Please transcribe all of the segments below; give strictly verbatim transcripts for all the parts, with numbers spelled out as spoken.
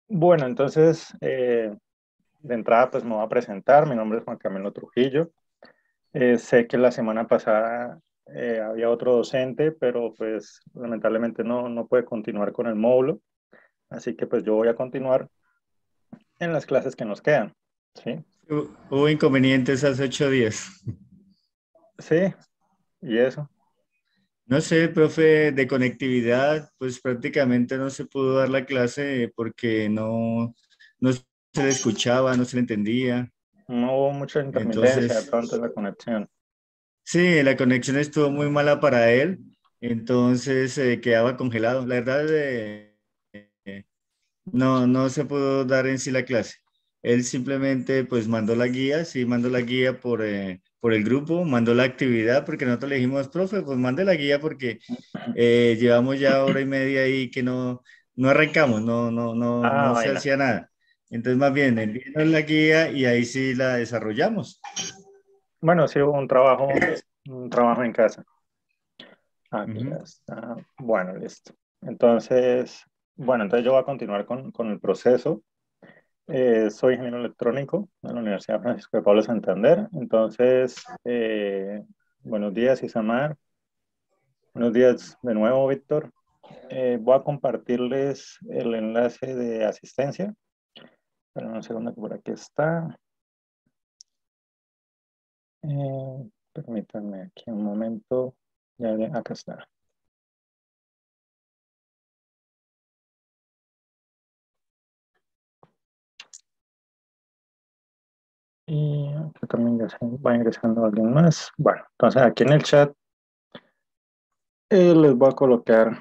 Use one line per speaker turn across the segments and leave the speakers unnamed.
Bueno, entonces, eh, de entrada, pues me voy a presentar. Mi nombre es Juan Camilo Trujillo. Eh, sé que la semana pasada eh, había otro docente, pero pues lamentablemente no, no puede continuar con el módulo. Así que pues yo voy a continuar en las clases que nos quedan. ¿Sí?
Hu- Hubo inconvenientes hace ocho días.
Sí, y eso.
No sé, profe, de conectividad, pues prácticamente no se pudo dar la clase porque no, no se le escuchaba, no se le entendía.
No hubo mucha intermitencia de
Entonces,
pronto en la conexión.
sí, la conexión estuvo muy mala para él, entonces se quedaba congelado. La verdad, eh, no, no se pudo dar en sí la clase. Él simplemente pues mandó la guía, sí, mandó la guía por, eh, por el grupo, mandó la actividad porque nosotros le dijimos, profe, pues mande la guía porque eh, llevamos ya hora y media ahí que no, no arrancamos, no, no, no,
Ah,
no se
vaina.
hacía nada. Entonces más bien, envíenos la guía y ahí sí la desarrollamos.
Bueno, sí hubo un trabajo, un trabajo en casa. Aquí ya
Ujú.
está. Bueno, listo. Entonces, bueno, entonces yo voy a continuar con, con el proceso. Eh, soy ingeniero electrónico en la Universidad Francisco de Pablo Santander. Entonces, eh, buenos días, Isamar. Buenos días de nuevo, Víctor. Eh, voy a compartirles el enlace de asistencia. Esperen un segundo que por aquí está. Eh, Permítanme aquí un momento. Ya, ya, acá está. Y aquí también ya se va ingresando alguien más. Bueno, entonces aquí en el chat eh, les voy a colocar.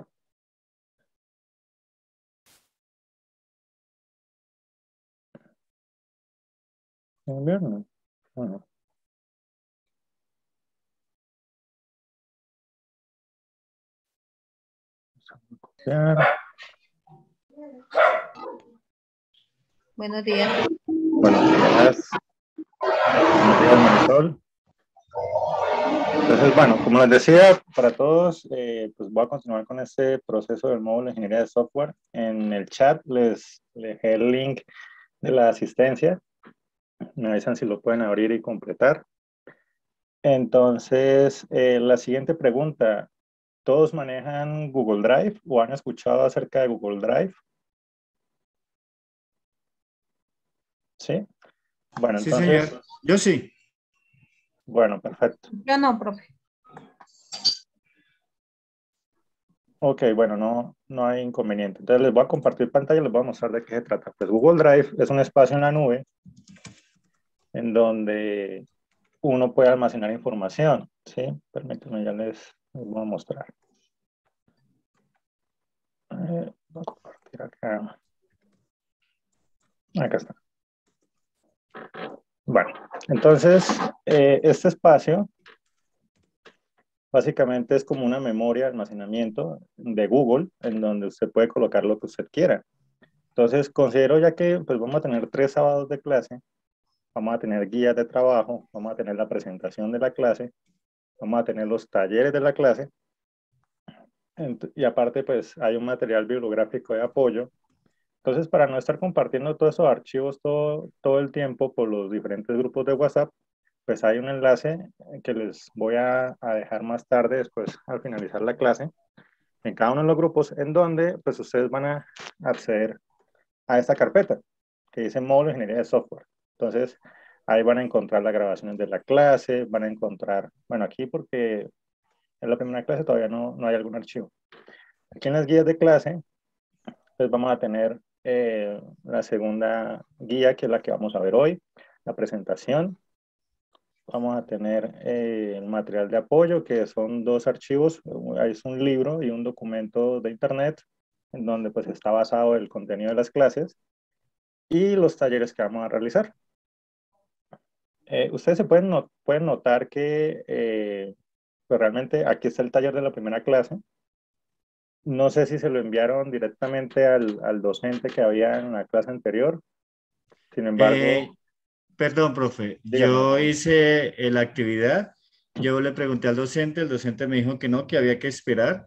Invierno. Bueno, vamos a copiar.
Buenos días.
Buenos días. Buenos días, Marisol. Entonces, bueno, como les decía, para todos, eh, pues voy a continuar con este proceso del módulo de ingeniería de software. En el chat les, les dejé el link de la asistencia. Me avisan si lo pueden abrir y completar. Entonces, eh, la siguiente pregunta, ¿todos manejan Google Drive o han escuchado acerca de Google Drive? ¿Sí? Bueno,
Sí, señor.
entonces,
Yo sí.
bueno, perfecto.
Yo no, profe.
Ok, bueno, no, no hay inconveniente. Entonces les voy a compartir pantalla y les voy a mostrar de qué se trata. Pues Google Drive es un espacio en la nube en donde uno puede almacenar información, ¿sí? Permítanme, ya les, les voy a mostrar. Eh, voy a compartir acá. Acá está. Bueno, entonces, eh, este espacio básicamente es como una memoria de almacenamiento de Google en donde usted puede colocar lo que usted quiera. Entonces, considero ya que pues vamos a tener tres sábados de clase, vamos a tener guías de trabajo, vamos a tener la presentación de la clase, vamos a tener los talleres de la clase, y aparte pues hay un material bibliográfico de apoyo. Entonces, para no estar compartiendo todos esos archivos todo, todo el tiempo por los diferentes grupos de WhatsApp, pues hay un enlace que les voy a, a dejar más tarde, después al finalizar la clase, en cada uno de los grupos, en donde pues ustedes van a acceder a esta carpeta que dice módulo de ingeniería de software. Entonces, ahí van a encontrar las grabaciones de la clase, van a encontrar, bueno, aquí porque es la primera clase, todavía no, no hay algún archivo. Aquí en las guías de clase, pues vamos a tener eh, la segunda guía, que es la que vamos a ver hoy, la presentación. Vamos a tener eh, el material de apoyo, que son dos archivos, es un libro y un documento de internet, en donde pues está basado el contenido de las clases y los talleres que vamos a realizar. Eh, ustedes se pueden, not pueden notar que eh, pues realmente aquí está el taller de la primera clase. No sé si se lo enviaron directamente al, al docente que había en la clase anterior. Sin
Eh,
embargo,
Perdón, profe.
dígame.
Yo hice eh, la actividad. Yo le pregunté al docente, el docente me dijo que no, que había que esperar.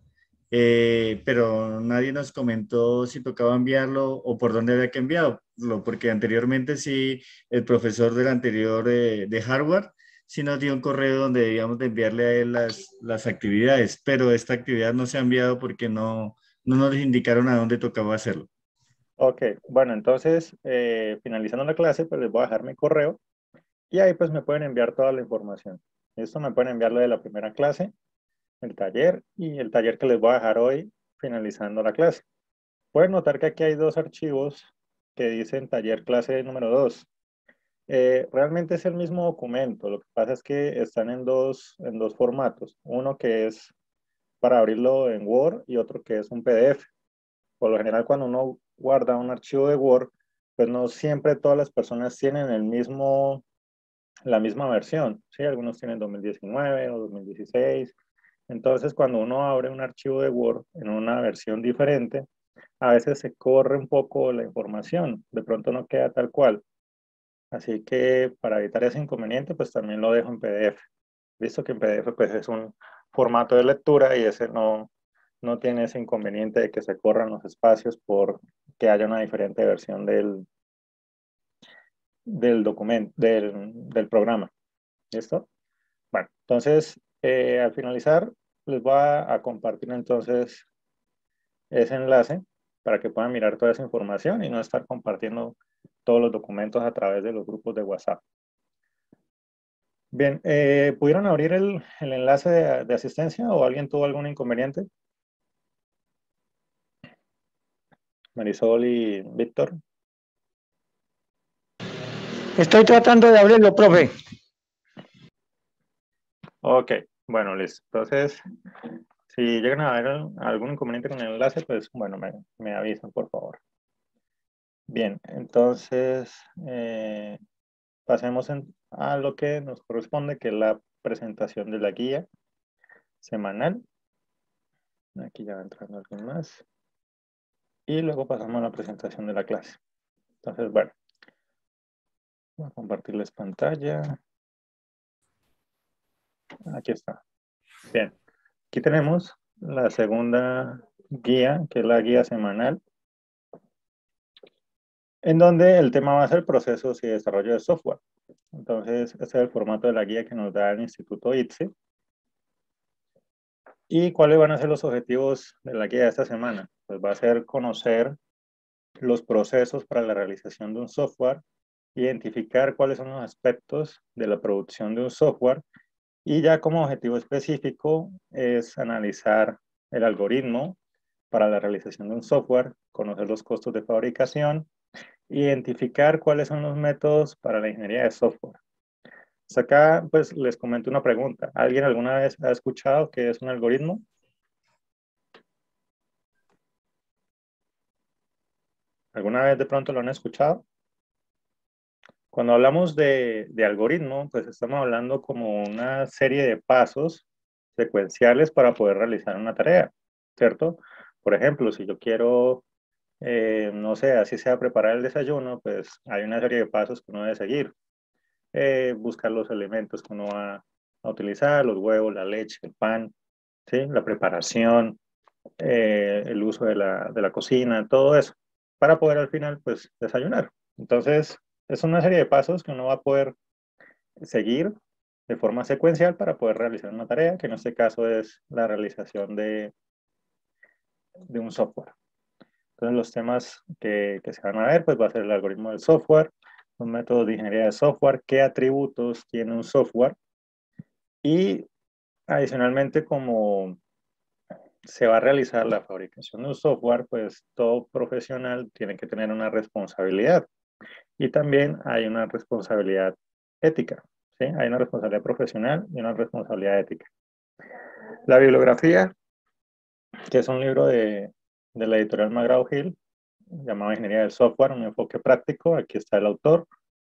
eh, pero nadie nos comentó si tocaba enviarlo o por dónde había que enviarlo, porque anteriormente sí, el profesor del anterior eh, de hardware sí nos dio un correo donde debíamos de enviarle a él las, las actividades, pero esta actividad no se ha enviado porque no, no nos indicaron a dónde tocaba hacerlo.
Ok, bueno, entonces, eh, finalizando la clase, pues les voy a dejar mi correo y ahí pues me pueden enviar toda la información. Esto me pueden enviar lo de la primera clase, el taller y el taller que les voy a dejar hoy finalizando la clase. Pueden notar que aquí hay dos archivos que dicen taller clase número dos. Eh, realmente es el mismo documento, lo que pasa es que están en dos, en dos formatos. Uno que es para abrirlo en Word y otro que es un P D F. Por lo general, cuando uno guarda un archivo de Word, pues no siempre todas las personas tienen el mismo, la misma versión, ¿sí? Algunos tienen dos mil diecinueve o dos mil dieciséis. Entonces, cuando uno abre un archivo de Word en una versión diferente, a veces se corre un poco la información, de pronto no queda tal cual. Así que para evitar ese inconveniente, pues también lo dejo en P D F. Visto que en P D F pues es un formato de lectura y ese no, no tiene ese inconveniente de que se corran los espacios por que haya una diferente versión del, del documento, del, del programa. ¿Listo? Bueno, entonces eh, al finalizar les voy a, a compartir entonces ese enlace para que puedan mirar toda esa información y no estar compartiendo todos los documentos a través de los grupos de WhatsApp. Bien, eh, ¿pudieron abrir el, el enlace de, de asistencia o alguien tuvo algún inconveniente? Marisol y Víctor.
Estoy tratando de abrirlo, profe.
Ok, bueno, listo. Entonces, si llegan a haber algún inconveniente con el enlace, pues bueno, me, me avisan, por favor. Bien, entonces eh, pasemos en- a lo que nos corresponde, que es la presentación de la guía semanal. Aquí ya va entrando alguien más. Y luego pasamos a la presentación de la clase. Entonces, bueno, voy a compartirles pantalla. Aquí está. Bien, aquí tenemos la segunda guía, que es la guía semanal, en donde el tema va a ser procesos y desarrollo de software. Entonces, este es el formato de la guía que nos da el Instituto I T S E. ¿Y cuáles van a ser los objetivos de la guía de esta semana? Pues va a ser conocer los procesos para la realización de un software, identificar cuáles son los aspectos de la producción de un software y ya como objetivo específico es analizar el algoritmo para la realización de un software, conocer los costos de fabricación, identificar cuáles son los métodos para la ingeniería de software. Hasta acá, pues les comento una pregunta. ¿Alguien alguna vez ha escuchado qué es un algoritmo? ¿Alguna vez de pronto lo han escuchado? Cuando hablamos de, de algoritmo, pues estamos hablando como una serie de pasos secuenciales para poder realizar una tarea, ¿cierto? Por ejemplo, si yo quiero, eh, no sé, así sea preparar el desayuno, pues hay una serie de pasos que uno debe seguir. Eh, buscar los elementos que uno va a utilizar, los huevos, la leche, el pan, ¿sí? La preparación, eh, el uso de la, de la cocina, todo eso, para poder al final, pues, desayunar. Entonces, es una serie de pasos que uno va a poder seguir de forma secuencial para poder realizar una tarea, que en este caso es la realización de, de un software. Entonces, los temas que, que se van a ver, pues va a ser el algoritmo del software, los métodos de ingeniería de software, qué atributos tiene un software y adicionalmente como se va a realizar la fabricación de un software, pues todo profesional tiene que tener una responsabilidad y también hay una responsabilidad ética, ¿sí? Hay una responsabilidad profesional y una responsabilidad ética. La bibliografía, que es un libro de, de la editorial McGraw-Hill, llamado Ingeniería del Software, un enfoque práctico, aquí está el autor.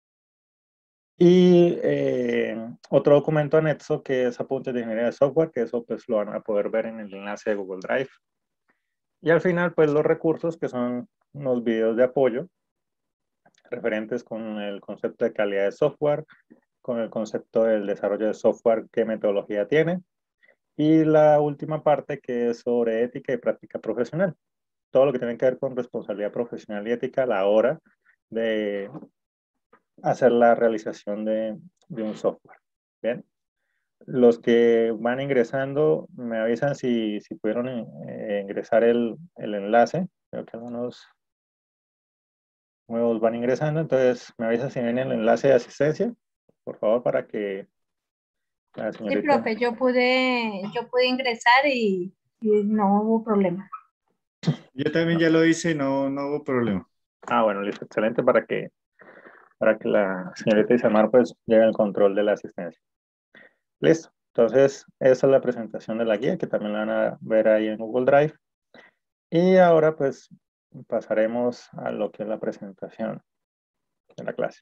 Y eh, otro documento anexo que es Apuntes de Ingeniería de Software, que eso pues lo van a poder ver en el enlace de Google Drive. Y al final pues los recursos que son unos videos de apoyo referentes con el concepto de calidad de software, con el concepto del desarrollo de software, qué metodología tiene, Y la última parte que es sobre ética y práctica profesional. Todo lo que tiene que ver con responsabilidad profesional y ética a la hora de hacer la realización de, de un software. Bien. Los que van ingresando, me avisan si, si pudieron eh, ingresar el, el enlace. Creo que algunos nuevos van ingresando, entonces me avisan si ven el enlace de asistencia, por favor, para que la
Sí,
señorita...
profe, yo pude, yo pude ingresar y, y no hubo problema.
Yo también ya lo hice y no, no hubo problema.
Ah, bueno, listo, excelente, para que, para que la señorita Isamar pues lleve el control de la asistencia. Listo, entonces esa es la presentación de la guía, que también la van a ver ahí en Google Drive. Y ahora pues pasaremos a lo que es la presentación de la clase.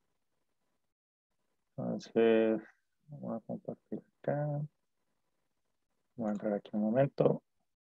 Entonces, vamos a compartir acá. Voy a entrar aquí un momento.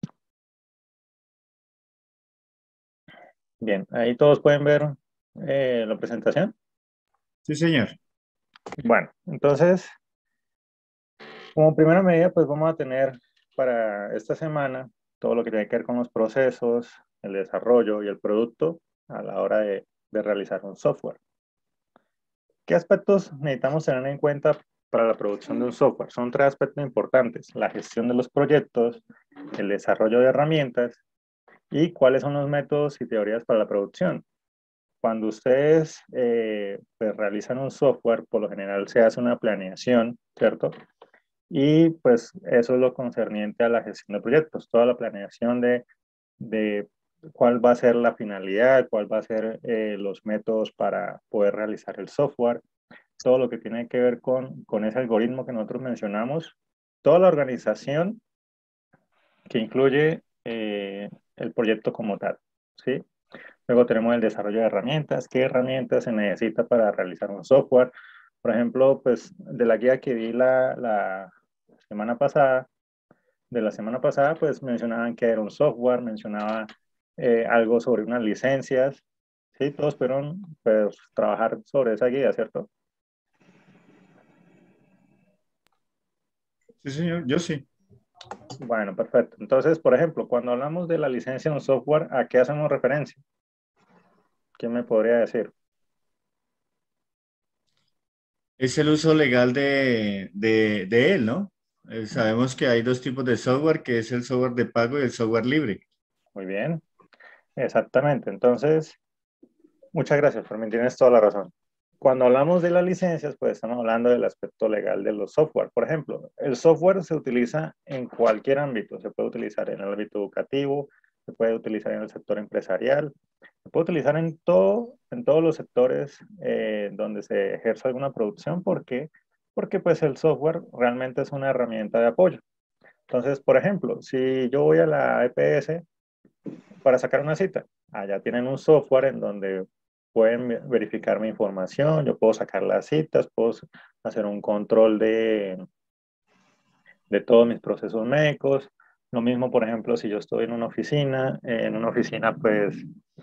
Bien, ahí todos pueden ver eh, la presentación.
Sí, señor.
Bueno, entonces, como primera medida, pues vamos a tener para esta semana todo lo que tiene que ver con los procesos, el desarrollo y el producto a la hora de, de realizar un software. ¿Qué aspectos necesitamos tener en cuenta para la producción de un software? Son tres aspectos importantes: la gestión de los proyectos, el desarrollo de herramientas y cuáles son los métodos y teorías para la producción. Cuando ustedes eh, pues, realizan un software, por lo general se hace una planeación, ¿cierto? Y pues eso es lo concerniente a la gestión de proyectos, toda la planeación de, de cuál va a ser la finalidad, cuál va a ser eh, los métodos para poder realizar el software, todo lo que tiene que ver con, con ese algoritmo que nosotros mencionamos, toda la organización que incluye eh, el proyecto como tal, ¿sí? Luego tenemos el desarrollo de herramientas. ¿Qué herramientas se necesita para realizar un software? Por ejemplo, pues de la guía que vi la, la semana pasada, de la semana pasada, pues mencionaban que era un software, mencionaba eh, algo sobre unas licencias. Sí, todos pudieron pues, trabajar sobre esa guía, ¿cierto?
Sí, señor. Yo sí.
Bueno, perfecto. Entonces, por ejemplo, cuando hablamos de la licencia de un software, ¿a qué hacemos referencia? ¿Quién me podría decir?
Es el uso legal de, de, de él, ¿no? Eh, sabemos que hay dos tipos de software, que es el software de pago y el software libre.
Muy bien, exactamente. Entonces, muchas gracias, Fermín, tienes toda la razón. Cuando hablamos de las licencias, pues estamos hablando del aspecto legal de los software. Por ejemplo, el software se utiliza en cualquier ámbito. Se puede utilizar en el ámbito educativo, se puede utilizar en el sector empresarial, se puede utilizar en todo, en todos los sectores eh, donde se ejerce alguna producción. ¿Por qué? Porque pues el software realmente es una herramienta de apoyo. Entonces, por ejemplo, si yo voy a la E P S para sacar una cita, allá tienen un software en donde pueden verificar mi información, yo puedo sacar las citas, puedo hacer un control de, de todos mis procesos médicos. Lo mismo, por ejemplo, si yo estoy en una oficina, en una oficina pues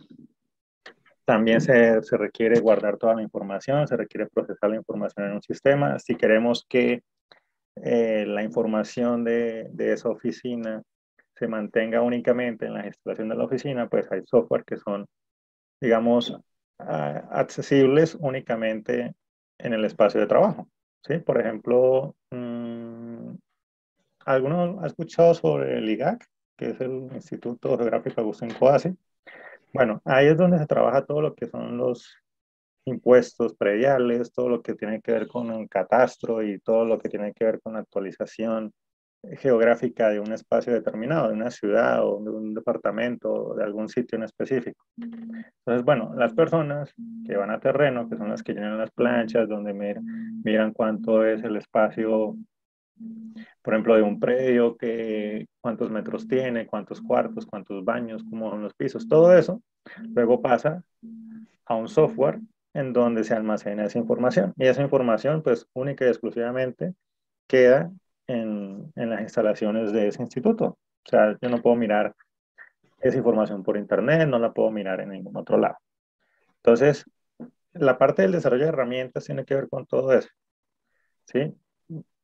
también se, se requiere guardar toda la información, se requiere procesar la información en un sistema. Si queremos que eh, la información de, de esa oficina se mantenga únicamente en la instalación de la oficina, pues hay software que son, digamos, uh, accesibles únicamente en el espacio de trabajo. ¿Sí? Por ejemplo, mmm, ¿alguno ha escuchado sobre el I G A C, que es el Instituto Geográfico Agustín Coasi? Bueno, ahí es donde se trabaja todo lo que son los impuestos prediales, todo lo que tiene que ver con un catastro y todo lo que tiene que ver con la actualización geográfica de un espacio determinado, de una ciudad o de un departamento o de algún sitio en específico. Entonces, bueno, las personas que van a terreno, que son las que llenan las planchas, donde miran, miran cuánto es el espacio, por ejemplo, de un predio, que, cuántos metros tiene, cuántos cuartos, cuántos baños, cómo son los pisos, todo eso, luego pasa a un software en donde se almacena esa información. Y esa información, pues, única y exclusivamente queda en, en las instalaciones de ese instituto. O sea, yo no puedo mirar esa información por internet, no la puedo mirar en ningún otro lado. Entonces, la parte del desarrollo de herramientas tiene que ver con todo eso, ¿sí?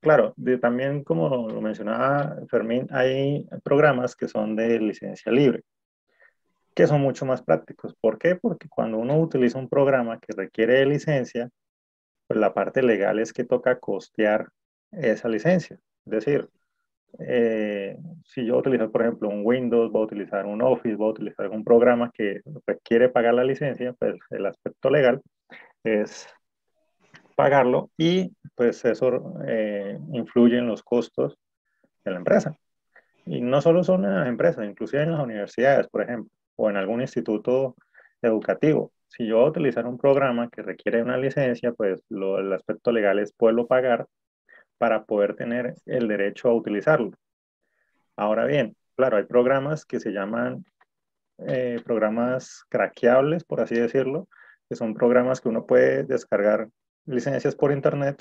claro, de, también como lo mencionaba Fermín, hay programas que son de licencia libre, que son mucho más prácticos. ¿Por qué? Porque cuando uno utiliza un programa que requiere de licencia, pues la parte legal es que toca costear esa licencia. Es decir, eh, si yo utilizo, por ejemplo, un Windows, voy a utilizar un Office, voy a utilizar algún programa que requiere pagar la licencia, pues el aspecto legal es pagarlo y pues eso eh, influye en los costos de la empresa. Y no solo son en las empresas, inclusive en las universidades, por ejemplo, o en algún instituto educativo. Si yo voy a utilizar un programa que requiere una licencia, pues lo, el aspecto legal es poderlo pagar para poder tener el derecho a utilizarlo. Ahora bien, claro, hay programas que se llaman eh, programas craqueables, por así decirlo, que son programas que uno puede descargar licencias por internet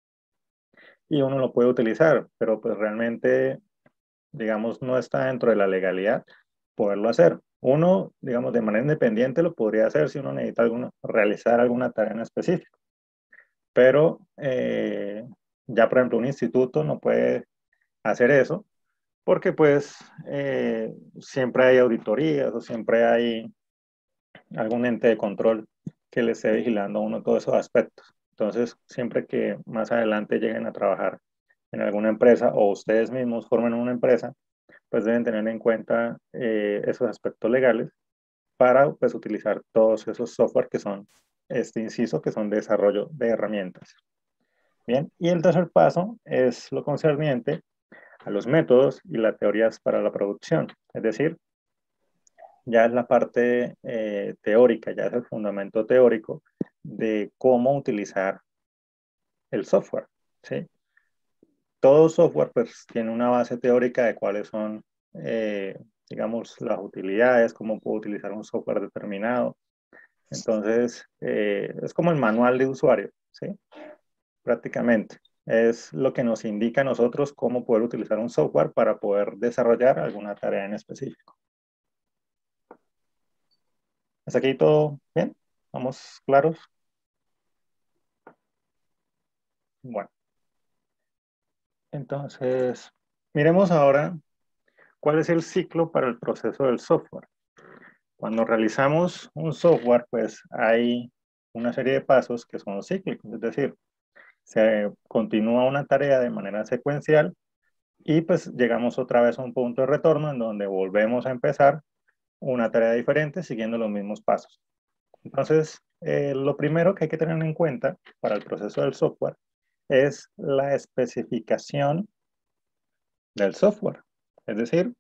y uno lo puede utilizar, pero pues realmente, digamos, no está dentro de la legalidad poderlo hacer. Uno, digamos, de manera independiente lo podría hacer si uno necesita alguna, realizar alguna tarea en específico, pero eh, ya, por ejemplo, un instituto no puede hacer eso porque pues eh, siempre hay auditorías o siempre hay algún ente de control que le esté vigilando a uno todos esos aspectos. Entonces, siempre que más adelante lleguen a trabajar en alguna empresa o ustedes mismos formen una empresa, pues deben tener en cuenta eh, esos aspectos legales para pues utilizar todos esos software que son este inciso, que son desarrollo de herramientas. Bien, y el tercer paso es lo concerniente a los métodos y las teorías para la producción, es decir, ya es la parte eh, teórica, ya es el fundamento teórico de cómo utilizar el software, ¿sí? Todo software pues tiene una base teórica de cuáles son, eh, digamos, las utilidades, cómo puedo utilizar un software determinado. Entonces, eh, es como el manual de usuario, ¿sí? Prácticamente. Es lo que nos indica a nosotros cómo poder utilizar un software para poder desarrollar alguna tarea en específico. ¿Hasta aquí todo bien? ¿Vamos claros? Bueno, entonces, miremos ahora cuál es el ciclo para el proceso del software. Cuando realizamos un software, pues hay una serie de pasos que son cíclicos, es decir, se continúa una tarea de manera secuencial y pues llegamos otra vez a un punto de retorno en donde volvemos a empezar una tarea diferente siguiendo los mismos pasos. Entonces, eh, lo primero que hay que tener en cuenta para el proceso del software es la especificación del software. Es decir,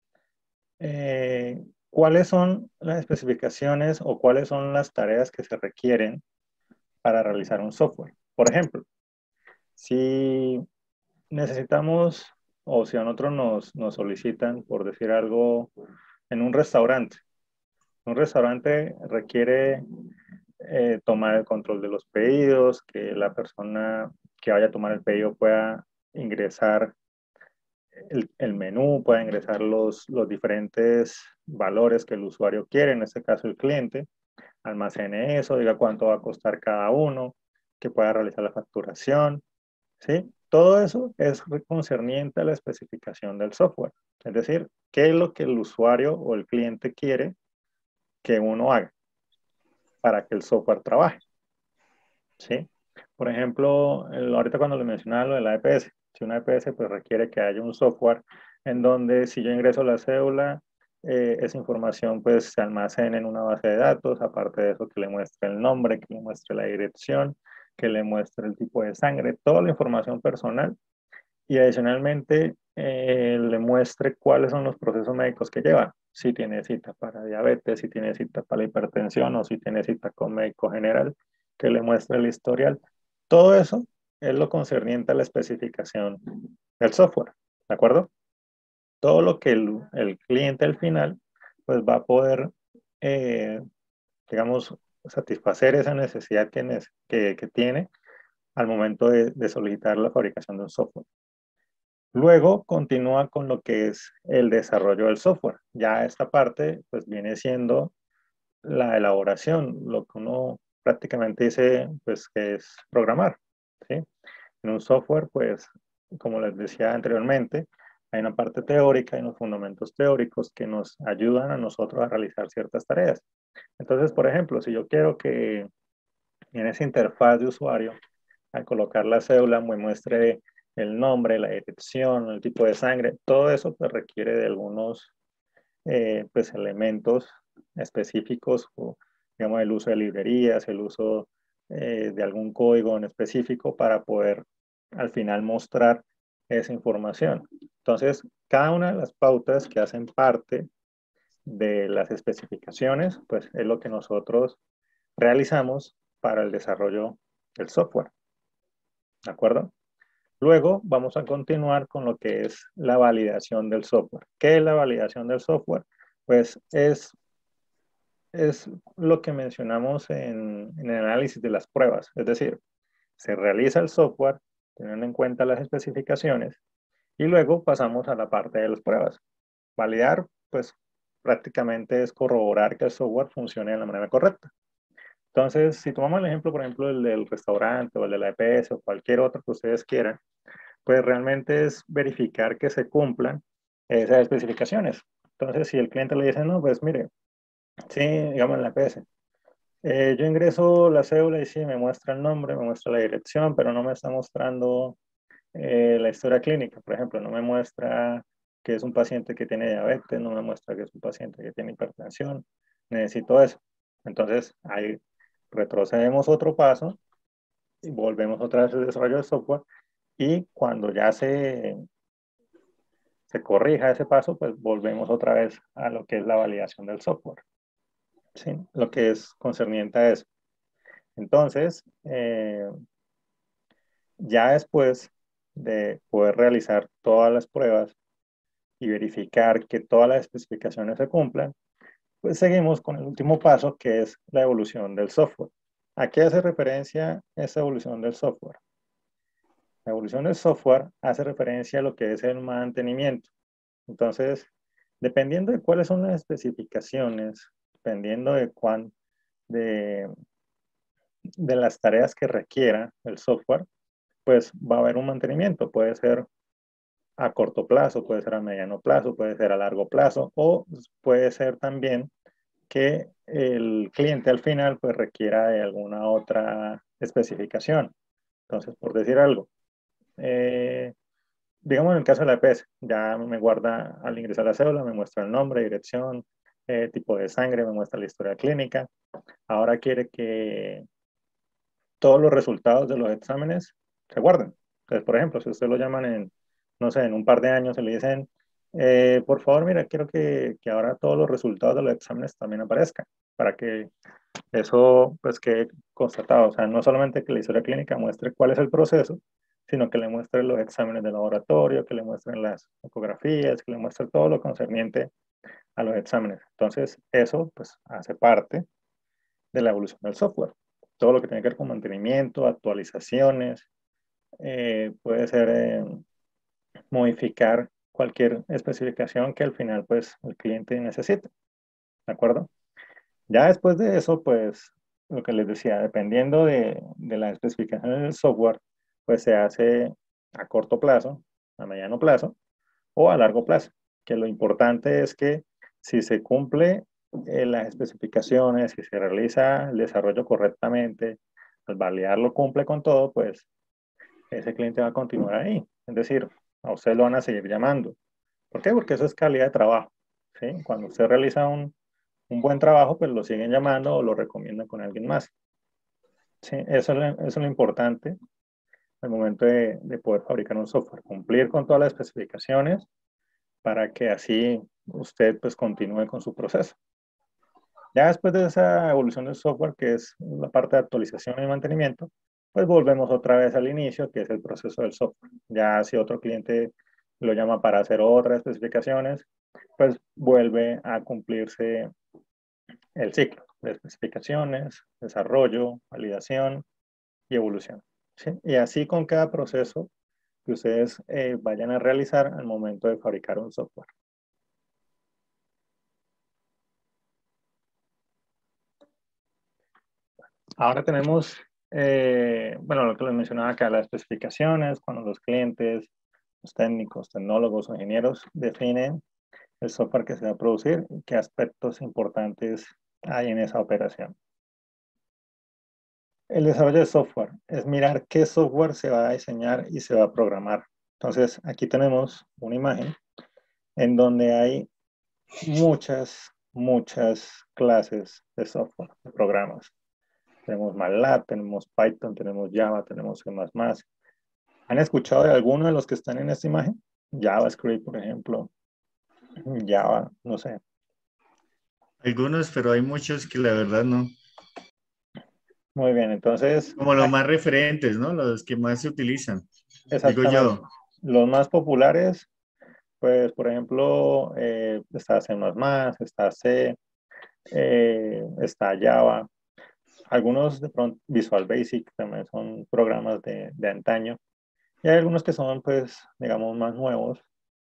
eh, cuáles son las especificaciones o cuáles son las tareas que se requieren para realizar un software. Por ejemplo, si necesitamos o si a nosotros nos, nos solicitan, por decir algo, en un restaurante. Un restaurante requiere eh, tomar el control de los pedidos, que la persona que vaya a tomar el pedido pueda ingresar el, el menú, pueda ingresar los, los diferentes valores que el usuario quiere, en este caso el cliente, almacene eso, diga cuánto va a costar cada uno, que pueda realizar la facturación, ¿sí? Todo eso es concerniente a la especificación del software, es decir, qué es lo que el usuario o el cliente quiere que uno haga para que el software trabaje, ¿sí? Por ejemplo, el, ahorita cuando le mencionaba lo de la E P S, si una E P S pues requiere que haya un software en donde si yo ingreso la cédula, eh, esa información pues se almacena en una base de datos, aparte de eso que le muestre el nombre, que le muestre la dirección, que le muestre el tipo de sangre, toda la información personal y adicionalmente eh, le muestre cuáles son los procesos médicos que lleva. Si tiene cita para diabetes, si tiene cita para la hipertensión o si tiene cita con médico general, que le muestre el historial. Todo eso es lo concerniente a la especificación del software, ¿de acuerdo? Todo lo que el, el cliente al final pues va a poder, eh, digamos, satisfacer esa necesidad que, que, que tiene al momento de, de solicitar la fabricación de un software. Luego continúa con lo que es el desarrollo del software. Ya esta parte pues viene siendo la elaboración, lo que uno prácticamente dice pues que es programar, ¿sí? En un software pues como les decía anteriormente, hay una parte teórica y unos fundamentos teóricos que nos ayudan a nosotros a realizar ciertas tareas. Entonces, por ejemplo, si yo quiero que en esa interfaz de usuario, al colocar la cédula, me muestre el nombre, la dirección, el tipo de sangre, todo eso pues, requiere de algunos eh, pues, elementos específicos, o, digamos, el uso de librerías, el uso eh, de algún código en específico para poder al final mostrar esa información. Entonces, cada una de las pautas que hacen parte de las especificaciones, pues es lo que nosotros realizamos para el desarrollo del software. ¿De acuerdo? Luego vamos a continuar con lo que es la validación del software. ¿Qué es la validación del software? Pues es, es lo que mencionamos en, en el análisis de las pruebas. Es decir, se realiza el software teniendo en cuenta las especificaciones y luego pasamos a la parte de las pruebas. Validar, pues prácticamente es corroborar que el software funcione de la manera correcta. Entonces, si tomamos el ejemplo, por ejemplo, el del restaurante o el de la E P S o cualquier otro que ustedes quieran, pues realmente es verificar que se cumplan esas especificaciones. Entonces, si el cliente le dice, no, pues mire, sí, digamos en la E P S, eh, yo ingreso la cédula y sí, me muestra el nombre, me muestra la dirección, pero no me está mostrando eh, la historia clínica, por ejemplo, no me muestra que es un paciente que tiene diabetes, no me muestra que es un paciente que tiene hipertensión, necesito eso. Entonces, ahí retrocedemos otro paso y volvemos otra vez al desarrollo del software y cuando ya se, se corrija ese paso, pues volvemos otra vez a lo que es la validación del software, ¿sí? Lo que es concerniente a eso. Entonces, eh, ya después de poder realizar todas las pruebas y verificar que todas las especificaciones se cumplan, pues seguimos con el último paso, que es la evolución del software. ¿A qué hace referencia esa evolución del software? La evolución del software hace referencia a lo que es el mantenimiento. Entonces, dependiendo de cuáles son las especificaciones, dependiendo de cuán, de, de las tareas que requiera el software, pues va a haber un mantenimiento. Puede ser a corto plazo, puede ser a mediano plazo, puede ser a largo plazo, o puede ser también que el cliente al final pues requiera de alguna otra especificación. Entonces, por decir algo, eh, digamos en el caso de la E P S, ya me guarda al ingresar la cédula, me muestra el nombre, dirección, eh, tipo de sangre, me muestra la historia clínica. Ahora quiere que todos los resultados de los exámenes se guarden. Entonces, por ejemplo, si usted lo llaman en, no sé, en un par de años y le dicen, eh, por favor, mira, quiero que, que ahora todos los resultados de los exámenes también aparezcan, para que eso pues quede constatado. O sea, no solamente que la historia clínica muestre cuál es el proceso, sino que le muestre los exámenes de laboratorio, que le muestren las ecografías, que le muestre todo lo concerniente a los exámenes. Entonces, eso pues hace parte de la evolución del software. Todo lo que tiene que ver con mantenimiento, actualizaciones, eh, puede ser eh, modificar cualquier especificación que al final pues el cliente necesite, ¿de acuerdo? Ya después de eso, pues lo que les decía, dependiendo de, de las especificaciones del software, pues se hace a corto plazo, a mediano plazo o a largo plazo, que lo importante es que si se cumple eh, las especificaciones, si se realiza el desarrollo correctamente, al validarlo cumple con todo, pues ese cliente va a continuar ahí. Es decir, a usted lo van a seguir llamando. ¿Por qué? Porque eso es calidad de trabajo, ¿sí? Cuando usted realiza un, un buen trabajo, pues lo siguen llamando o lo recomiendan con alguien más. ¿Sí? Eso es lo, eso es lo importante al momento de, de poder fabricar un software, cumplir con todas las especificaciones para que así usted pues continúe con su proceso. Ya después de esa evolución del software, que es la parte de actualización y mantenimiento, pues volvemos otra vez al inicio, que es el proceso del software. Ya si otro cliente lo llama para hacer otras especificaciones, pues vuelve a cumplirse el ciclo de especificaciones, desarrollo, validación y evolución. ¿Sí? Y así con cada proceso que ustedes eh, vayan a realizar al momento de fabricar un software. Ahora tenemos, eh, bueno, lo que les mencionaba acá, las especificaciones, cuando los clientes los técnicos, tecnólogos o ingenieros definen el software que se va a producir y qué aspectos importantes hay en esa operación. El desarrollo de software es mirar qué software se va a diseñar y se va a programar. Entonces, aquí tenemos una imagen en donde hay muchas, muchas clases de software, de programas. Tenemos MATLAB, tenemos Python, tenemos Java, tenemos C más más. ¿Han escuchado de alguno de los que están en esta imagen? JavaScript, por ejemplo. Java, no sé.
Algunos, pero hay muchos que la verdad no.
Muy bien, entonces,
Como los más referentes, ¿no? Los que más se utilizan. Digo
exactamente.
yo.
Los más populares, pues, por ejemplo, eh, está C más más, está C, eh, está Java. Algunos de pronto, Visual Basic también son programas de, de antaño. Y hay algunos que son, pues, digamos, más nuevos.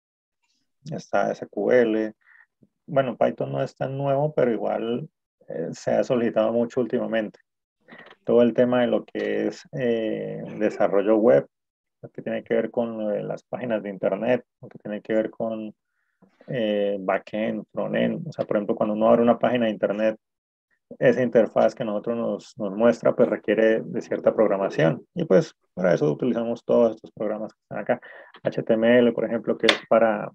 Está S Q L. Bueno, Python no es tan nuevo, pero igual eh, se ha solicitado mucho últimamente. Todo el tema de lo que es eh, desarrollo web, lo que tiene que ver con lo de las páginas de internet, lo que tiene que ver con eh, backend, frontend. O sea, por ejemplo, cuando uno abre una página de internet, esa interfaz que nosotros nos, nos muestra, pues requiere de cierta programación. Y pues para eso utilizamos todos estos programas que están acá. H T M L, por ejemplo, que es para,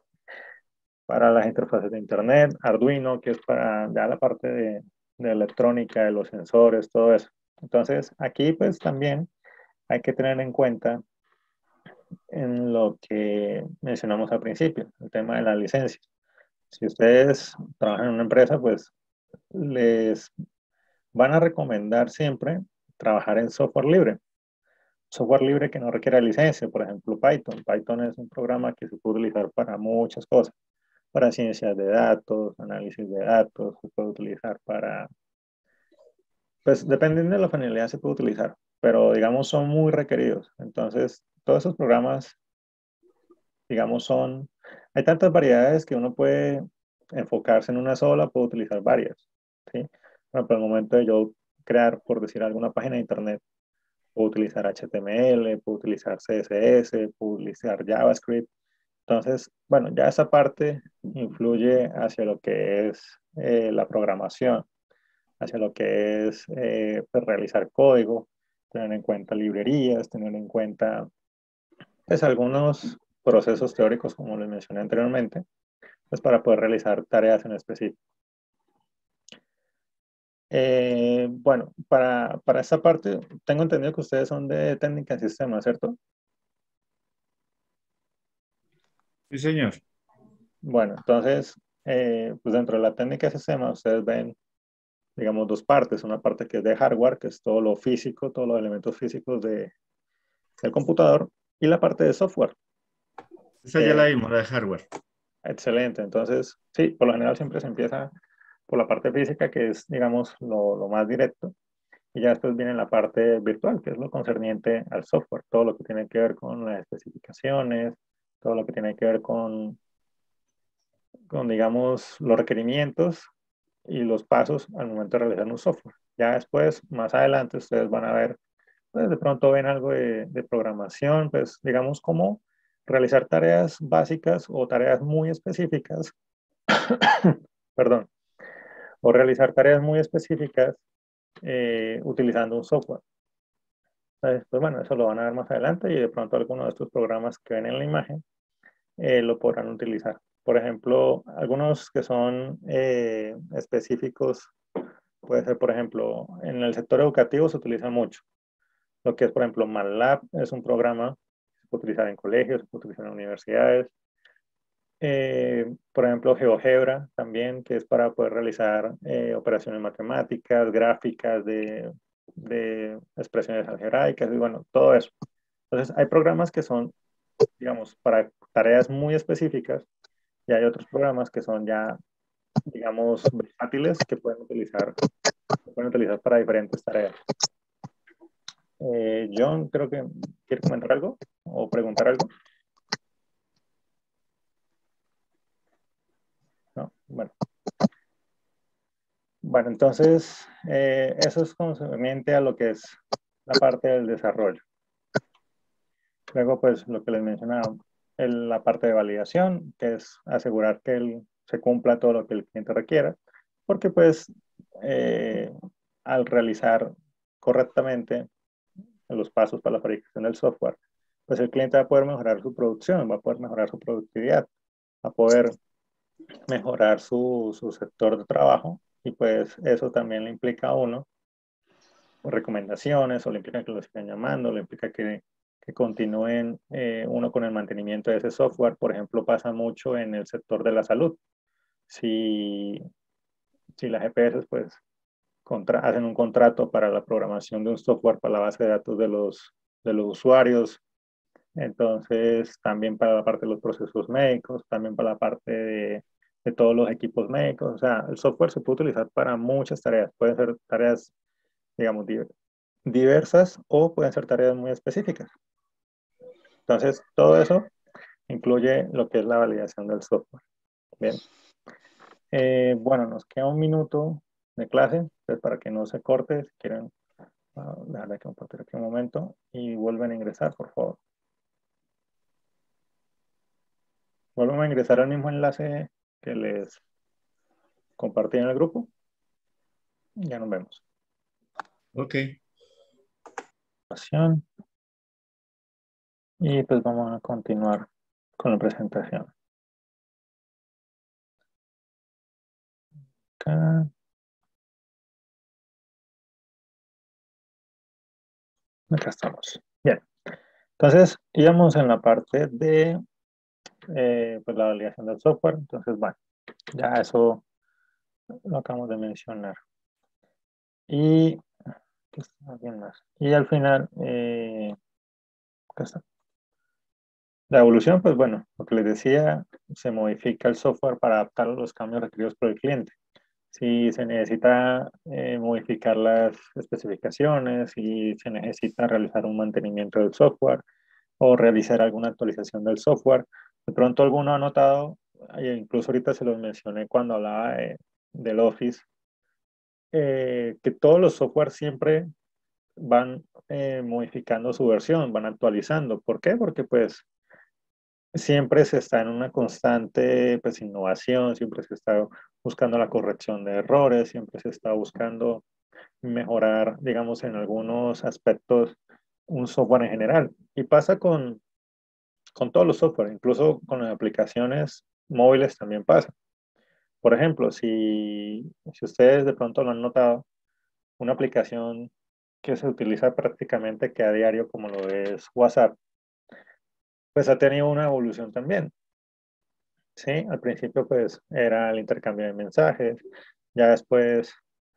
para las interfaces de internet. Arduino, que es para ya la parte de, de electrónica, de los sensores, todo eso. Entonces, aquí pues también hay que tener en cuenta en lo que mencionamos al principio, el tema de la licencia. Si ustedes trabajan en una empresa, pues les van a recomendar siempre trabajar en software libre. Software libre que no requiera licencia, por ejemplo, Python. Python es un programa que se puede utilizar para muchas cosas, para ciencias de datos, análisis de datos, se puede utilizar para, pues dependiendo de la finalidad se puede utilizar, pero digamos son muy requeridos. Entonces, todos esos programas, digamos, son, hay tantas variedades que uno puede enfocarse en una sola, puede utilizar varias, ¿sí? Bueno, pero al momento de yo crear, por decir, alguna página de internet, puedo utilizar H T M L, puedo utilizar C S S, puedo utilizar JavaScript. Entonces, bueno, ya esa parte influye hacia lo que es eh, la programación, hacia lo que es eh, pues, realizar código, tener en cuenta librerías, tener en cuenta pues, algunos procesos teóricos, como les mencioné anteriormente, pues para poder realizar tareas en específico. Eh, bueno, para, para esta parte, tengo entendido que ustedes son de técnica en sistemas, ¿cierto?
Sí, señor.
Bueno, entonces, eh, pues dentro de la técnica de sistemas, ustedes ven, digamos, dos partes. Una parte que es de hardware, que es todo lo físico, todos los elementos físicos de, del computador, y la parte de software.
Esa ya la
Eh,
vimos, la de hardware.
excelente. Entonces, sí, por lo general siempre se empieza por la parte física, que es, digamos, lo, lo más directo. Y ya después viene la parte virtual, que es lo concerniente al software, todo lo que tiene que ver con las especificaciones, todo lo que tiene que ver con, con digamos, los requerimientos y los pasos al momento de realizar un software. Ya después, más adelante, ustedes van a ver, pues de pronto ven algo de, de programación, pues digamos, cómo realizar tareas básicas o tareas muy específicas, perdón, o realizar tareas muy específicas eh, utilizando un software. Pues, pues bueno, eso lo van a ver más adelante y de pronto algunos de estos programas que ven en la imagen eh, lo podrán utilizar. Por ejemplo, algunos que son eh, específicos, puede ser, por ejemplo, en el sector educativo se utiliza mucho. Lo que es, por ejemplo, MATLAB es un programa que se puede utilizar en colegios, se puede utilizar en universidades. Eh, por ejemplo, GeoGebra también, que es para poder realizar eh, operaciones matemáticas, gráficas de, de expresiones algebraicas y bueno, todo eso. Entonces, hay programas que son, digamos, para tareas muy específicas y hay otros programas que son ya, digamos, versátiles que pueden utilizar, que pueden utilizar para diferentes tareas. Eh, John, creo que quiere comentar algo o preguntar algo. No, bueno. Bueno, entonces, eh, eso es concerniente a lo que es la parte del desarrollo. Luego, pues lo que les mencionaba, el- la parte de validación, que es asegurar que el- se cumpla todo lo que el cliente requiera, porque pues eh, al realizar correctamente los pasos para la fabricación del software, pues el cliente va a poder mejorar su producción, va a poder mejorar su productividad, va a poder mejorar su, su sector de trabajo y pues eso también le implica a uno recomendaciones o le implica que lo sigan llamando, le implica que, que continúen eh, uno con el mantenimiento de ese software. Por ejemplo, pasa mucho en el sector de la salud. Si, si las G P S pues contra, hacen un contrato para la programación de un software para la base de datos de los, de los usuarios, entonces también para la parte de los procesos médicos, también para la parte de, de todos los equipos médicos. O sea, el software se puede utilizar para muchas tareas. Pueden ser tareas, digamos, diversas o pueden ser tareas muy específicas. Entonces, todo eso incluye lo que es la validación del software. Bien. Eh, bueno, nos queda un minuto de clase, pues para que no se corte, si quieren uh, dejarle que compartir aquí un momento y vuelven a ingresar, por favor. Vuelven a ingresar al mismo enlace que les compartí en el grupo. Ya nos vemos.
Ok.
Y pues vamos a continuar con la presentación. Acá. Acá estamos. Bien. Entonces, íbamos en la parte de eh, pues la validación del software. Entonces, bueno, ya eso lo acabamos de mencionar. Y, ¿qué está? ¿Alguien más? Y al final, eh, acá está. La evolución, pues bueno, lo que les decía, se modifica el software para adaptar a los cambios requeridos por el cliente. Si se necesita eh, modificar las especificaciones, si se necesita realizar un mantenimiento del software o realizar alguna actualización del software. De pronto alguno ha notado, e incluso ahorita se los mencioné cuando hablaba de, del Office, eh, que todos los software siempre van eh, modificando su versión, van actualizando. ¿Por qué? Porque pues siempre se está en una constante pues, innovación, siempre se está buscando la corrección de errores, siempre se está buscando mejorar, digamos, en algunos aspectos un software en general. Y pasa con, con todos los software, incluso con las aplicaciones móviles también pasa. Por ejemplo, si, si ustedes de pronto lo han notado, una aplicación que se utiliza prácticamente que a diario, como lo es WhatsApp, pues ha tenido una evolución también. Sí, al principio pues era el intercambio de mensajes, ya después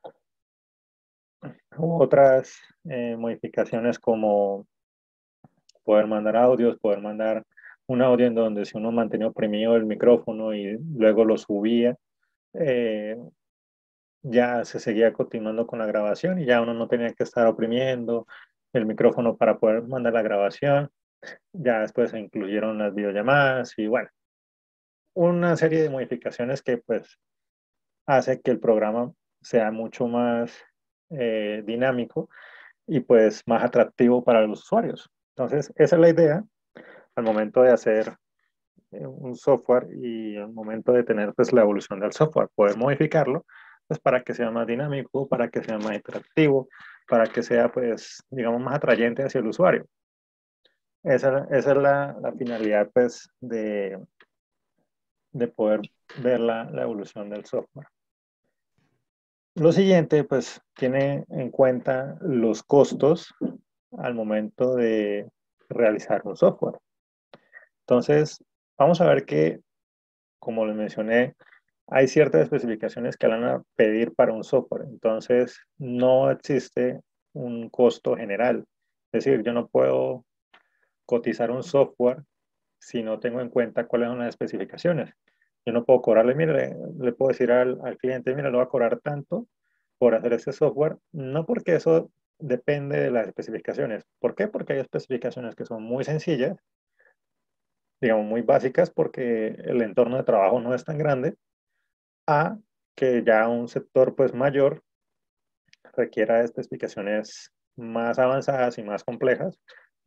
hubo otras eh, modificaciones como poder mandar audios, poder mandar un audio en donde si uno mantenía oprimido el micrófono y luego lo subía, eh, ya se seguía continuando con la grabación y ya uno no tenía que estar oprimiendo el micrófono para poder mandar la grabación. Ya después se incluyeron las videollamadas y bueno, una serie de modificaciones que pues hace que el programa sea mucho más eh, dinámico y pues más atractivo para los usuarios. Entonces, esa es la idea al momento de hacer eh, un software y al momento de tener pues la evolución del software, poder modificarlo pues para que sea más dinámico, para que sea más interactivo, para que sea pues digamos más atrayente hacia el usuario. Esa, esa es la, la finalidad pues de, de poder ver la, la evolución del software. Lo siguiente, pues, tiene en cuenta los costos al momento de realizar un software. Entonces, vamos a ver que, como les mencioné, hay ciertas especificaciones que van a pedir para un software. Entonces, no existe un costo general. Es decir, yo no puedo cotizar un software si no tengo en cuenta cuáles son las especificaciones. Yo no puedo cobrarle, mire, le, le puedo decir al, al cliente, mire, lo voy a cobrar tanto por hacer este software, no porque eso depende de las especificaciones. ¿Por qué? Porque hay especificaciones que son muy sencillas, digamos, muy básicas, porque el entorno de trabajo no es tan grande, a que ya un sector pues mayor requiera de especificaciones más avanzadas y más complejas,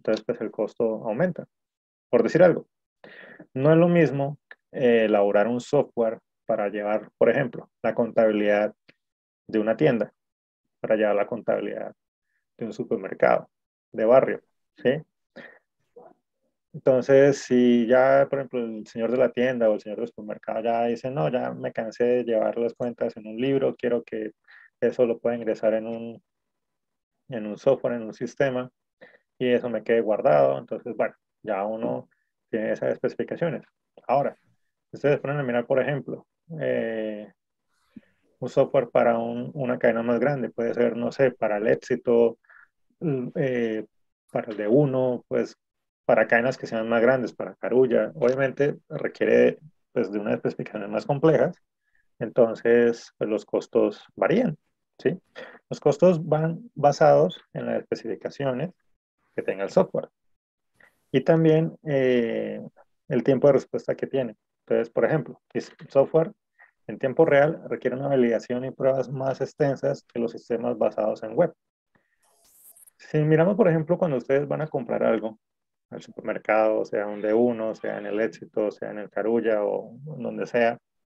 entonces pues el costo aumenta. Por decir algo, no es lo mismo eh, elaborar un software para llevar, por ejemplo, la contabilidad de una tienda, para llevar la contabilidad de un supermercado, de barrio, ¿sí? Entonces, si ya, por ejemplo, el señor de la tienda o el señor del supermercado ya dice, no, ya me cansé de llevar las cuentas en un libro, quiero que eso lo pueda ingresar en un, en un software, en un sistema, y eso me quede guardado. Entonces, bueno, ya uno tiene esas especificaciones. Ahora, ustedes ponen a mirar, por ejemplo, eh, un software para un- una cadena más grande, puede ser, no sé, para el éxito, mm, eh, para el de uno, pues para cadenas que sean más grandes, para Carulla, obviamente requiere pues de unas especificaciones más complejas, entonces pues, los costos varían, ¿sí? Los costos van basados en las especificaciones que tenga el software y también eh, el tiempo de respuesta que tiene. Entonces, por ejemplo, el software en tiempo real requiere una validación y pruebas más extensas que los sistemas basados en web. Si miramos, por ejemplo, cuando ustedes van a comprar algo al supermercado, sea un de uno, sea en el Éxito, sea en el Carulla o donde sea,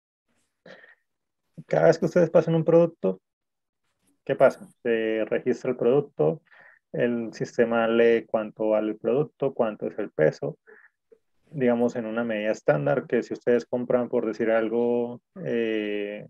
cada vez que ustedes pasan un producto, ¿qué pasa? Se registra el producto, el sistema lee cuánto vale el producto, cuánto es el peso, digamos en una medida estándar, que si ustedes compran, por decir algo, eh,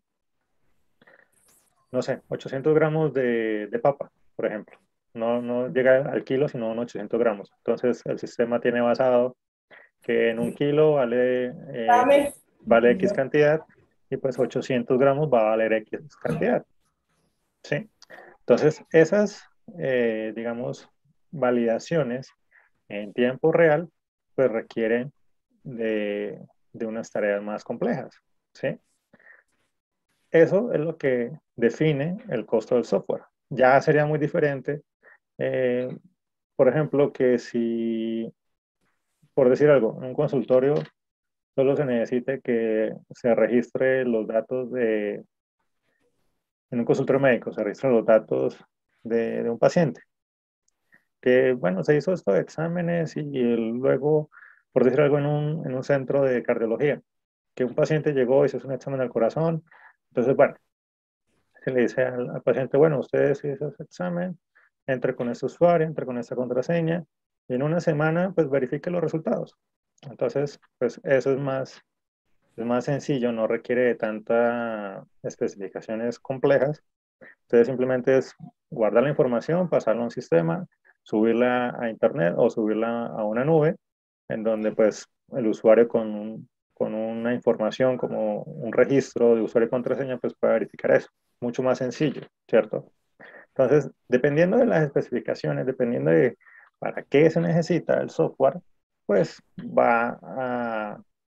no sé, ochocientos gramos de, de papa, por ejemplo. No, no llega al kilo, sino en ochocientos gramos. Entonces, el sistema tiene basado que en un kilo vale, eh, vale X cantidad y pues ochocientos gramos va a valer X cantidad. ¿Sí? Entonces, esas, eh, digamos, validaciones en tiempo real, pues requieren de, de unas tareas más complejas. ¿Sí? Eso es lo que define el costo del software. Ya sería muy diferente, eh, por ejemplo, que si, por decir algo, en un consultorio solo se necesite que se registre los datos de, en un consultorio médico, se registran los datos de, de un paciente, que, bueno, se hizo estos exámenes y el- luego, por decir algo, en un, en un centro de cardiología, que un paciente llegó y se hizo un examen al corazón, entonces, bueno, se le dice al, al paciente, bueno, usted hizo ese examen, entre con este usuario, entre con esta contraseña, y en una semana, pues verifique los resultados. Entonces, pues eso es más, es más sencillo, no requiere de tantas especificaciones complejas. Entonces, simplemente es guardar la información, pasarla a un sistema, subirla a internet o subirla a una nube, en donde pues el usuario con, un- con una información como un registro de usuario y contraseña, pues puede verificar eso. Mucho más sencillo, ¿cierto? Entonces, dependiendo de las especificaciones, dependiendo de para qué se necesita el software, pues va a,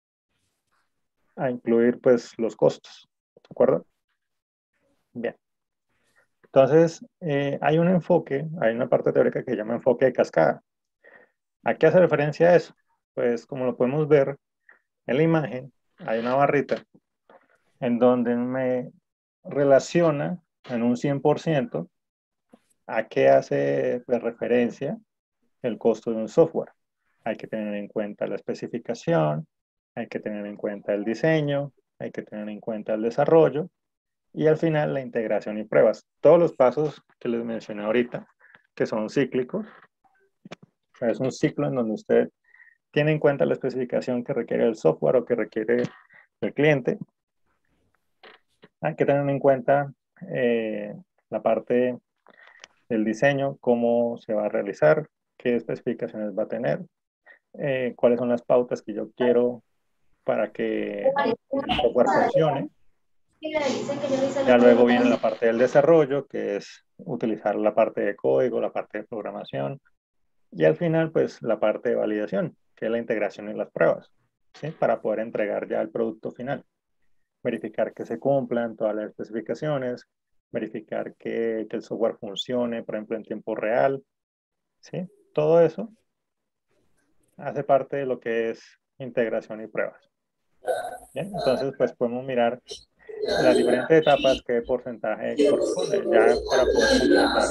a incluir pues los costos, ¿de acuerdo? Bien. Entonces, eh, hay un enfoque, hay una parte teórica que se llama enfoque de cascada. ¿A qué hace referencia a eso? Pues como lo podemos ver en la imagen, hay una barrita en donde me relaciona en un cien por ciento a qué hace pues, referencia el costo de un software. Hay que tener en cuenta la especificación, hay que tener en cuenta el diseño, hay que tener en cuenta el desarrollo y al final la integración y pruebas. Todos los pasos que les mencioné ahorita, que son cíclicos, o sea, es un ciclo en donde usted tiene en cuenta la especificación que requiere el software o que requiere el cliente. Hay que tener en cuenta eh, la parte del diseño, cómo se va a realizar, qué especificaciones va a tener, eh, cuáles son las pautas que yo quiero para que el software funcione. Ya luego viene la parte del desarrollo, que es utilizar la parte de código, la parte de programación, y al final, pues la parte de validación, que es la integración y las pruebas, ¿sí? Para poder entregar ya el producto final. Verificar que se cumplan todas las especificaciones, verificar que, que el software funcione, por ejemplo, en tiempo real, ¿sí? Todo eso hace parte de lo que es integración y pruebas. ¿Bien? Entonces, pues podemos mirar las diferentes etapas, qué porcentaje corresponde, ya para poder completar.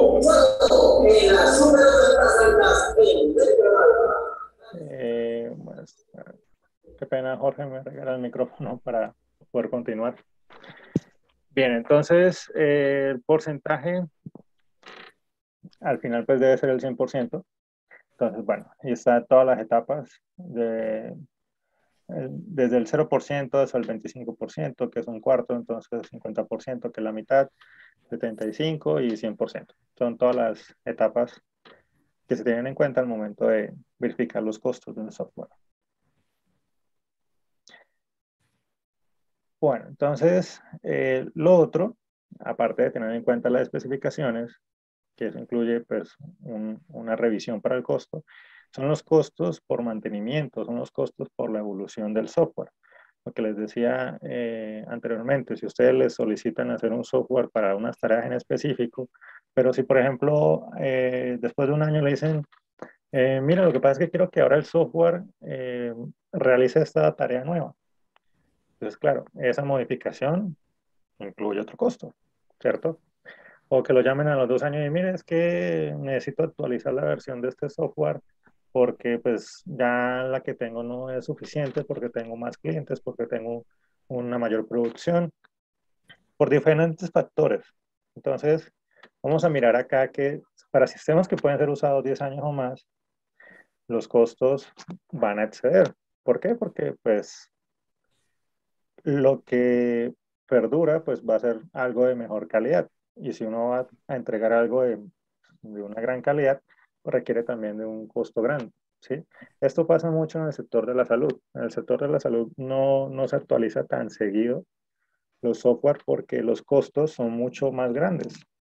Eh, pues, qué pena, Jorge, me regala el micrófono para poder continuar. Bien, entonces eh, el porcentaje al final pues debe ser el cien por ciento. Entonces, bueno, ahí están todas las etapas, de, eh, desde el cero por ciento hasta el veinticinco por ciento, que es un cuarto, entonces cincuenta por ciento, que es la mitad, setenta y cinco por ciento y cien por ciento. Son todas las etapas que se tienen en cuenta al momento de verificar los costos de un software. Bueno, entonces, eh, lo otro, aparte de tener en cuenta las especificaciones, que eso incluye pues, un, una revisión para el costo, son los costos por mantenimiento, son los costos por la evolución del software. Lo que les decía eh, anteriormente, si ustedes les solicitan hacer un software para unas tareas en específico, pero si por ejemplo eh, después de un año le dicen, eh, mira, lo que pasa es que quiero que ahora el software eh, realice esta tarea nueva. Entonces, claro, esa modificación incluye otro costo, ¿cierto? O que lo llamen a los dos años y mire, es que necesito actualizar la versión de este software porque pues ya la que tengo no es suficiente, porque tengo más clientes, porque tengo una mayor producción, por diferentes factores. Entonces, vamos a mirar acá que para sistemas que pueden ser usados diez años o más, los costos van a exceder. ¿Por qué? Porque pues lo que perdura pues va a ser algo de mejor calidad. Y si uno va a entregar algo de, de una gran calidad, pues requiere también de un costo grande, ¿sí? Esto pasa mucho en el sector de la salud. En el sector de la salud no, no se actualiza tan seguido los software porque los costos son mucho más grandes.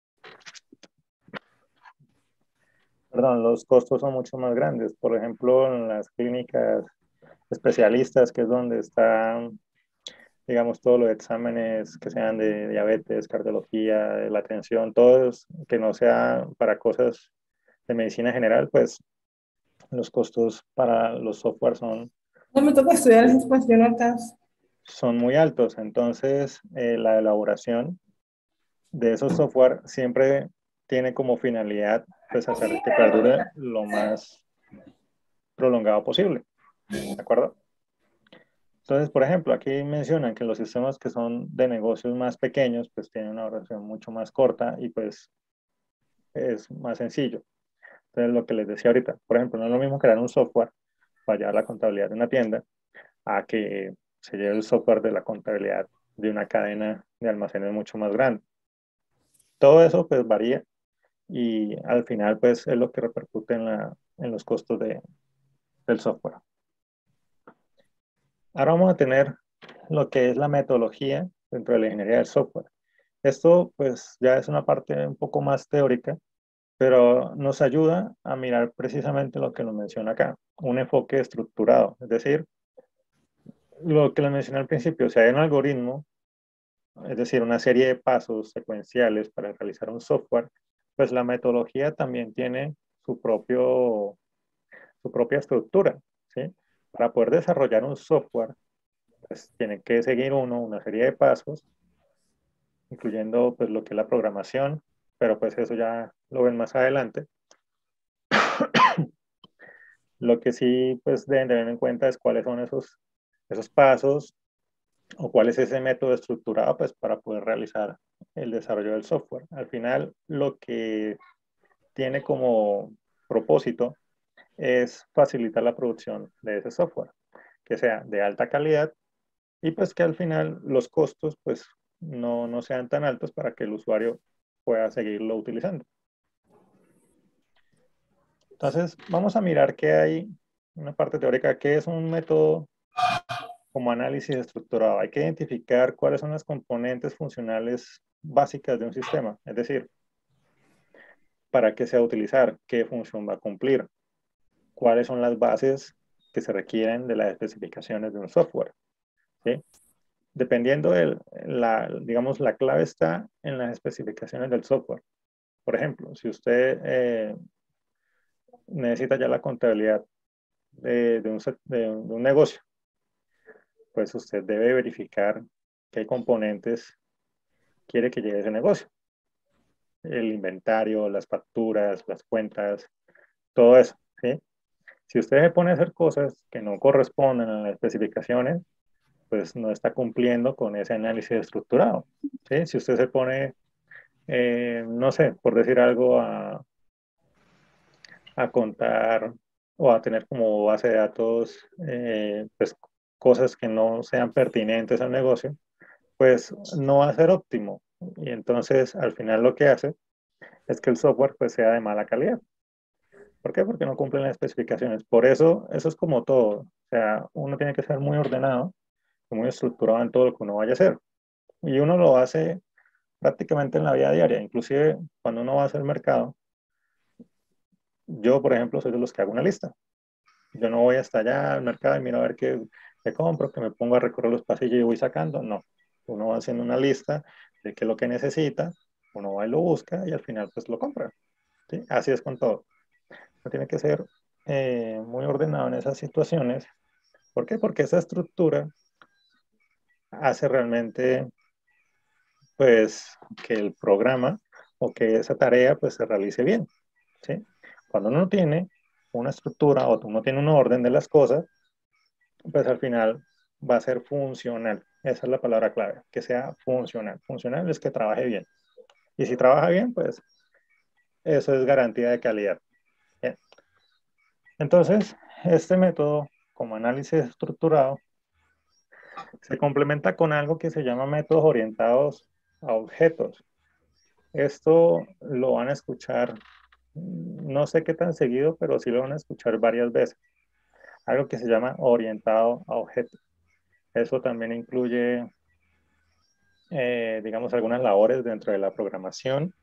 Perdón, los costos son mucho más grandes. Por ejemplo, en las clínicas especialistas, que es donde están, digamos, todos los exámenes que sean de diabetes, cardiología, de la atención, todos que no sea para cosas de medicina general, pues los costos para los software son,
No me toca estudiar esas cuestiones.
son muy altos. Entonces, eh, la elaboración de esos software siempre tiene como finalidad pues, hacer que perdure lo más prolongado posible. ¿De acuerdo? Entonces, por ejemplo, aquí mencionan que los sistemas que son de negocios más pequeños, pues tienen una duración mucho más corta y pues es más sencillo. Entonces, lo que les decía ahorita, por ejemplo, no es lo mismo crear un software para llevar la contabilidad de una tienda a que se lleve el software de la contabilidad de una cadena de almacenes mucho más grande. Todo eso pues varía y al final pues es lo que repercute en, la, en los costos de, del software. Ahora vamos a tener lo que es la metodología dentro de la ingeniería del software. Esto pues ya es una parte un poco más teórica, pero nos ayuda a mirar precisamente lo que nos menciona acá, un enfoque estructurado, es decir, lo que les mencioné al principio, si hay un algoritmo, es decir, una serie de pasos secuenciales para realizar un software, pues la metodología también tiene su, propio, su propia estructura, ¿sí? Para poder desarrollar un software, pues tiene que seguir uno una serie de pasos, incluyendo pues lo que es la programación, pero pues eso ya lo ven más adelante. Lo que sí pues deben tener en cuenta es cuáles son esos, esos pasos o cuál es ese método estructurado pues para poder realizar el desarrollo del software. Al final lo que tiene como propósito es facilitar la producción de ese software, que sea de alta calidad y pues que al final los costos pues no, no sean tan altos para que el usuario pueda seguirlo utilizando. Entonces vamos a mirar qué hay, una parte teórica, qué es un método como análisis estructurado. Hay que identificar cuáles son las componentes funcionales básicas de un sistema, es decir, para qué se va a utilizar, qué función va a cumplir, cuáles son las bases que se requieren de las especificaciones de un software, ¿sí? Dependiendo de la, digamos, la clave está en las especificaciones del software. Por ejemplo, si usted eh, necesita ya la contabilidad de, de, un, de, de un negocio, pues usted debe verificar qué componentes quiere que lleve ese negocio. El inventario, las facturas, las cuentas, todo eso, ¿sí? Si usted se pone a hacer cosas que no corresponden a las especificaciones, pues no está cumpliendo con ese análisis estructurado, ¿sí? Si usted se pone, eh, no sé, por decir algo, a, a contar o a tener como base de datos, eh, pues cosas que no sean pertinentes al negocio, pues no va a ser óptimo. Y entonces, al final lo que hace es que el software pues sea de mala calidad. ¿Por qué? Porque no cumplen las especificaciones. Por eso, eso es como todo. O sea, uno tiene que ser muy ordenado, muy estructurado en todo lo que uno vaya a hacer. Y uno lo hace prácticamente en la vida diaria. Inclusive cuando uno va a hacer el mercado, yo, por ejemplo, soy de los que hago una lista. Yo no voy hasta allá al mercado y miro a ver qué, qué compro, que me pongo a recorrer los pasillos y voy sacando. No. Uno va haciendo una lista de qué es lo que necesita, uno va y lo busca y al final pues lo compra. ¿Sí? Así es con todo. Uno tiene que ser eh, muy ordenado en esas situaciones. ¿Por qué? Porque esa estructura hace realmente pues que el programa o que esa tarea pues se realice bien, ¿sí? Cuando uno tiene una estructura o uno tiene un orden de las cosas, pues al final va a ser funcional. Esa es la palabra clave, que sea funcional. Funcional es que trabaje bien. Y si trabaja bien, pues eso es garantía de calidad. Bien. Entonces, este método, como análisis estructurado, se complementa con algo que se llama métodos orientados a objetos. Esto lo van a escuchar, no sé qué tan seguido, pero sí lo van a escuchar varias veces. Algo que se llama orientado a objetos. Eso también incluye, eh, digamos, algunas labores dentro de la programación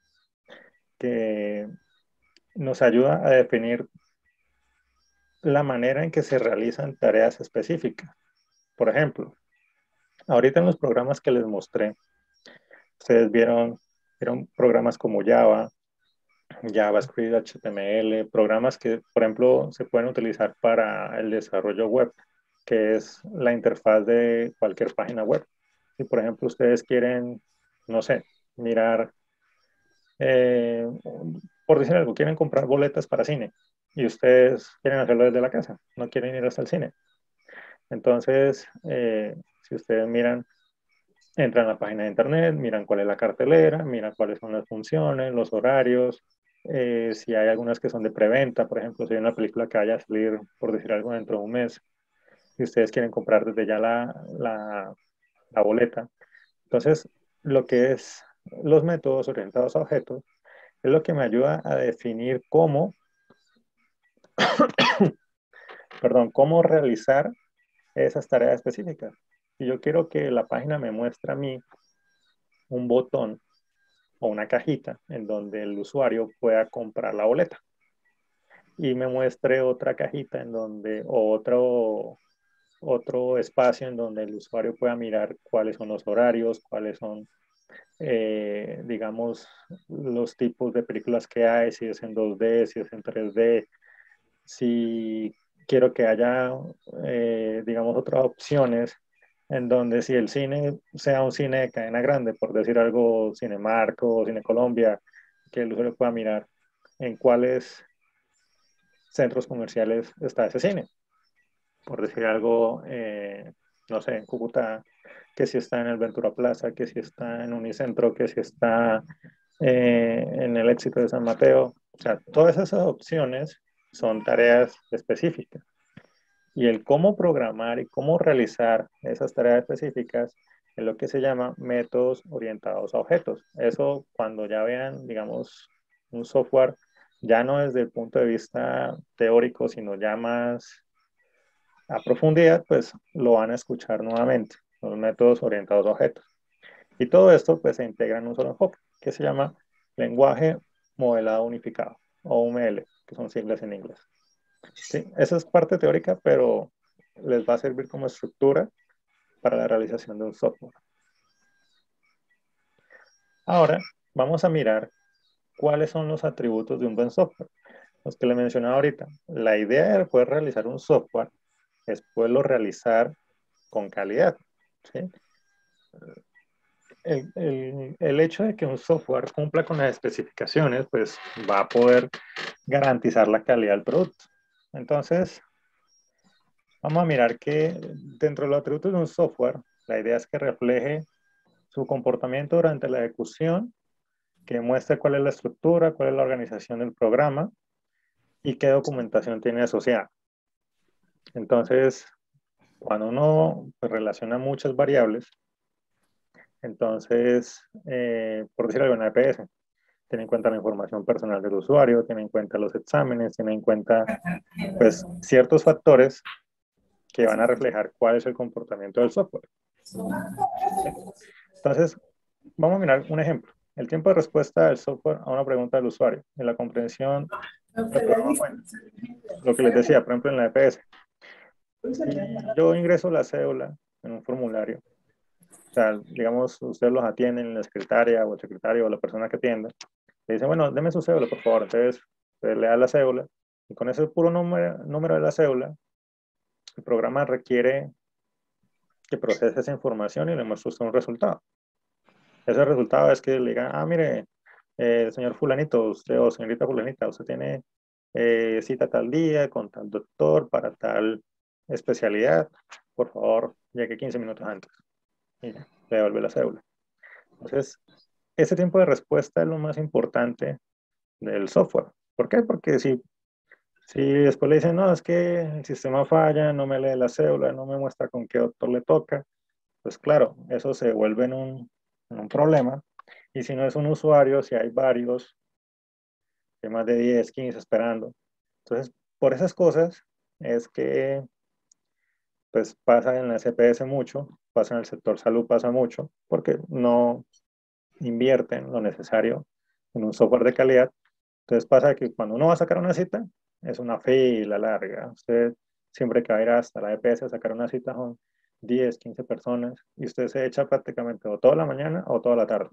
que nos ayuda a definir la manera en que se realizan tareas específicas. Por ejemplo, ahorita en los programas que les mostré, ustedes vieron, vieron programas como Java, JavaScript, H T M L, programas que, por ejemplo, se pueden utilizar para el desarrollo web, que es la interfaz de cualquier página web. Si, por ejemplo, ustedes quieren, no sé, mirar, eh, por decir algo, quieren comprar boletas para cine y ustedes quieren hacerlo desde la casa, no quieren ir hasta el cine. Entonces, eh, si ustedes miran, entran a la página de internet, miran cuál es la cartelera, miran cuáles son las funciones, los horarios, eh, si hay algunas que son de preventa, por ejemplo, si hay una película que vaya a salir, por decir algo, dentro de un mes, y ustedes quieren comprar desde ya la, la, la boleta. Entonces, lo que es los métodos orientados a objetos es lo que me ayuda a definir cómo, perdón, cómo realizar esas tareas específicas. Si yo quiero que la página me muestre a mí un botón o una cajita en donde el usuario pueda comprar la boleta y me muestre otra cajita en donde, o otro, otro espacio en donde el usuario pueda mirar cuáles son los horarios, cuáles son, eh, digamos, los tipos de películas que hay, si es en dos D, si es en tres D, si quiero que haya, eh, digamos, otras opciones en donde si el cine sea un cine de cadena grande, por decir algo, Cinemark o Cine Colombia, que el usuario pueda mirar en cuáles centros comerciales está ese cine. Por decir algo, eh, no sé, en Cúcuta, que si está en el Ventura Plaza, que si está en Unicentro, que si está eh, en el Éxito de San Mateo. O sea, todas esas opciones son tareas específicas. Y el cómo programar y cómo realizar esas tareas específicas es lo que se llama métodos orientados a objetos. Eso cuando ya vean, digamos, un software, ya no desde el punto de vista teórico, sino ya más a profundidad, pues lo van a escuchar nuevamente, los métodos orientados a objetos. Y todo esto pues se integra en un solo enfoque, que se llama lenguaje modelado unificado, o U M L, que son siglas en inglés. Sí, esa es parte teórica, pero les va a servir como estructura para la realización de un software. Ahora, vamos a mirar cuáles son los atributos de un buen software. Los que le mencionaba ahorita. La idea de poder realizar un software es poderlo realizar con calidad, ¿sí? el, el, el hecho de que un software cumpla con las especificaciones, pues va a poder garantizar la calidad del producto. Entonces, vamos a mirar que dentro de los atributos de un software, la idea es que refleje su comportamiento durante la ejecución, que muestre cuál es la estructura, cuál es la organización del programa y qué documentación tiene asociada. Entonces, cuando uno pues, relaciona muchas variables, entonces, eh, por decir algo, en E P S, tiene en cuenta la información personal del usuario, tiene en cuenta los exámenes, tiene en cuenta pues, ciertos factores que van a reflejar cuál es el comportamiento del software. Entonces, vamos a mirar un ejemplo. El tiempo de respuesta del software a una pregunta del usuario y la comprensión del programa fuente. Lo que les decía, por ejemplo, en la E P S. Si yo ingreso la cédula en un formulario, o sea, digamos, ustedes los atienden, la secretaria o el secretario o la persona que atienda, le dicen, bueno, deme su cédula, por favor. Entonces, usted le da la cédula y con ese puro número, número de la cédula, el programa requiere que procese esa información y le muestre usted un resultado. Ese resultado es que le digan, ah, mire, eh, señor fulanito, usted o señorita fulanita, usted tiene eh, cita tal día con tal doctor para tal especialidad, por favor, llegue quince minutos antes. Y ya, le devuelve la cédula. Entonces, ese tiempo de respuesta es lo más importante del software. ¿Por qué? Porque si, si después le dicen, no, es que el sistema falla, no me lee la cédula, no me muestra con qué doctor le toca, pues claro, eso se vuelve en un, en un problema. Y si no es un usuario, si hay varios, hay más de diez, quince esperando. Entonces, por esas cosas es que pues pasa en la S P S mucho, pasa en el sector salud, pasa mucho, porque no invierten lo necesario en un software de calidad. Entonces pasa que cuando uno va a sacar una cita, es una fila larga. Usted siempre que va a ir hasta la E P S a sacar una cita son diez, quince personas y usted se echa prácticamente o toda la mañana o toda la tarde.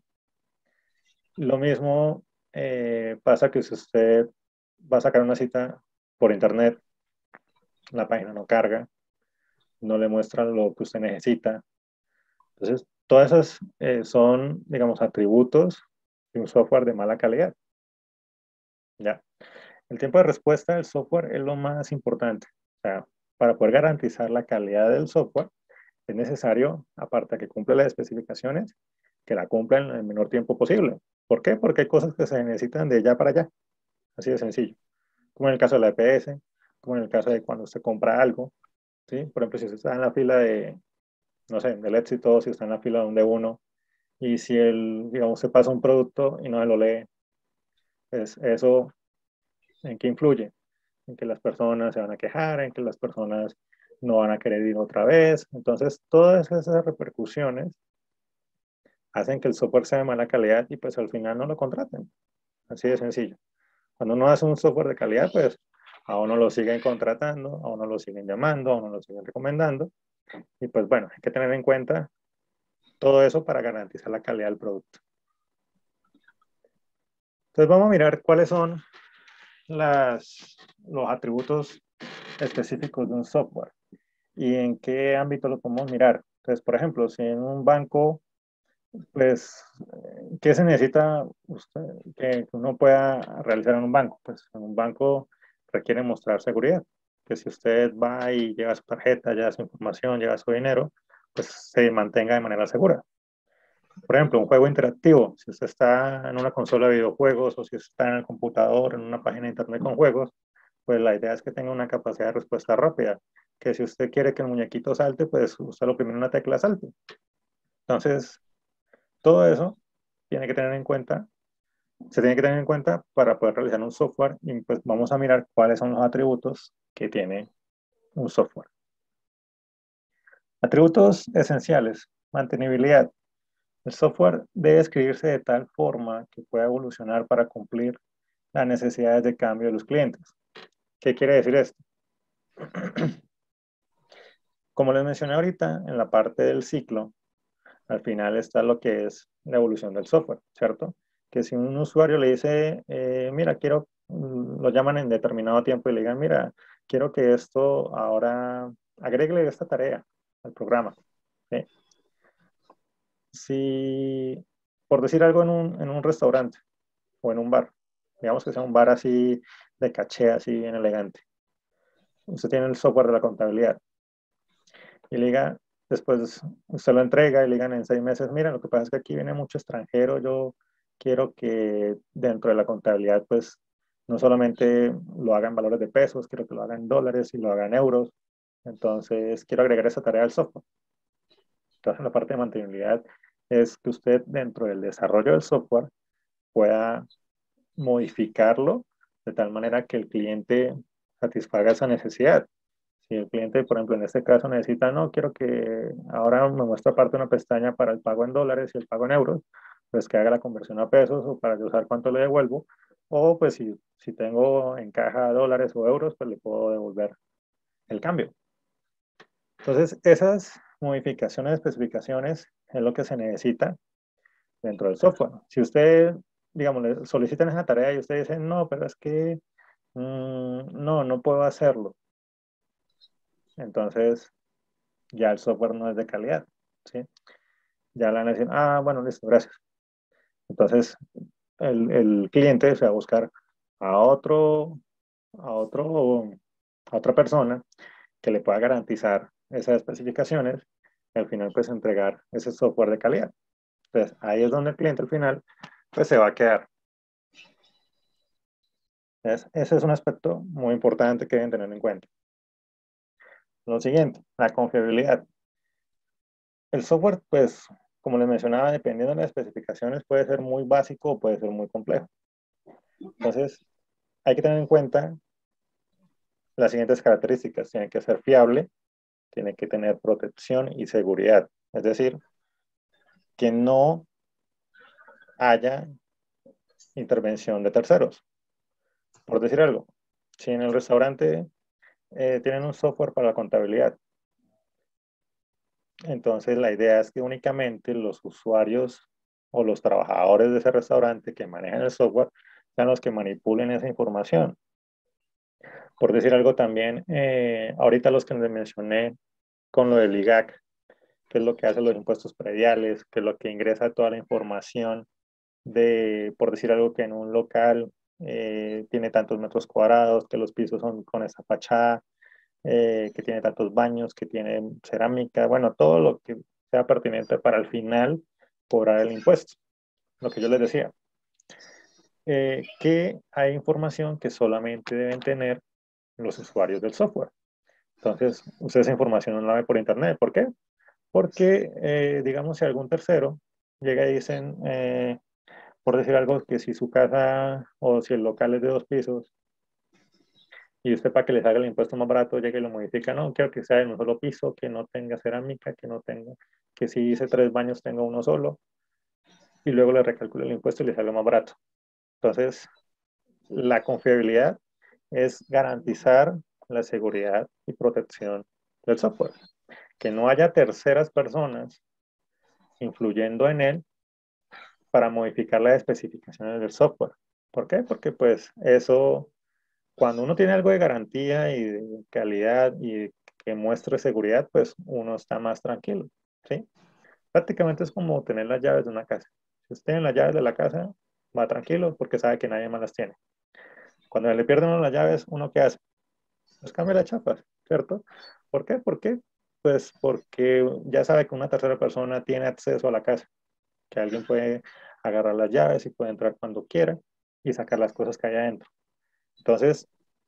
Lo mismo eh, pasa que si usted va a sacar una cita por internet, la página no carga, no le muestran lo que usted necesita. Entonces, todas esas eh, son, digamos, atributos de un software de mala calidad. ¿Ya? El tiempo de respuesta del software es lo más importante. O sea, para poder garantizar la calidad del software, es necesario, aparte de que cumpla las especificaciones, que la cumpla en el menor tiempo posible. ¿Por qué? Porque hay cosas que se necesitan de ya para allá. Así de sencillo. Como en el caso de la E P S, como en el caso de cuando usted compra algo. ¿Sí? Por ejemplo, si usted está en la fila de, no sé, del éxito, si está en la fila de un D uno, y si el, digamos, se pasa un producto y no se lo lee, pues eso, ¿en qué influye? En que las personas se van a quejar, en que las personas no van a querer ir otra vez. Entonces, todas esas repercusiones hacen que el software sea de mala calidad y pues al final no lo contraten. Así de sencillo. Cuando uno hace un software de calidad, pues a uno lo siguen contratando, a uno lo siguen llamando, a uno lo siguen recomendando. Y pues bueno, hay que tener en cuenta todo eso para garantizar la calidad del producto. Entonces vamos a mirar cuáles son las, los atributos específicos de un software y en qué ámbito lo podemos mirar. Entonces, por ejemplo, si en un banco, pues, ¿qué se necesita usted, que uno pueda realizar en un banco? Pues en un banco requiere mostrar seguridad, que si usted va y lleva su tarjeta, lleva su información, lleva su dinero, pues se mantenga de manera segura. Por ejemplo, un juego interactivo, si usted está en una consola de videojuegos o si está en el computador, en una página de internet con juegos, pues la idea es que tenga una capacidad de respuesta rápida, que si usted quiere que el muñequito salte, pues usted lo oprime en una tecla salte. Entonces, todo eso tiene que tener en cuenta, se tiene que tener en cuenta para poder realizar un software y pues vamos a mirar cuáles son los atributos que tiene un software. Atributos esenciales, mantenibilidad. El software debe escribirse de tal forma que pueda evolucionar para cumplir las necesidades de cambio de los clientes. ¿Qué quiere decir esto? Como les mencioné ahorita, en la parte del ciclo, al final está lo que es la evolución del software, ¿cierto? Que si un usuario le dice, eh, mira, quiero, lo llaman en determinado tiempo y le digan, mira, quiero que esto ahora agregue esta tarea al programa, ¿sí? si, por decir algo, en un, en un restaurante o en un bar, digamos que sea un bar así de caché, así bien elegante, usted tiene el software de la contabilidad y le diga, después usted lo entrega y le digan en seis meses, mira, lo que pasa es que aquí viene mucho extranjero, yo quiero que dentro de la contabilidad, pues, no solamente lo hagan en valores de pesos, quiero que lo hagan en dólares y lo hagan en euros. Entonces, quiero agregar esa tarea al software. Entonces, la parte de mantenibilidad es que usted dentro del desarrollo del software pueda modificarlo de tal manera que el cliente satisfaga esa necesidad. Si el cliente, por ejemplo, en este caso necesita, no, quiero que ahora me muestre aparte una pestaña para el pago en dólares y el pago en euros, pues que haga la conversión a pesos o para yo saber cuánto le devuelvo. O pues si, si tengo en caja dólares o euros, pues le puedo devolver el cambio. Entonces, esas modificaciones, especificaciones es lo que se necesita dentro del software. Si usted, digamos, le solicitan esa tarea y usted dice, no, pero es que mmm, no, no puedo hacerlo. Entonces, ya el software no es de calidad, ¿sí? Ya le van a decir, ah, bueno, listo, gracias. Entonces, el, el cliente se va a buscar a otro, a otro, a otra persona que le pueda garantizar esas especificaciones y al final, pues, entregar ese software de calidad. Entonces, ahí es donde el cliente al final, pues, se va a quedar. Entonces, ese es un aspecto muy importante que deben tener en cuenta. Lo siguiente, la confiabilidad. El software, pues, como les mencionaba, dependiendo de las especificaciones, puede ser muy básico o puede ser muy complejo. Entonces, hay que tener en cuenta las siguientes características. Tiene que ser fiable, tiene que tener protección y seguridad. Es decir, que no haya intervención de terceros. Por decir algo, si en el restaurante eh, tienen un software para la contabilidad, entonces la idea es que únicamente los usuarios o los trabajadores de ese restaurante que manejan el software sean los que manipulen esa información. Por decir algo también, eh, ahorita los que les mencioné con lo del I G A C, que es lo que hace los impuestos prediales, que es lo que ingresa toda la información de, por decir algo, que en un local eh, tiene tantos metros cuadrados, que los pisos son con esa fachada, eh, que tiene tantos baños, que tiene cerámica, bueno, todo lo que sea pertinente para al final cobrar el impuesto. Lo que yo les decía, eh, que hay información que solamente deben tener los usuarios del software. Entonces, usted esa información no la ve por internet. ¿Por qué? Porque, eh, digamos, si algún tercero llega y dicen, eh, por decir algo, que si su casa o si el local es de dos pisos y usted para que les haga el impuesto más barato llega y lo modifica, no, quiero que sea en un solo piso, que no tenga cerámica, que no tenga, que si hice tres baños tenga uno solo y luego le recalcula el impuesto y le sale más barato. Entonces, la confiabilidad es garantizar la seguridad y protección del software. Que no haya terceras personas influyendo en él para modificar las especificaciones del software. ¿Por qué? Porque pues eso, cuando uno tiene algo de garantía y de calidad y que muestre seguridad, pues uno está más tranquilo, ¿sí? Prácticamente es como tener las llaves de una casa. Si usted tiene las llaves de la casa, va tranquilo porque sabe que nadie más las tiene. Cuando le pierden uno las llaves, ¿uno qué hace? Pues cambia las chapas, ¿cierto? ¿Por qué? ¿Por qué? Pues porque ya sabe que una tercera persona tiene acceso a la casa, que alguien puede agarrar las llaves y puede entrar cuando quiera y sacar las cosas que hay adentro. Entonces,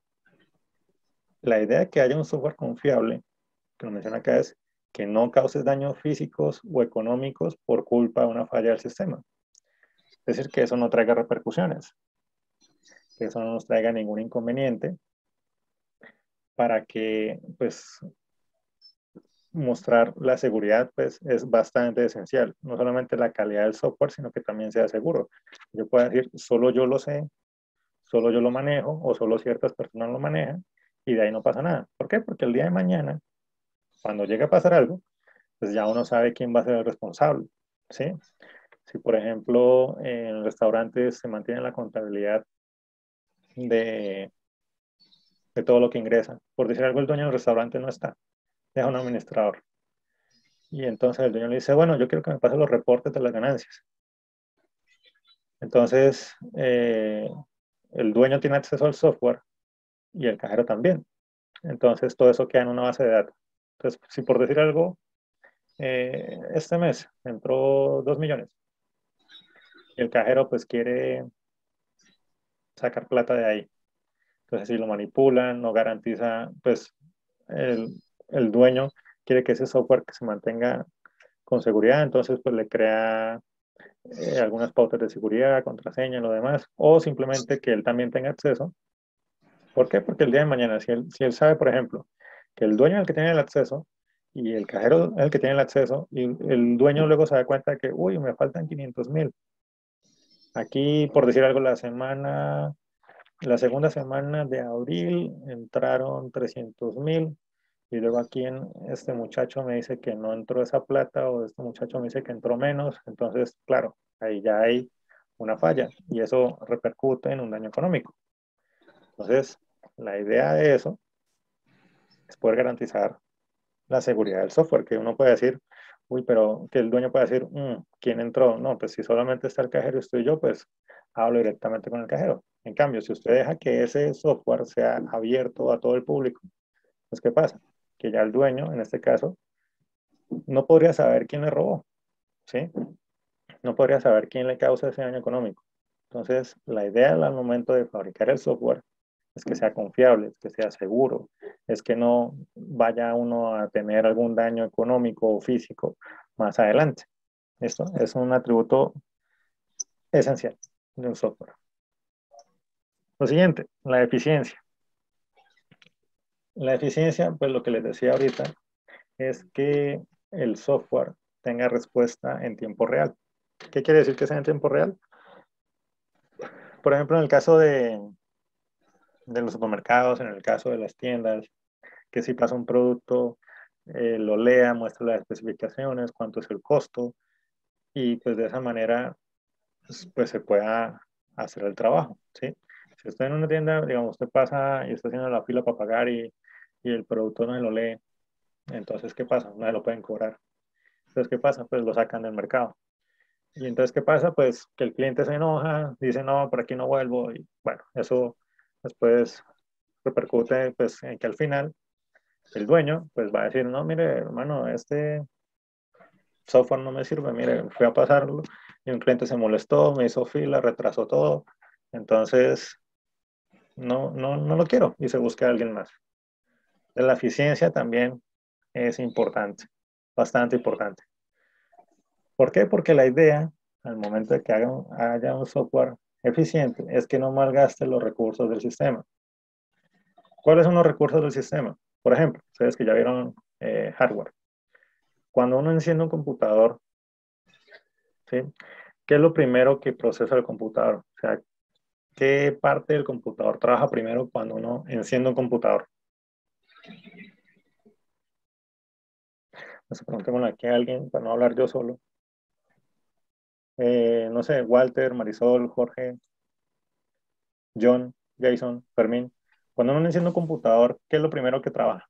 la idea de que haya un software confiable, que lo menciona acá, es que no causes daños físicos o económicos por culpa de una falla del sistema. Es decir, que eso no traiga repercusiones, que eso no nos traiga ningún inconveniente para que, pues, mostrar la seguridad, pues, es bastante esencial. No solamente la calidad del software, sino que también sea seguro. Yo puedo decir, solo yo lo sé, solo yo lo manejo o solo ciertas personas lo manejan y de ahí no pasa nada. ¿Por qué? Porque el día de mañana, cuando llegue a pasar algo, pues ya uno sabe quién va a ser el responsable, ¿sí? Si, por ejemplo, en restaurantes se mantiene la contabilidad de, de todo lo que ingresa, por decir algo, el dueño del restaurante no está, deja un administrador. Y entonces el dueño le dice, bueno, yo quiero que me pasen los reportes de las ganancias. Entonces, eh, el dueño tiene acceso al software y el cajero también. Entonces, todo eso queda en una base de datos. Entonces, si por decir algo, eh, este mes entró dos millones y el cajero pues quiere sacar plata de ahí. Entonces, si lo manipulan, no garantiza, pues el, el dueño quiere que ese software que se mantenga con seguridad, entonces pues le crea eh, algunas pautas de seguridad, contraseña y lo demás, o simplemente que él también tenga acceso. ¿Por qué? Porque el día de mañana, si él, si él sabe, por ejemplo, que el dueño es el que tiene el acceso y el cajero es el que tiene el acceso y el dueño luego se da cuenta que, uy, me faltan quinientos mil. Aquí, por decir algo, la semana, la segunda semana de abril entraron trescientos mil y luego aquí en este muchacho me dice que no entró esa plata o este muchacho me dice que entró menos. Entonces, claro, ahí ya hay una falla y eso repercute en un daño económico. Entonces, la idea de eso es poder garantizar la seguridad del software, que uno puede decir, uy, pero que el dueño puede decir, mmm, ¿quién entró? No, pues si solamente está el cajero y estoy yo, pues hablo directamente con el cajero. En cambio, si usted deja que ese software sea abierto a todo el público, pues ¿qué pasa? Que ya el dueño, en este caso, no podría saber quién le robó, ¿sí? No podría saber quién le causa ese daño económico. Entonces, la idea al momento de fabricar el software es que sea confiable, es que sea seguro, es que no vaya uno a tener algún daño económico o físico más adelante. Esto es un atributo esencial de un software. Lo siguiente, la eficiencia. La eficiencia, pues lo que les decía ahorita, es que el software tenga respuesta en tiempo real. ¿Qué quiere decir que sea en tiempo real? Por ejemplo, en el caso de, de los supermercados, en el caso de las tiendas, que si pasa un producto, eh, lo lea, muestra las especificaciones, cuánto es el costo, y pues de esa manera pues, pues se pueda hacer el trabajo, ¿sí? Si usted en una tienda, digamos, usted pasa y está haciendo la fila para pagar y, y el producto no se lo lee, entonces, ¿qué pasa? No se lo pueden cobrar. Entonces, ¿qué pasa? Pues lo sacan del mercado. Y entonces, ¿qué pasa? Pues que el cliente se enoja, dice, no, por aquí no vuelvo, y bueno, eso después repercute pues en que al final el dueño pues va a decir, no, mire, hermano, este software no me sirve, mire, fui a pasarlo y un cliente se molestó, me hizo fila, retrasó todo, entonces no, no, no lo quiero y se busca a alguien más. La eficiencia también es importante, bastante importante. ¿Por qué? Porque la idea, al momento de que haga, haya un software eficiente, es que no malgaste los recursos del sistema. ¿Cuáles son los recursos del sistema? Por ejemplo, ustedes que ya vieron eh, hardware. Cuando uno enciende un computador, ¿sí? ¿Qué es lo primero que procesa el computador? O sea, ¿qué parte del computador trabaja primero cuando uno enciende un computador? No sé, preguntémosle aquí a alguien para no hablar yo solo. Eh, no sé, Walter, Marisol, Jorge, John, Jason, Fermín. Cuando uno enciende un computador, ¿qué es lo primero que trabaja?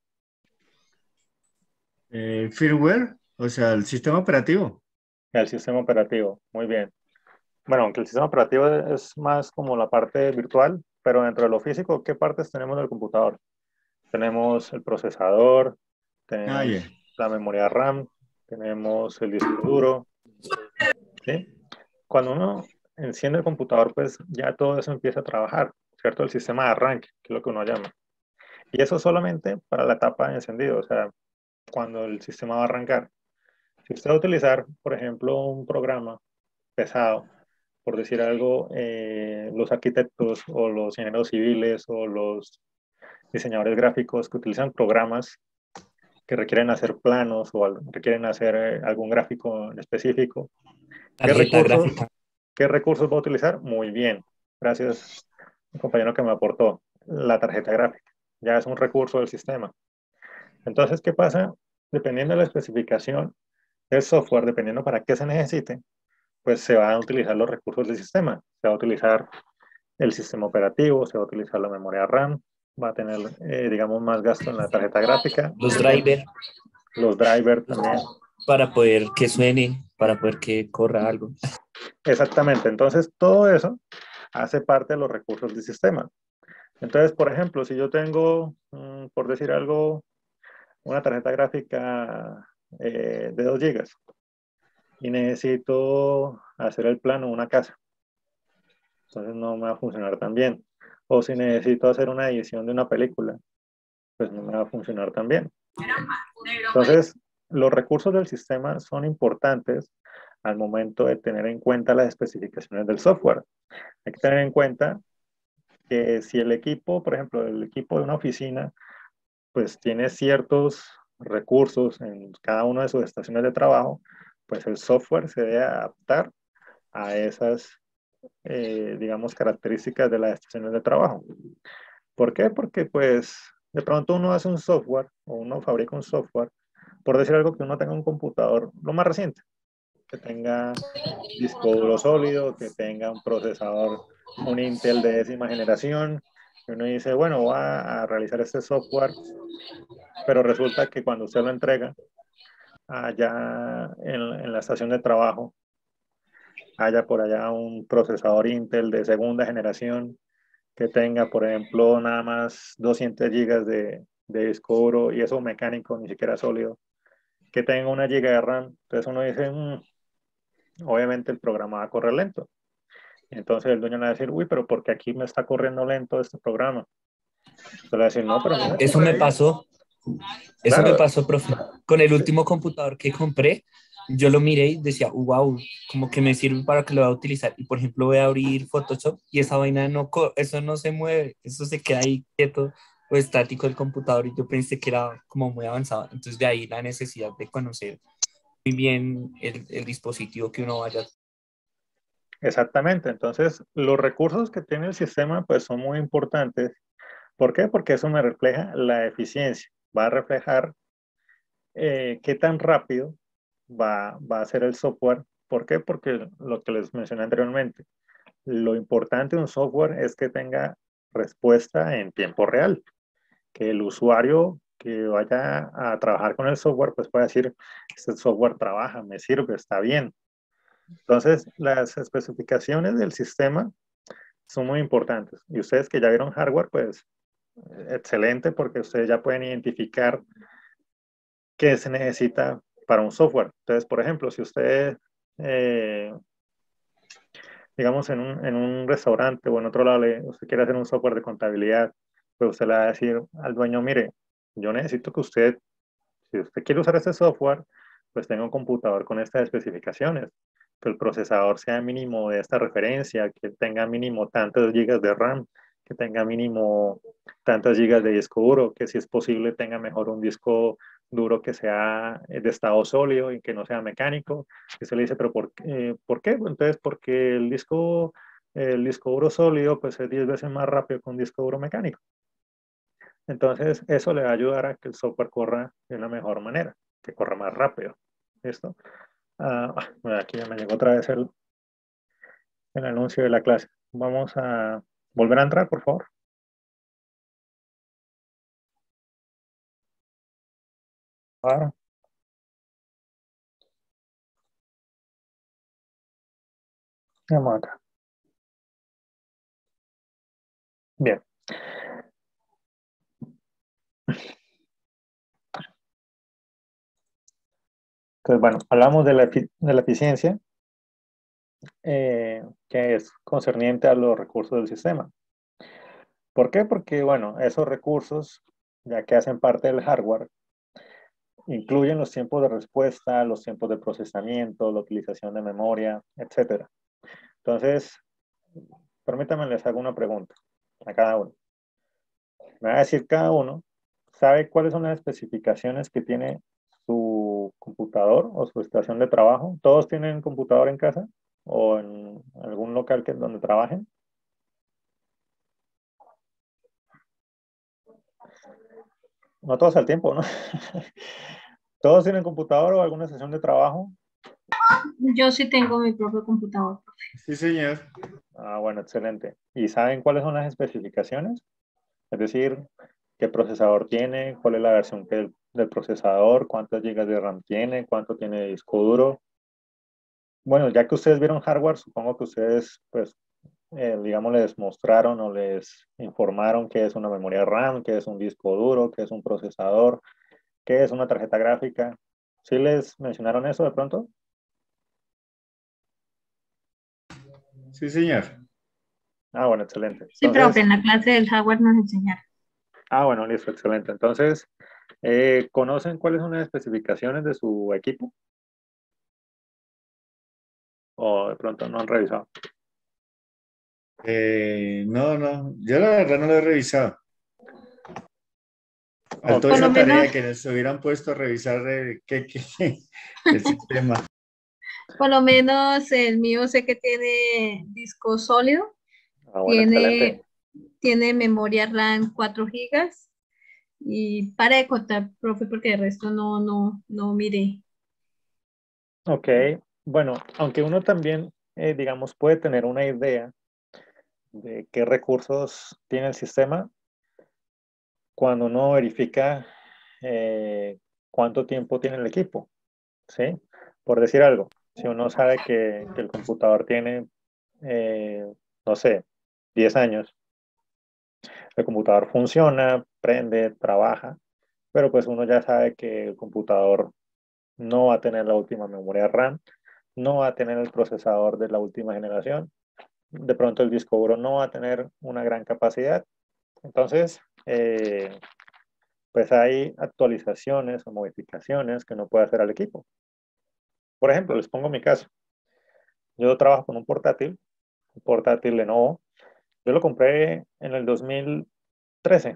Eh, firmware, o sea, el sistema operativo.
El sistema operativo. Muy bien. Bueno, aunque el sistema operativo es más como la parte virtual, pero dentro de lo físico, ¿qué partes tenemos del computador? Tenemos el procesador,
Ah,
tenemos
ya.
la memoria RAM, tenemos el disco duro, ¿sí? Cuando uno enciende el computador, pues ya todo eso empieza a trabajar, ¿cierto? El sistema de arranque, que es lo que uno llama. Y eso solamente para la etapa de encendido, o sea, cuando el sistema va a arrancar. Si usted va a utilizar, por ejemplo, un programa pesado, por decir algo, eh, los arquitectos o los ingenieros civiles o los diseñadores gráficos que utilizan programas que requieren hacer planos o al- requieren hacer eh, algún gráfico en específico, ¿qué
Tarjeta
recursos,
gráfica.
qué recursos va a utilizar? Muy bien, gracias, un compañero que me aportó, la tarjeta gráfica, ya es un recurso del sistema. Entonces, ¿qué pasa? Dependiendo de la especificación del software, dependiendo para qué se necesite, pues se van a utilizar los recursos del sistema. Se va a utilizar el sistema operativo, se va a utilizar la memoria RAM, va a tener, eh, digamos, más gasto en la tarjeta gráfica,
Los drivers.
los drivers también.
para poder que suene, para poder que corra algo.
Exactamente, entonces todo eso hace parte de los recursos del sistema. Entonces, por ejemplo, si yo tengo, mm, por decir algo, una tarjeta gráfica eh, de dos gigas y necesito hacer el plano de una casa, entonces no me va a funcionar tan bien. O si necesito hacer una edición de una película, pues no me va a funcionar tan bien. Entonces, los recursos del sistema son importantes al momento de tener en cuenta las especificaciones del software. Hay que tener en cuenta que si el equipo, por ejemplo, el equipo de una oficina, pues tiene ciertos recursos en cada una de sus estaciones de trabajo, pues el software se debe adaptar a esas, eh, digamos, características de las estaciones de trabajo. ¿Por qué? Porque pues de pronto uno hace un software o uno fabrica un software, por decir algo, que uno tenga un computador, lo más reciente, que tenga disco duro sólido, que tenga un procesador, un Intel de décima generación, y uno dice, bueno, va a realizar este software, pero resulta que cuando usted lo entrega allá en, en la estación de trabajo, haya por allá un procesador Intel de segunda generación que tenga, por ejemplo, nada más doscientos gigas de, de disco duro y eso mecánico, ni siquiera sólido, que tenga una giga de RAM. Entonces uno dice, mmm, obviamente el programa va a correr lento. Entonces el dueño le va a decir, uy, pero ¿por qué aquí me está corriendo lento este programa? Entonces le va a decir, no, pero a mí me
Eso
corre
me
bien.
pasó, eso me
Claro,
pasó, profe. Con el último computador que compré, yo lo miré y decía, wow, como que me sirve para que lo voy a utilizar. Y por ejemplo, voy a abrir Photoshop y esa vaina no, co- eso no se mueve, eso se queda ahí quieto o estático el computador y yo pensé que era como muy avanzado. Entonces de ahí la necesidad de conocer muy bien el, el dispositivo que uno vaya.
exactamente. Entonces los recursos que tiene el sistema pues son muy importantes. ¿Por qué? Porque eso me refleja la eficiencia. Va a reflejar eh, qué tan rápido va, va a ser el software. ¿Por qué? Porque lo que les mencioné anteriormente, lo importante de un software es que tenga respuesta en tiempo real, que el usuario que vaya a trabajar con el software pues pueda decir, este software trabaja, me sirve, está bien. Entonces, las especificaciones del sistema son muy importantes. Y ustedes que ya vieron hardware, pues excelente porque ustedes ya pueden identificar qué se necesita para un software. Entonces, por ejemplo, si usted, eh, digamos, en un, en un restaurante o en otro lado, le, usted quiere hacer un software de contabilidad, pues usted le va a decir al dueño, mire, yo necesito que usted, si usted quiere usar este software, pues tenga un computador con estas especificaciones, que el procesador sea mínimo de esta referencia, que tenga mínimo tantos gigas de RAM, que tenga mínimo tantas gigas de disco duro, que si es posible tenga mejor un disco duro que sea de estado sólido y que no sea mecánico. Y se le dice, pero ¿por, eh, ¿por qué? Entonces, porque el disco, el disco duro sólido pues es diez veces más rápido que un disco duro mecánico. Entonces, eso le va a ayudar a que el software corra de una mejor manera, que corra más rápido. ¿Listo? Ah, aquí ya me llegó otra vez el, el anuncio de la clase. Vamos a volver a entrar, por favor. Ahora, vamos acá. Bien. Entonces, bueno, hablamos de la, de la eficiencia, eh, que es concerniente a los recursos del sistema. ¿Por qué? Porque, bueno, esos recursos, ya que hacen parte del hardware, incluyen los tiempos de respuesta, los tiempos de procesamiento, la utilización de memoria, etcétera. Entonces, permítanme les hago una pregunta a cada uno. Me va a decir cada uno, ¿sabe cuáles son las especificaciones que tiene su computador o su estación de trabajo? ¿Todos tienen computador en casa o en algún local que, donde trabajen? No todos al tiempo, ¿no? ¿Todos tienen computador o alguna estación de trabajo?
Yo sí tengo mi propio computador.
Sí, señor.
Ah, bueno, excelente. ¿Y saben cuáles son las especificaciones? Es decir, qué procesador tiene, cuál es la versión que del procesador, cuántas gigas de RAM tiene, cuánto tiene de disco duro. Bueno, ya que ustedes vieron hardware, supongo que ustedes, pues, eh, digamos, les mostraron o les informaron qué es una memoria RAM, qué es un disco duro, qué es un procesador, qué es una tarjeta gráfica. ¿Sí les mencionaron eso de pronto?
Sí, señor.
Ah, bueno, excelente.
Sí, profe,
Entonces,
en la clase del hardware nos enseñaron.
ah, bueno, listo, excelente. Entonces, eh, ¿conocen cuáles son las especificaciones de su equipo? ¿O de pronto no han revisado?
Eh, no, no, yo la verdad no lo he revisado. Faltó
Ok,
Por lo
esa
menos,
tarea que nos hubieran puesto a revisar eh, qué, qué- el sistema.
por lo menos el mío sé que tiene disco sólido,
ah, bueno, excelente.
tiene, tiene memoria RAM cuatro gigas y para de contar, profe, porque el resto no, no, no miré.
Ok, bueno, aunque uno también, eh, digamos, puede tener una idea de qué recursos tiene el sistema cuando uno verifica eh, cuánto tiempo tiene el equipo, ¿sí? Por decir algo, si uno sabe que, que el computador tiene, eh, no sé, diez años, el computador funciona, prende, trabaja, pero pues uno ya sabe que el computador no va a tener la última memoria RAM, no va a tener el procesador de la última generación, de pronto el disco duro no va a tener una gran capacidad. Entonces, eh, pues hay actualizaciones o modificaciones que no puede hacer al equipo. Por ejemplo, les pongo mi caso. Yo trabajo con un portátil, un portátil Lenovo. Yo lo compré en el dos mil trece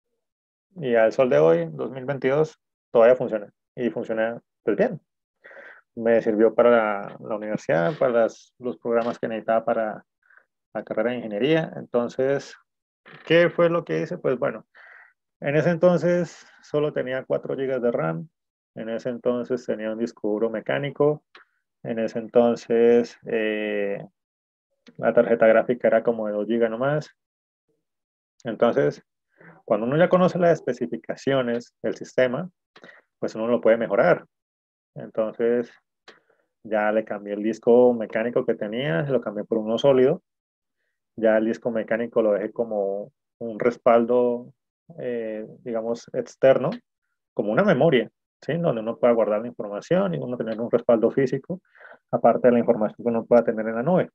y al sol de hoy, dos mil veintidós, todavía funciona. Y funciona pues bien. Me sirvió para la, la universidad, para las, los programas que necesitaba para la carrera de ingeniería. Entonces, ¿qué fue lo que hice? Pues bueno, en ese entonces solo tenía cuatro gigas de RAM. En ese entonces tenía un disco duro mecánico. En ese entonces eh, la tarjeta gráfica era como de dos gigas nomás. Entonces, cuando uno ya conoce las especificaciones del sistema, pues uno lo puede mejorar. Entonces, ya le cambié el disco mecánico que tenía, lo cambié por uno sólido. Ya el disco mecánico lo dejé como un respaldo, eh, digamos, externo, como una memoria, ¿sí? Donde uno pueda guardar la información y uno tener un respaldo físico, aparte de la información que uno pueda tener en la nube.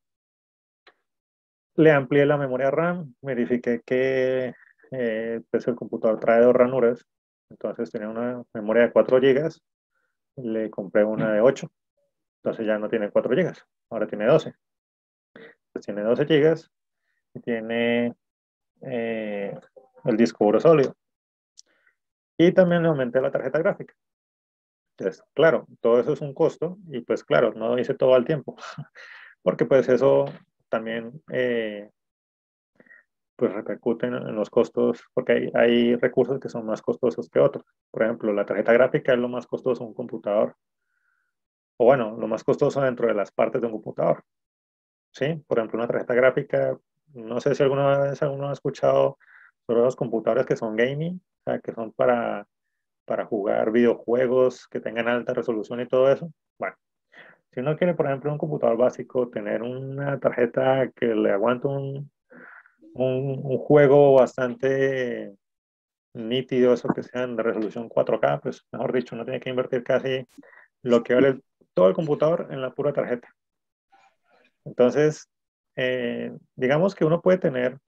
Le amplié la memoria RAM, verifiqué que eh, pues el computador trae dos ranuras, entonces tenía una memoria de cuatro gigas, le compré una de ocho, entonces ya no tiene cuatro gigas, ahora tiene doce. Pues tiene doce gigas y tiene eh, el disco duro sólido. Y también le aumenté la tarjeta gráfica. Entonces, claro, todo eso es un costo y pues claro, no lo hice todo al tiempo, porque pues eso también eh, pues repercute en, en, los costos, porque hay, hay recursos que son más costosos que otros. Por ejemplo, la tarjeta gráfica es lo más costoso de un computador, o bueno, lo más costoso dentro de las partes de un computador. ¿Sí? Por ejemplo, una tarjeta gráfica, no sé si alguna vez alguno ha escuchado sobre los computadores que son gaming, o sea, que son para, para jugar videojuegos que tengan alta resolución y todo eso. Bueno, si uno quiere, por ejemplo, un computador básico, tener una tarjeta que le aguante un, un, un juego bastante nítido, eso que sea de resolución cuatro K, pues mejor dicho, uno tiene que invertir casi lo que vale el, todo el computador en la pura tarjeta. Entonces, eh, digamos que uno puede tener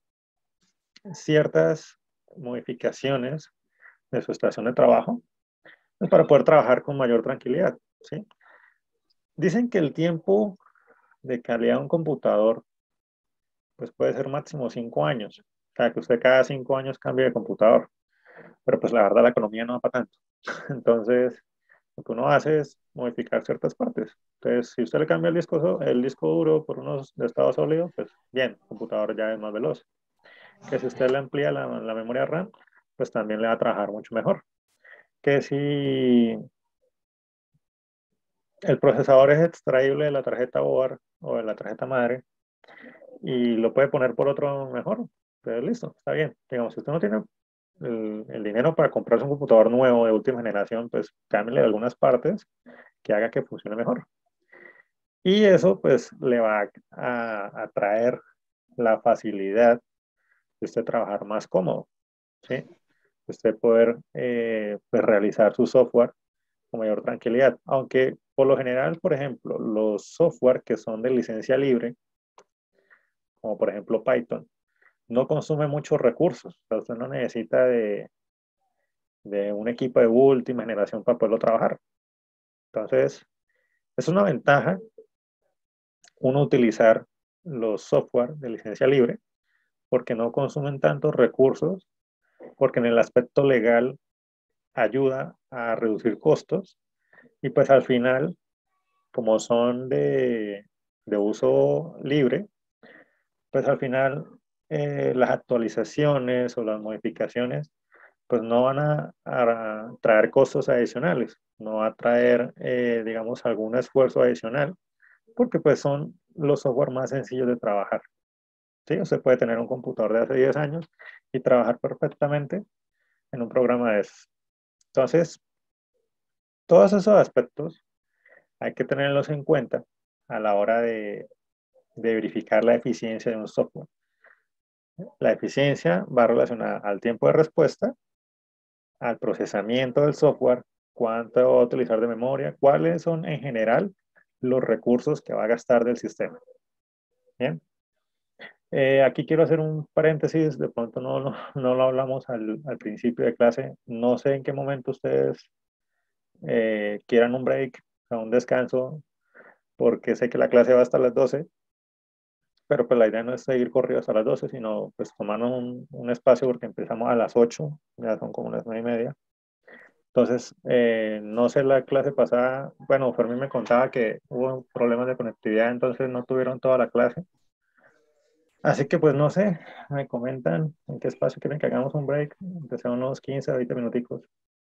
ciertas modificaciones de su estación de trabajo pues, para poder trabajar con mayor tranquilidad, ¿sí? Dicen que el tiempo de calidad de un computador pues puede ser máximo cinco años. O sea, que usted cada cinco años cambie de computador. Pero pues la verdad la economía no va para tanto. Entonces, lo que uno hace es modificar ciertas partes. Entonces, si usted le cambia el disco, el disco duro por unos de estado sólido, pues bien, el computador ya es más veloz. Que si usted le amplía la, la memoria RAM, pues también le va a trabajar mucho mejor. Que si el procesador es extraíble de la tarjeta board o de la tarjeta madre y lo puede poner por otro mejor, pues listo, está bien. Digamos, si usted no tiene el, el dinero para comprarse un computador nuevo de última generación, pues cámbiale algunas partes que haga que funcione mejor. Y eso pues le va a, a traer la facilidad de usted trabajar más cómodo, ¿sí? Usted poder eh, pues, realizar su software con mayor tranquilidad. Aunque por lo general, por ejemplo, los software que son de licencia libre, como por ejemplo Python, no consume muchos recursos. O sea, usted no necesita de, de un equipo de última generación para poderlo trabajar. Entonces, es una ventaja uno utilizar los software de licencia libre porque no consumen tantos recursos, porque en el aspecto legal ayuda a reducir costos y pues al final, como son de, de uso libre, pues al final eh, las actualizaciones o las modificaciones pues no van a, a traer costos adicionales, no va a traer, eh, digamos, algún esfuerzo adicional, porque pues son los software más sencillos de trabajar. ¿Sí? Usted puede tener un computador de hace diez años y trabajar perfectamente en un programa de esos. Entonces, todos esos aspectos hay que tenerlos en cuenta a la hora de, de verificar la eficiencia de un software. La eficiencia va relacionada al tiempo de respuesta, al procesamiento del software, cuánto va a utilizar de memoria, cuáles son en general los recursos que va a gastar del sistema. Bien. Eh, aquí quiero hacer un paréntesis, de pronto no, no, no lo hablamos al, al, principio de clase. No sé en qué momento ustedes eh, quieran un break, o sea, un descanso, porque sé que la clase va hasta las doce, pero pues la idea no es seguir corrido hasta las doce, sino pues tomarnos un, un espacio porque empezamos a las ocho, ya son como las nueve y media. Entonces, eh, no sé la clase pasada, bueno, Fermín me contaba que hubo problemas de conectividad, entonces no tuvieron toda la clase. Así que pues no sé, me comentan en qué espacio quieren que hagamos un break, que sea unos quince o veinte minuticos.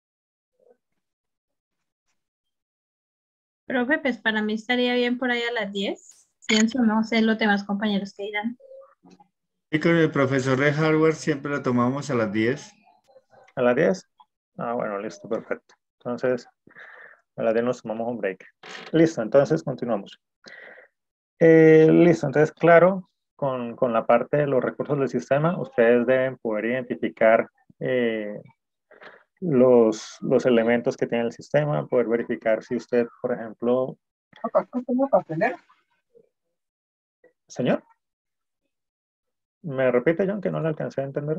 Profe, pues para mí estaría bien por ahí a las diez. Pienso, no sé los demás compañeros que irán.
Y con el profesor de hardware siempre lo tomamos a las diez.
¿A las diez? Ah, bueno, listo, perfecto. Entonces, a las diez nos tomamos un break. Listo, entonces continuamos. Eh, listo, entonces, claro, con, con la parte de los recursos del sistema, ustedes deben poder identificar eh, los, los elementos que tiene el sistema, poder verificar si usted, por ejemplo... Señor, ¿me repite, John, que no le alcancé a entender?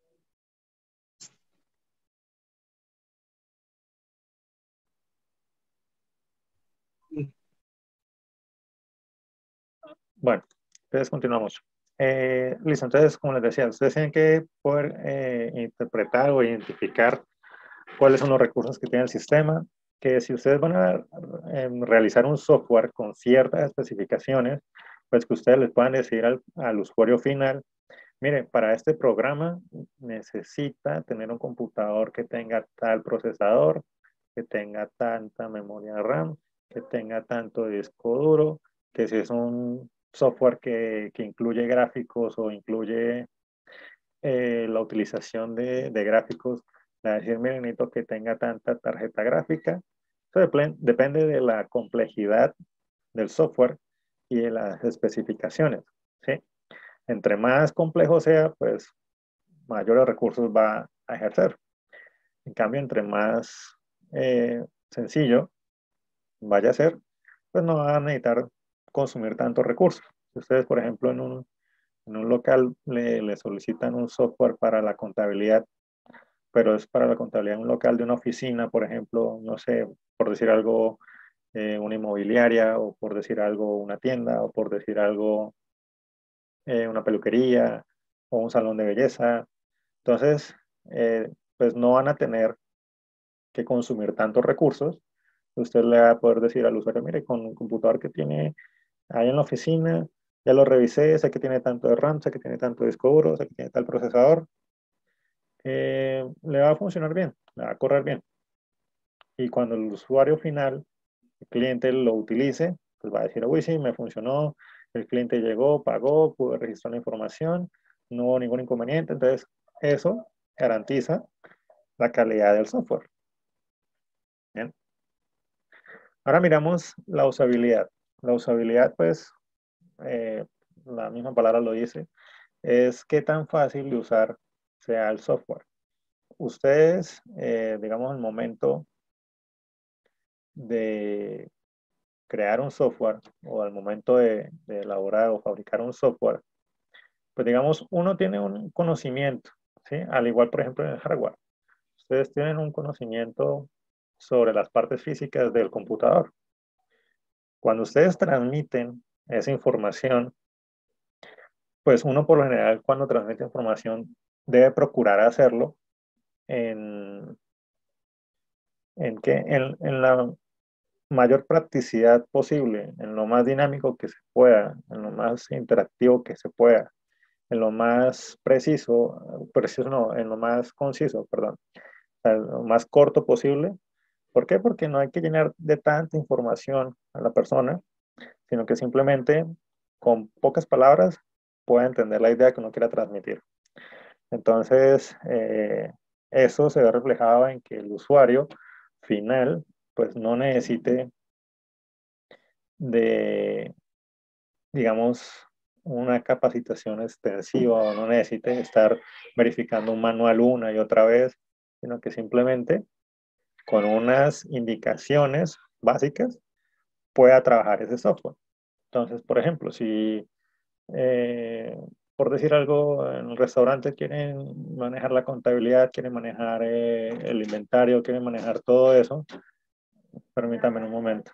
Bueno, entonces continuamos. Eh, listo, entonces, como les decía, ustedes tienen que poder eh, interpretar o identificar cuáles son los recursos que tiene el sistema, que si ustedes van a eh, realizar un software con ciertas especificaciones, pues que ustedes les puedan decir al, al usuario final, mire, para este programa necesita tener un computador que tenga tal procesador, que tenga tanta memoria RAM, que tenga tanto disco duro, que si es un software que, que incluye gráficos o incluye eh, la utilización de, de gráficos, le va a decir, miren, necesito que tenga tanta tarjeta gráfica. Eso depende, depende de la complejidad del software y de las especificaciones, ¿sí? Entre más complejo sea, pues mayores recursos va a ejercer. En cambio, entre más eh, sencillo vaya a ser, pues no van a necesitar consumir tantos recursos. Si ustedes, por ejemplo, en un, en un local le, le solicitan un software para la contabilidad, pero es para la contabilidad en un local de una oficina, por ejemplo, no sé, por decir algo, eh, una inmobiliaria, o por decir algo, una tienda, o por decir algo, eh, una peluquería, o un salón de belleza. Entonces, eh, pues no van a tener que consumir tantos recursos. Usted le va a poder decir al usuario, mire, con un computador que tiene ahí en la oficina, ya lo revisé, sé que tiene tanto de RAM, sé que tiene tanto de disco duro, sé que tiene tal procesador, eh, le va a funcionar bien, le va a correr bien. Y cuando el usuario final, el cliente lo utilice, pues va a decir, uy, sí, me funcionó, el cliente llegó, pagó, pude registrar la información, no hubo ningún inconveniente. Entonces, eso garantiza la calidad del software. Bien. Ahora miramos la usabilidad. La usabilidad, pues, eh, la misma palabra lo dice, es qué tan fácil de usar sea el software. Ustedes, eh, digamos, el momento de crear un software o al momento de, de elaborar o fabricar un software, pues digamos, uno tiene un conocimiento, ¿sí? Al igual, por ejemplo, en el hardware. Ustedes tienen un conocimiento sobre las partes físicas del computador. Cuando ustedes transmiten esa información, pues uno por lo general cuando transmite información debe procurar hacerlo en, en, que, en, en la mayor practicidad posible, en lo más dinámico que se pueda, en lo más interactivo que se pueda, en lo más preciso, preciso no, en lo más conciso, perdón, o sea, lo más corto posible. ¿Por qué? Porque no hay que llenar de tanta información a la persona, sino que simplemente con pocas palabras pueda entender la idea que uno quiera transmitir. Entonces, eh, eso se ve reflejado en que el usuario final, pues no necesite de, digamos, una capacitación extensiva o no necesite estar verificando un manual una y otra vez, sino que simplemente con unas indicaciones básicas pueda trabajar ese software. Entonces, por ejemplo, si eh, por decir algo, en el restaurante quieren manejar la contabilidad, quieren manejar eh, el inventario, quieren manejar todo eso. Permítame un momento.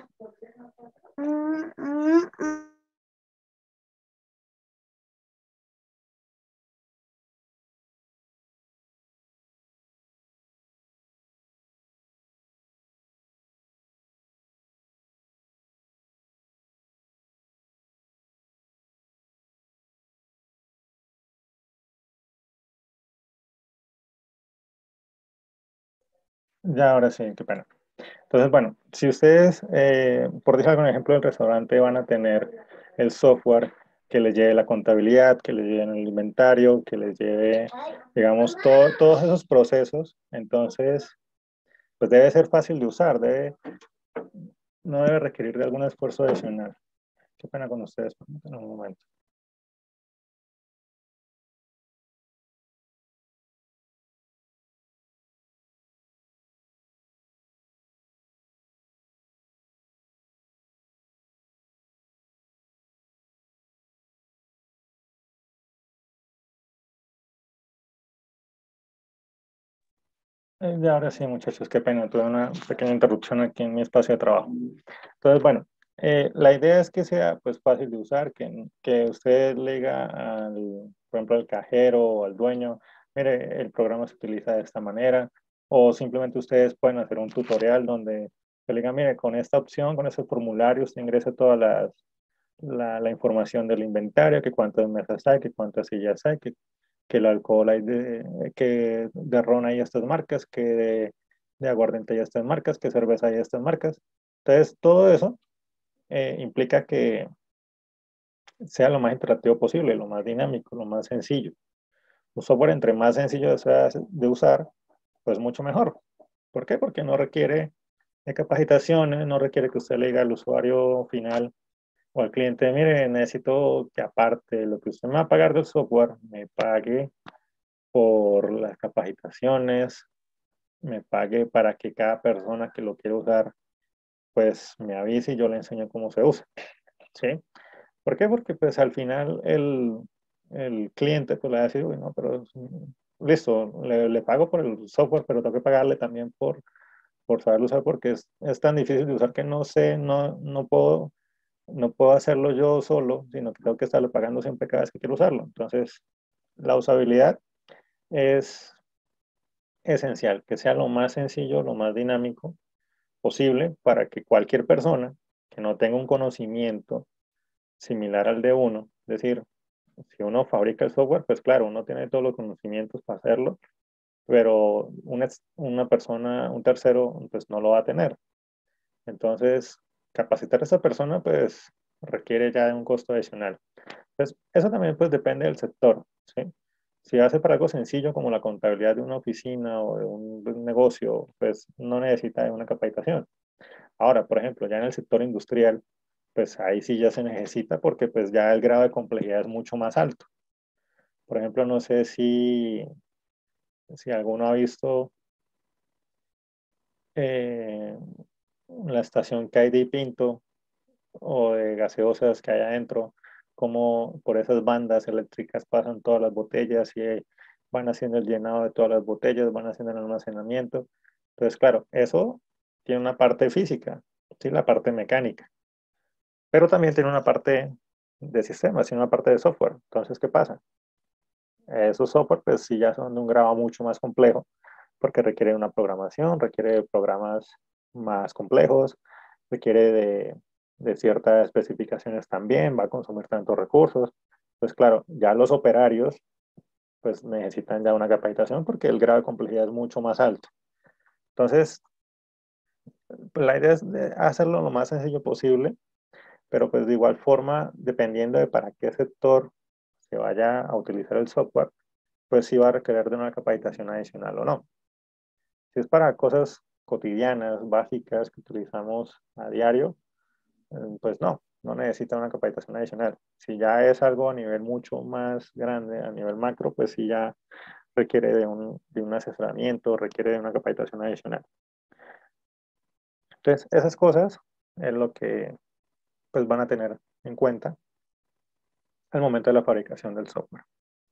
Ya, ahora sí, qué pena. Entonces, bueno, si ustedes, eh, por decir algún ejemplo del restaurante, van a tener el software que les lleve la contabilidad, que les lleve el inventario, que les lleve, digamos, todo, todos esos procesos, entonces, pues debe ser fácil de usar, debe, no debe requerir de algún esfuerzo adicional. Qué pena con ustedes, en un momento. Eh, ya ahora sí, muchachos, qué pena, tuve una pequeña interrupción aquí en mi espacio de trabajo. Entonces, bueno, eh, la idea es que sea pues fácil de usar, que, que usted le diga al, por ejemplo, al cajero o al dueño, mire, el programa se utiliza de esta manera, o simplemente ustedes pueden hacer un tutorial donde le digan, mire, con esta opción, con ese formulario, usted ingresa toda la, la, la información del inventario, que cuántas mesas hay, que cuántas sillas hay, que que el alcohol hay de, que de ron hay estas marcas, que de, de aguardiente hay estas marcas, que cerveza hay estas marcas. Entonces, todo eso eh, implica que sea lo más interactivo posible, lo más dinámico, lo más sencillo. Un software entre más sencillo sea de usar, pues mucho mejor. ¿Por qué? Porque no requiere de capacitaciones, no requiere que usted le diga al usuario final o al cliente, mire, necesito que aparte de lo que usted me va a pagar del software, me pague por las capacitaciones, me pague para que cada persona que lo quiera usar, pues me avise y yo le enseño cómo se usa, ¿sí? ¿Por qué? Porque pues al final el, el cliente pues le va a decir, uy, no, pero listo, le, le pago por el software, pero tengo que pagarle también por, por saberlo usar porque es, es tan difícil de usar que no sé, no, no puedo, no puedo hacerlo yo solo, sino que tengo que estarle pagando siempre cada vez que quiero usarlo. Entonces, la usabilidad es esencial, que sea lo más sencillo, lo más dinámico posible para que cualquier persona que no tenga un conocimiento similar al de uno, es decir, si uno fabrica el software, pues claro, uno tiene todos los conocimientos para hacerlo, pero una, una persona, un tercero, pues no lo va a tener. Entonces, capacitar a esa persona, pues requiere ya de un costo adicional. Pues eso también pues depende del sector, ¿sí? Si hace para algo sencillo como la contabilidad de una oficina o de un, de un negocio, pues no necesita de una capacitación. Ahora, por ejemplo, ya en el sector industrial, pues ahí sí ya se necesita porque pues ya el grado de complejidad es mucho más alto. Por ejemplo, no sé si, si alguno ha visto eh, la estación que hay de Pinto o de gaseosas que hay adentro, como por esas bandas eléctricas pasan todas las botellas y eh, van haciendo el llenado de todas las botellas, van haciendo el almacenamiento. Entonces, claro, eso tiene una parte física, ¿sí? La parte mecánica, pero también tiene una parte de sistemas, tiene una parte de software. Entonces, ¿qué pasa? Esos software, pues sí, ya son de un grado mucho más complejo, porque requiere una programación, requiere de programas más complejos, requiere de, de ciertas especificaciones también, va a consumir tantos recursos. Pues claro, ya los operarios pues necesitan ya una capacitación porque el grado de complejidad es mucho más alto. Entonces, pues, la idea es de hacerlo lo más sencillo posible, pero pues de igual forma, dependiendo de para qué sector se vaya a utilizar el software, pues sí va a requerir de una capacitación adicional o no. Si es para cosas cotidianas, básicas que utilizamos a diario, eh, pues no, no necesita una capacitación adicional. Si ya es algo a nivel mucho más grande, a nivel macro, pues sí ya requiere de un, de un asesoramiento, requiere de una capacitación adicional. Entonces, esas cosas es lo que pues van a tener en cuenta al momento de la fabricación del software.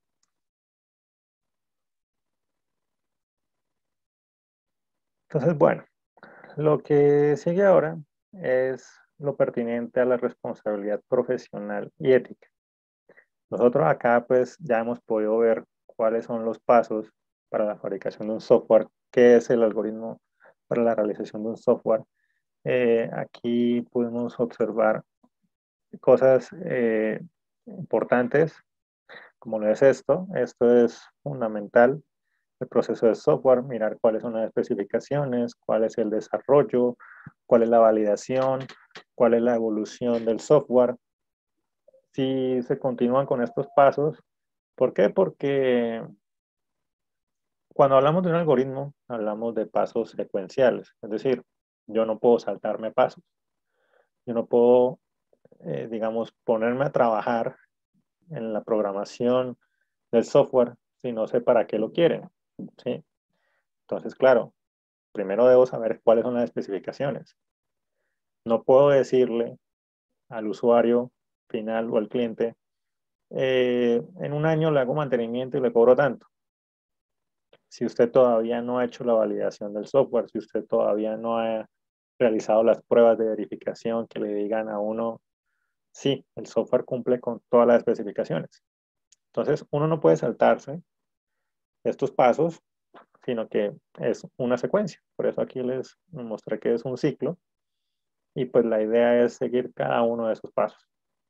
Entonces, bueno, lo que sigue ahora es lo pertinente a la responsabilidad profesional y ética. Nosotros acá pues ya hemos podido ver cuáles son los pasos para la fabricación de un software, qué es el algoritmo para la realización de un software. Eh, aquí pudimos observar cosas eh, importantes, como lo es esto. Esto es fundamental, el proceso de software, mirar cuáles son las especificaciones, cuál es el desarrollo, cuál es la validación, cuál es la evolución del software. Si se continúan con estos pasos, ¿por qué? Porque cuando hablamos de un algoritmo, hablamos de pasos secuenciales, es decir, yo no puedo saltarme pasos, yo no puedo, eh, digamos, ponerme a trabajar en la programación del software si no sé para qué lo quieren, ¿sí? Entonces, claro, primero debo saber cuáles son las especificaciones. No puedo decirle al usuario final o al cliente, eh, en un año le hago mantenimiento y le cobro tanto. Si usted todavía no ha hecho la validación del software, si usted todavía no ha realizado las pruebas de verificación que le digan a uno, sí, el software cumple con todas las especificaciones. Entonces, uno no puede saltarse estos pasos, sino que es una secuencia. Por eso aquí les mostré que es un ciclo y pues la idea es seguir cada uno de esos pasos.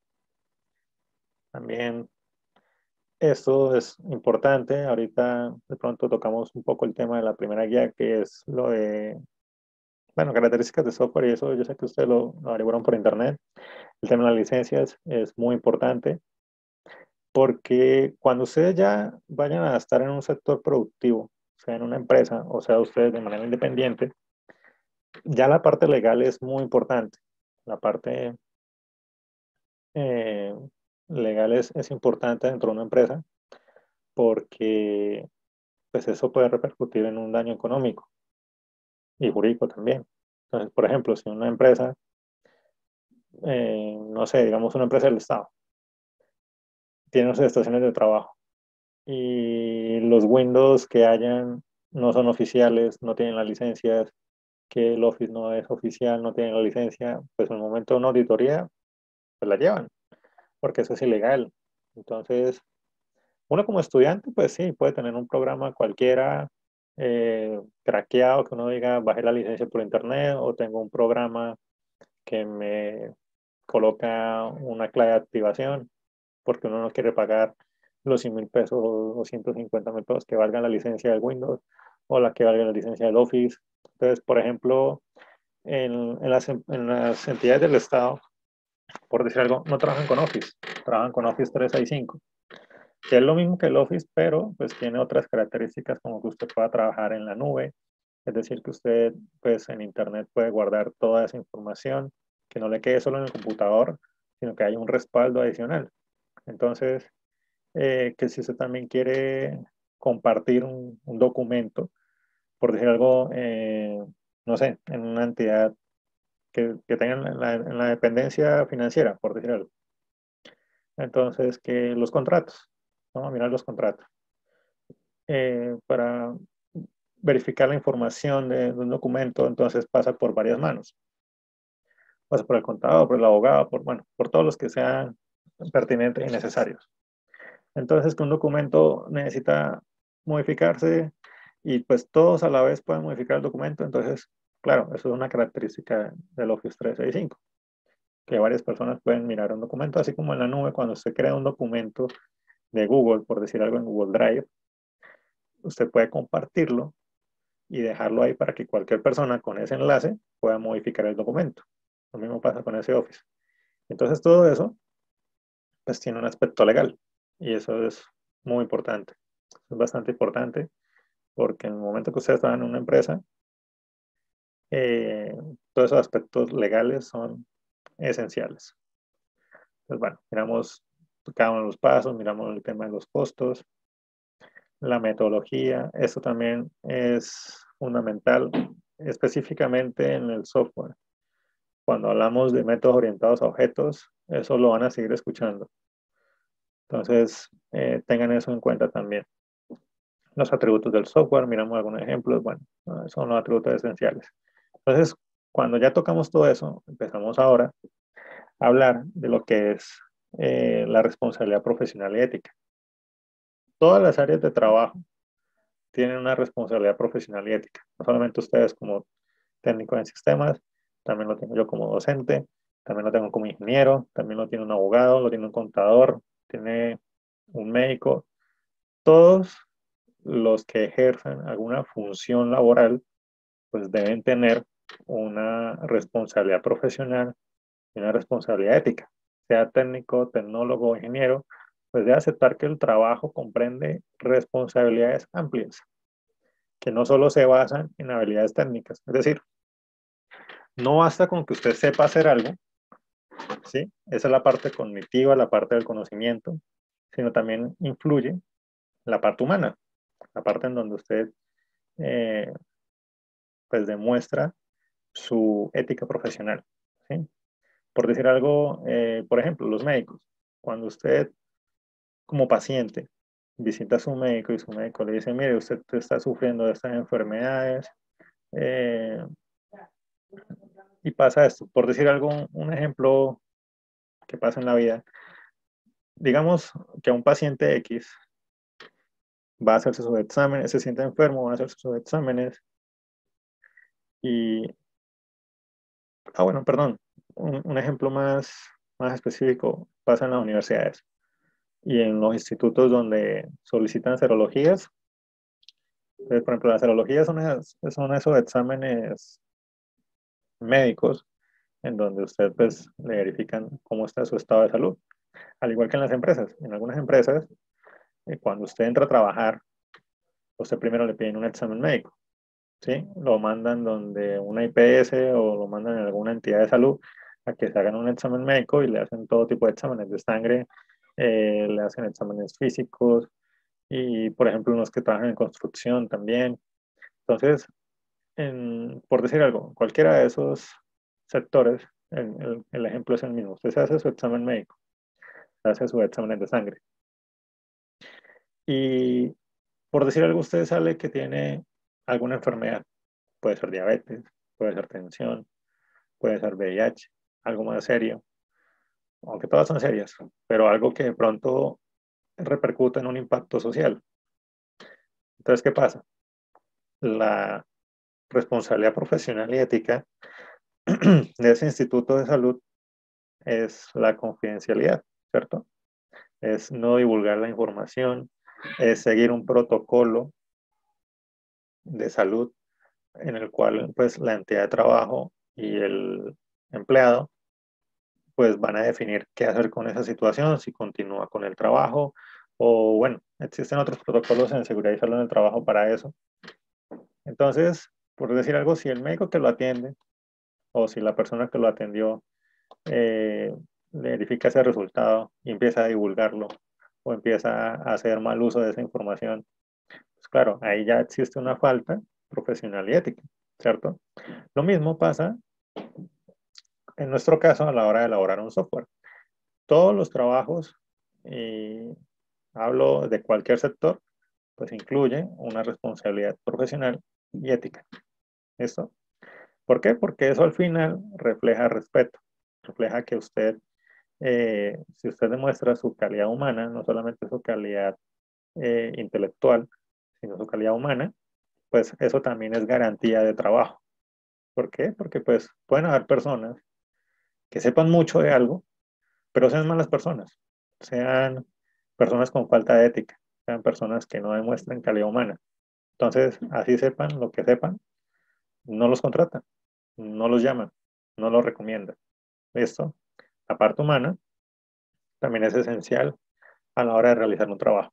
También esto es importante. Ahorita de pronto tocamos un poco el tema de la primera guía, que es lo de, bueno, características de software y eso yo sé que ustedes lo, lo averiguaron por internet. El tema de las licencias es muy importante porque cuando ustedes ya vayan a estar en un sector productivo, sea en una empresa o sea ustedes de manera independiente, ya la parte legal es muy importante. La parte eh, legal es, es importante dentro de una empresa porque pues eso puede repercutir en un daño económico y jurídico también. Entonces, por ejemplo, si una empresa, eh, no sé, digamos una empresa del Estado, tiene unas estaciones de trabajo y los Windows que hayan no son oficiales, no tienen las licencias, que el Office no es oficial, no tienen la licencia, pues en el momento de una auditoría, pues la llevan, porque eso es ilegal. Entonces, uno como estudiante, pues sí, puede tener un programa cualquiera eh, craqueado que uno diga, bajé la licencia por internet o tengo un programa que me coloca una clave de activación porque uno no quiere pagar los cien mil pesos o doscientos cincuenta mil pesos que valga la licencia del Windows o la que valga la licencia del Office. Entonces, por ejemplo, en, en, las, en las entidades del Estado, por decir algo, no trabajan con Office, trabajan con Office trescientos sesenta y cinco. que es lo mismo que el Office, pero pues tiene otras características como que usted pueda trabajar en la nube, es decir, que usted pues en Internet puede guardar toda esa información, que no le quede solo en el computador, sino que haya un respaldo adicional. Entonces, eh, que si usted también quiere compartir un, un documento, por decir algo, eh, no sé, en una entidad que, que tenga en la, en la dependencia financiera, por decir algo. Entonces, que los contratos, vamos a mirar los contratos. Eh, para verificar la información de, de un documento, entonces pasa por varias manos. Pasa por el contador, por el abogado, por, bueno, por todos los que sean pertinentes y necesarios. Entonces, que un documento necesita modificarse y pues todos a la vez pueden modificar el documento. Entonces, claro, eso es una característica del Office trescientos sesenta y cinco, que varias personas pueden mirar un documento, así como en la nube, cuando se crea un documento de Google, por decir algo en Google Drive, usted puede compartirlo y dejarlo ahí para que cualquier persona con ese enlace pueda modificar el documento. Lo mismo pasa con ese Office. Entonces, todo eso pues tiene un aspecto legal y eso es muy importante. Es bastante importante porque en el momento que usted está en una empresa, eh, todos esos aspectos legales son esenciales. Entonces, bueno, miramos cada uno de los pasos, miramos el tema de los costos, la metodología, eso también es fundamental, específicamente en el software. Cuando hablamos de métodos orientados a objetos, eso lo van a seguir escuchando. Entonces, eh, tengan eso en cuenta también. Los atributos del software, miramos algunos ejemplos, bueno, son los atributos esenciales. Entonces, cuando ya tocamos todo eso, empezamos ahora a hablar de lo que es eh, la responsabilidad profesional y ética. Todas las áreas de trabajo tienen una responsabilidad profesional y ética. No solamente ustedes como técnicos en sistemas, también lo tengo yo como docente, también lo tengo como ingeniero, también lo tiene un abogado, lo tiene un contador, tiene un médico. Todos los que ejercen alguna función laboral, pues deben tener una responsabilidad profesional y una responsabilidad ética. Sea técnico, tecnólogo o ingeniero, pues debe aceptar que el trabajo comprende responsabilidades amplias, que no solo se basan en habilidades técnicas. Es decir, no basta con que usted sepa hacer algo, ¿sí? Esa es la parte cognitiva, la parte del conocimiento, sino también influye la parte humana, la parte en donde usted eh, pues demuestra su ética profesional, ¿sí? Por decir algo, eh, por ejemplo, los médicos. Cuando usted como paciente visita a su médico y su médico le dice, mire, usted está sufriendo de estas enfermedades eh, y pasa esto. Por decir algo, un ejemplo que pasa en la vida. Digamos que a un paciente X va a hacerse sus exámenes, se siente enfermo, va a hacerse sus exámenes y... Ah, bueno, perdón. Un, un ejemplo más, más específico pasa en las universidades y en los institutos donde solicitan serologías. Entonces, por ejemplo, las serologías son, esas, son esos exámenes médicos en donde usted pues le verifican cómo está su estado de salud. Al igual que en las empresas. En algunas empresas, eh, cuando usted entra a trabajar, usted primero le piden un examen médico, ¿sí? Lo mandan donde una I P S o lo mandan en alguna entidad de salud a que se hagan un examen médico y le hacen todo tipo de exámenes de sangre, eh, le hacen exámenes físicos y, por ejemplo, unos que trabajan en construcción también. Entonces, en, por decir algo, cualquiera de esos sectores, el, el, el ejemplo es el mismo. Usted se hace su examen médico, se hace sus exámenes de sangre. Y por decir algo, usted sale que tiene alguna enfermedad. Puede ser diabetes, puede ser tensión, puede ser V I H, algo más serio, aunque todas son serias, pero algo que de pronto repercute en un impacto social. Entonces, ¿qué pasa? La responsabilidad profesional y ética de ese instituto de salud es la confidencialidad, ¿cierto? Es no divulgar la información, es seguir un protocolo de salud en el cual pues la entidad de trabajo y el empleado pues van a definir qué hacer con esa situación, si continúa con el trabajo O bueno, existen otros protocolos en seguridad y salud en el trabajo para eso. Entonces, por decir algo, si el médico que lo atiende o si la persona que lo atendió eh, verifica ese resultado y empieza a divulgarlo o empieza a hacer mal uso de esa información, pues claro, ahí ya existe una falta profesional y ética, ¿cierto? Lo mismo pasa en nuestro caso a la hora de elaborar un software. Todos los trabajos, y hablo de cualquier sector, pues incluye una responsabilidad profesional y ética. ¿Listo? ¿Por qué? Porque eso al final refleja respeto, refleja que usted, eh, si usted demuestra su calidad humana, no solamente su calidad eh, intelectual, sino su calidad humana, pues eso también es garantía de trabajo. ¿Por qué? Porque pues pueden haber personas que sepan mucho de algo, pero sean malas personas, sean personas con falta de ética, sean personas que no demuestren calidad humana. Entonces, así sepan lo que sepan, no los contratan, no los llaman, no los recomiendan. Esto, la parte humana, también es esencial a la hora de realizar un trabajo.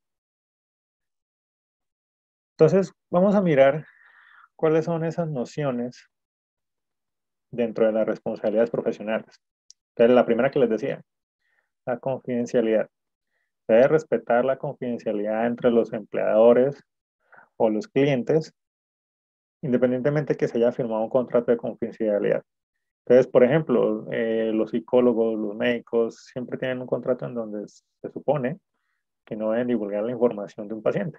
Entonces, vamos a mirar cuáles son esas nociones dentro de las responsabilidades profesionales. Entonces, la primera que les decía, la confidencialidad. Debe respetar la confidencialidad entre los empleadores o los clientes, independientemente que se haya firmado un contrato de confidencialidad. Entonces, por ejemplo, eh, los psicólogos, los médicos, siempre tienen un contrato en donde se supone que no deben divulgar la información de un paciente.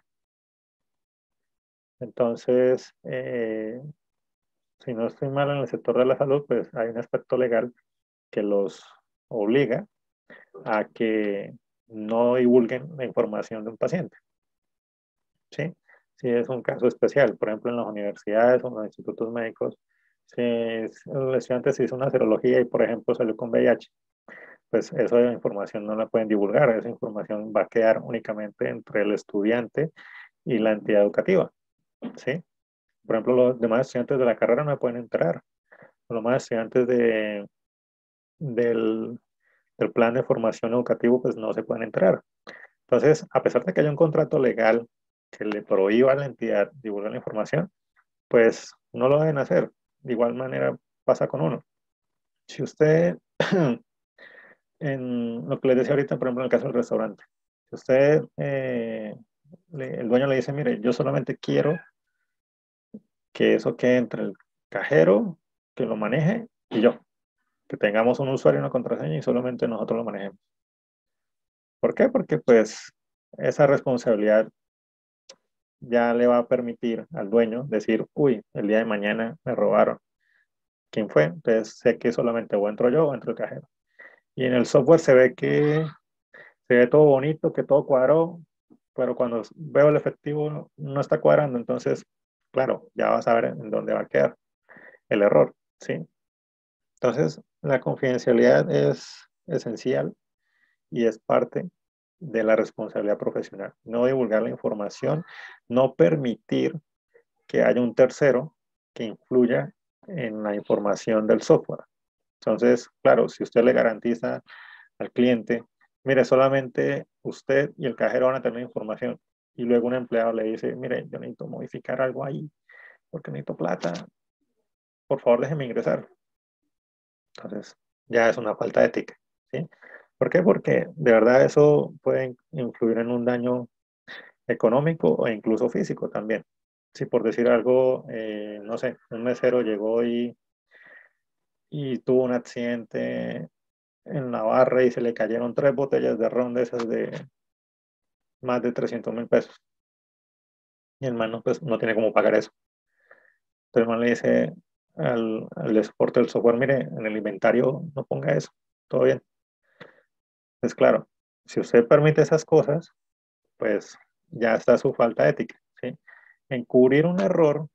Entonces, eh, si no estoy mal en el sector de la salud, pues hay un aspecto legal que los obliga a que no divulguen la información de un paciente. ¿Sí? Si es un caso especial, por ejemplo, en las universidades o en los institutos médicos, si el estudiante se hizo una serología y, por ejemplo, salió con V I H, pues esa información no la pueden divulgar, esa información va a quedar únicamente entre el estudiante y la entidad educativa, ¿sí? Por ejemplo, los demás estudiantes de la carrera no pueden entrar, los demás estudiantes de, del, del plan de formación educativo pues no se pueden entrar. Entonces, a pesar de que haya un contrato legal que le prohíba a la entidad divulgar la información, pues no lo deben hacer. De igual manera pasa con uno. Si usted, en lo que les decía ahorita, por ejemplo, en el caso del restaurante, si usted, eh, le, el dueño le dice, mire, yo solamente quiero que eso quede entre el cajero, que lo maneje, y yo, que tengamos un usuario y una contraseña y solamente nosotros lo manejemos. ¿Por qué? Porque pues esa responsabilidad ya le va a permitir al dueño decir, uy, el día de mañana me robaron. ¿Quién fue? Entonces sé que solamente o entro yo o entro el cajero. Y en el software se ve que se ve todo bonito, que todo cuadró, pero cuando veo el efectivo no está cuadrando. Entonces, claro, ya vas a ver en dónde va a quedar el error, ¿sí? Entonces, la confidencialidad es esencial y es parte de la responsabilidad profesional. No divulgar la información, no permitir que haya un tercero que influya en la información del software. Entonces, claro, si usted le garantiza al cliente, mire, solamente usted y el cajero van a tener información, y luego un empleado le dice, mire, yo necesito modificar algo ahí, porque necesito plata, por favor déjeme ingresar. Entonces, ya es una falta de ética, ¿sí? ¿Por qué? Porque de verdad eso puede influir en un daño económico o incluso físico también. Si por decir algo, eh, no sé, un mesero llegó y, y tuvo un accidente en la barra y se le cayeron tres botellas de ron de esas de más de trescientos mil pesos. Y el man no, pues, no tiene cómo pagar eso. Entonces el man le dice al, al soporte del software, mire, en el inventario no ponga eso, todo bien. Pues claro, si usted permite esas cosas, pues ya está su falta de ética, ¿sí? Encubrir un error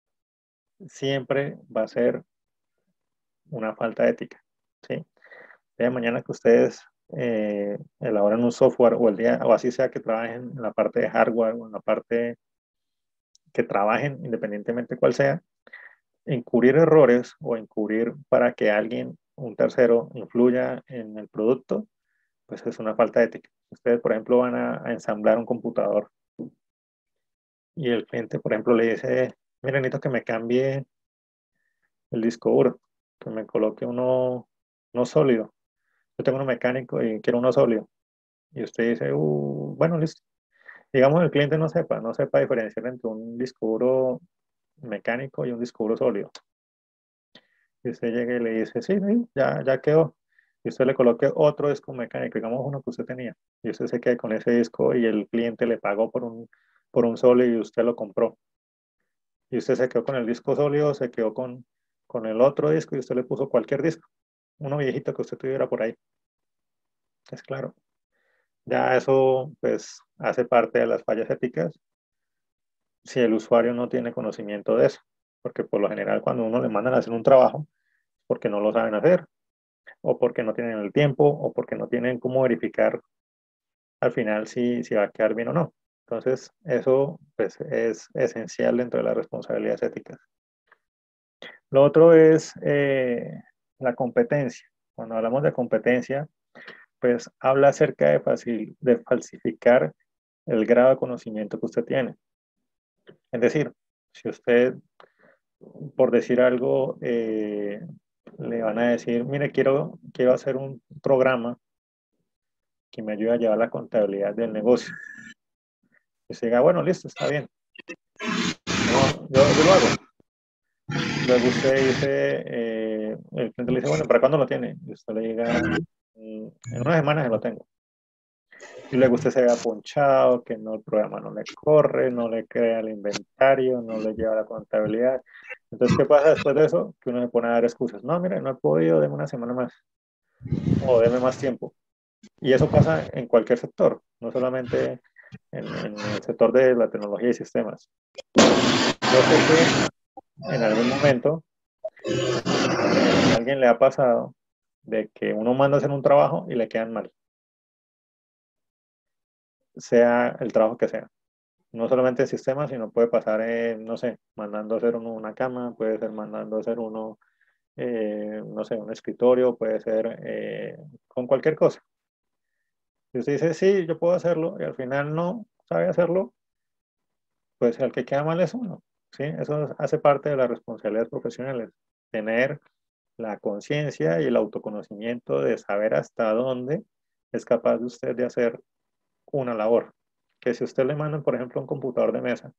siempre va a ser una falta de ética, ¿sí? El día de mañana que ustedes eh, elaboran un software o el día, o así sea que trabajen en la parte de hardware o en la parte que trabajen, independientemente cuál sea, encubrir errores o encubrir para que alguien, un tercero, influya en el producto, pues es una falta de ética. Ustedes, por ejemplo, van a, a ensamblar un computador y el cliente, por ejemplo, le dice, mira, necesito que me cambie el disco duro, que me coloque uno, uno sólido. Yo tengo uno mecánico y quiero uno sólido. Y usted dice, uh, bueno, listo. Digamos, el cliente no sepa, no sepa diferenciar entre un disco duro mecánico y un disco duro sólido. Y usted llega y le dice, sí, sí, ya, ya quedó. Y usted le coloque otro disco mecánico, digamos uno que usted tenía. Y usted se queda con ese disco y el cliente le pagó por un, por un sólido y usted lo compró. Y usted se quedó con el disco sólido, se quedó con, con el otro disco y usted le puso cualquier disco, uno viejito que usted tuviera por ahí. Es claro. Ya eso pues hace parte de las fallas éticas si el usuario no tiene conocimiento de eso. Porque por lo general cuando uno le mandan a hacer un trabajo, porque no lo saben hacer, o porque no tienen el tiempo, o porque no tienen cómo verificar al final si, si va a quedar bien o no. Entonces, eso pues, es esencial dentro de las responsabilidades éticas. Lo otro es eh, la competencia. Cuando hablamos de competencia, pues habla acerca de, facil, de falsificar el grado de conocimiento que usted tiene. Es decir, si usted, por decir algo, eh, le van a decir, mire, quiero, quiero hacer un programa que me ayude a llevar la contabilidad del negocio. Y usted diga, bueno, listo, está bien. No, yo, yo lo hago. Luego usted dice, eh, el cliente le dice, bueno, ¿para cuándo lo tiene? Y usted le diga, "Mm, en una semana se lo tengo". Y luego usted se vea ponchado, que no, el programa no le corre, no le crea el inventario, no le lleva la contabilidad. Entonces, ¿qué pasa después de eso? Que uno se pone a dar excusas. No, mire, no he podido, deme una semana más. O deme más tiempo. Y eso pasa en cualquier sector, no solamente en, en el sector de la tecnología y sistemas. Yo sé que en algún momento a alguien le ha pasado de que uno manda a hacer un trabajo y le quedan mal, sea el trabajo que sea. No solamente en sistemas, sino puede pasar, en, no sé, mandando a hacer uno una cama, puede ser mandando a hacer uno, eh, no sé, un escritorio, puede ser eh, con cualquier cosa. Si usted dice, sí, yo puedo hacerlo, y al final no sabe hacerlo, pues el que queda mal es uno. ¿Sí? Eso hace parte de las responsabilidades profesionales. Tener la conciencia y el autoconocimiento de saber hasta dónde es capaz de usted de hacer una labor. Que si usted le mandan, por ejemplo, un computador de mesa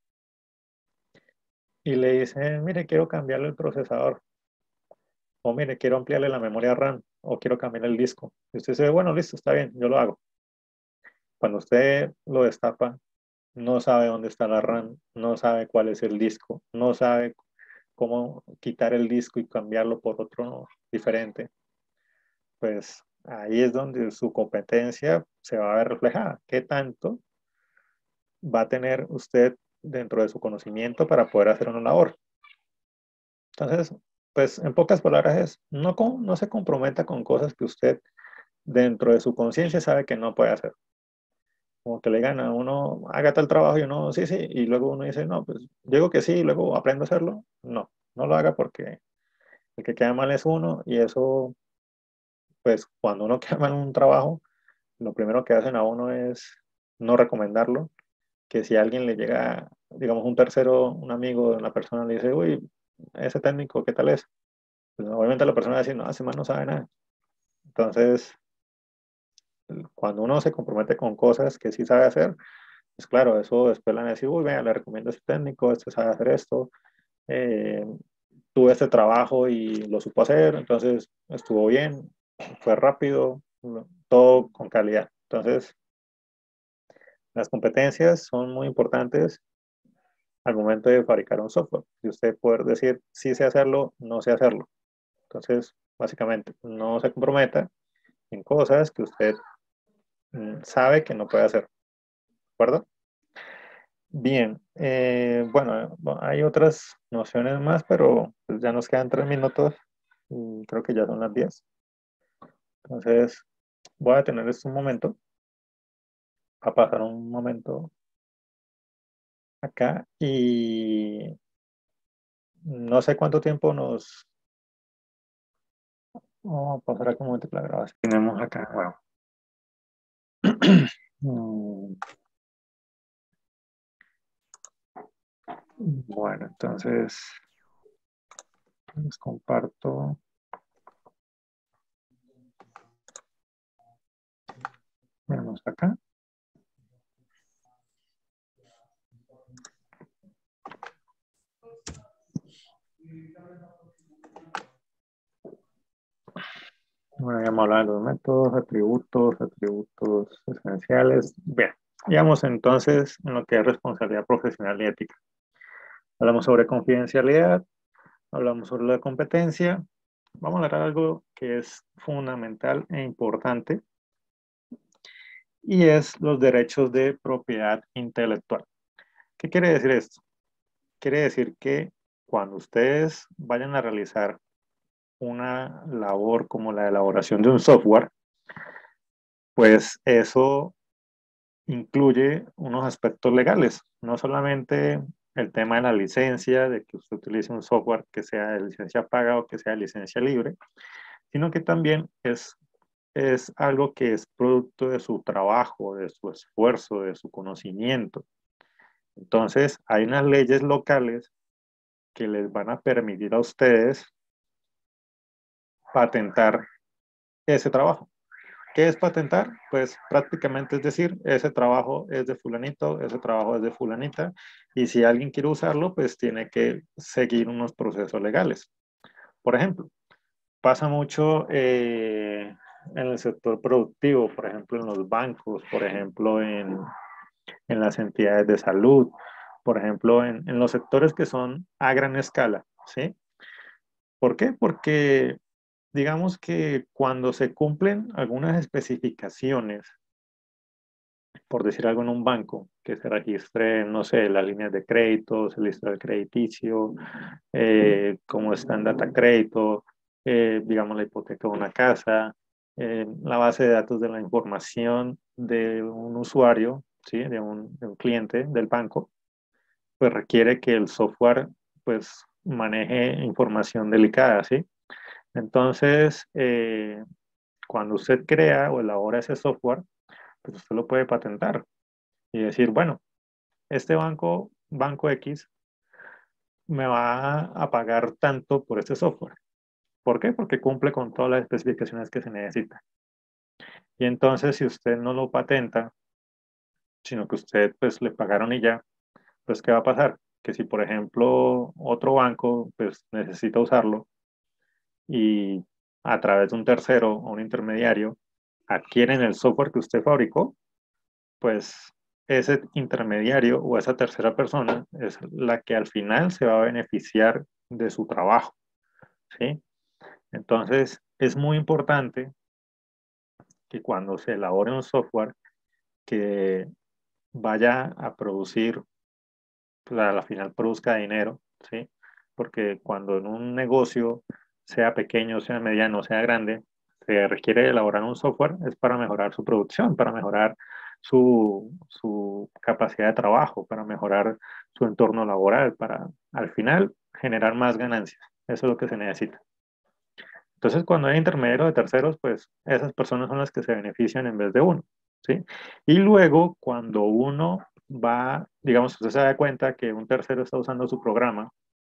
y le dicen, mire, quiero cambiarle el procesador, o mire, quiero ampliarle la memoria RAM, o quiero cambiar el disco. Y usted dice, bueno, listo, está bien, yo lo hago. Cuando usted lo destapa, no sabe dónde está la RAM, no sabe cuál es el disco, no sabe cómo quitar el disco y cambiarlo por otro diferente, pues ahí es donde su competencia se va a ver reflejada. ¿Qué tanto va a tener usted dentro de su conocimiento para poder hacer una labor? Entonces, pues en pocas palabras es, no, no se comprometa con cosas que usted dentro de su conciencia sabe que no puede hacer. Como que le gana a uno, haga tal trabajo y uno, sí, sí, y luego uno dice, no, pues digo que sí y luego aprendo a hacerlo. No, no lo haga porque el que queda mal es uno y eso, pues cuando uno queda mal en un trabajo, lo primero que hacen a uno es no recomendarlo, que si a alguien le llega, digamos, un tercero, un amigo de una persona le dice, uy, ese técnico, ¿qué tal es? Pues obviamente la persona va a decir, no, ese man no sabe nada. Entonces, cuando uno se compromete con cosas que sí sabe hacer, pues claro, eso después le van a decir, uy, vea, le recomiendo a este técnico, este sabe hacer esto, eh, tuve este trabajo y lo supo hacer, entonces estuvo bien, fue rápido, todo con calidad. Entonces, las competencias son muy importantes al momento de fabricar un software. Y usted poder decir, sí sé hacerlo, no sé hacerlo. Entonces, básicamente, no se comprometa en cosas que usted mm, sabe que no puede hacer. ¿De acuerdo? Bien, eh, bueno, hay otras nociones más, pero pues ya nos quedan tres minutos y creo que ya son las diez. Entonces, voy a tener esto un momento, a pasar un momento acá y no sé cuánto tiempo nos... Vamos a pasar acá un momento la grabación. Tenemos acá, wow. Mm, Bueno, entonces les comparto. Vamos acá. Bueno, ya hemos hablado de los métodos, atributos, atributos esenciales. Bien, digamos entonces en lo que es responsabilidad profesional y ética. Hablamos sobre confidencialidad, hablamos sobre la competencia. Vamos a hablar de algo que es fundamental e importante y es los derechos de propiedad intelectual. ¿Qué quiere decir esto? Quiere decir que cuando ustedes vayan a realizar una labor como la elaboración de un software, pues eso incluye unos aspectos legales, no solamente el tema de la licencia, de que usted utilice un software que sea de licencia paga o que sea de licencia libre, sino que también es, es algo que es producto de su trabajo, de su esfuerzo, de su conocimiento. Entonces, hay unas leyes locales que les van a permitir a ustedes patentar ese trabajo. ¿Qué es patentar? Pues prácticamente es decir, ese trabajo es de fulanito, ese trabajo es de fulanita, y si alguien quiere usarlo, pues tiene que seguir unos procesos legales. Por ejemplo, pasa mucho eh, en el sector productivo, por ejemplo, en los bancos, por ejemplo, en, en las entidades de salud, por ejemplo, en, en los sectores que son a gran escala, ¿sí? ¿Por qué? Porque digamos que cuando se cumplen algunas especificaciones, por decir algo en un banco, que se registre, no sé, las líneas de crédito, el historial crediticio, eh, cómo está en data crédito, eh, digamos la hipoteca de una casa, eh, la base de datos de la información de un usuario, ¿sí? de, un, de un cliente del banco, pues requiere que el software pues maneje información delicada, ¿sí? Entonces, eh, cuando usted crea o elabora ese software, pues usted lo puede patentar y decir, bueno, este banco, banco X, me va a pagar tanto por este software. ¿Por qué? Porque cumple con todas las especificaciones que se necesitan. Y entonces, si usted no lo patenta, sino que usted pues le pagaron y ya, pues ¿qué va a pasar? Que si, por ejemplo, otro banco pues necesita usarlo y a través de un tercero o un intermediario adquieren el software que usted fabricó, pues ese intermediario o esa tercera persona es la que al final se va a beneficiar de su trabajo, ¿sí? Entonces, es muy importante que cuando se elabore un software que vaya a producir, pues a la final produzca dinero, ¿sí? Porque cuando en un negocio, sea pequeño, sea mediano, sea grande, se requiere elaborar un software, es para mejorar su producción, para mejorar su, su capacidad de trabajo, para mejorar su entorno laboral, para al final generar más ganancias. Eso es lo que se necesita. Entonces, cuando hay intermediarios de terceros, pues esas personas son las que se benefician en vez de uno, ¿sí? Y luego, cuando uno va, digamos, usted se da cuenta que un tercero está usando su programa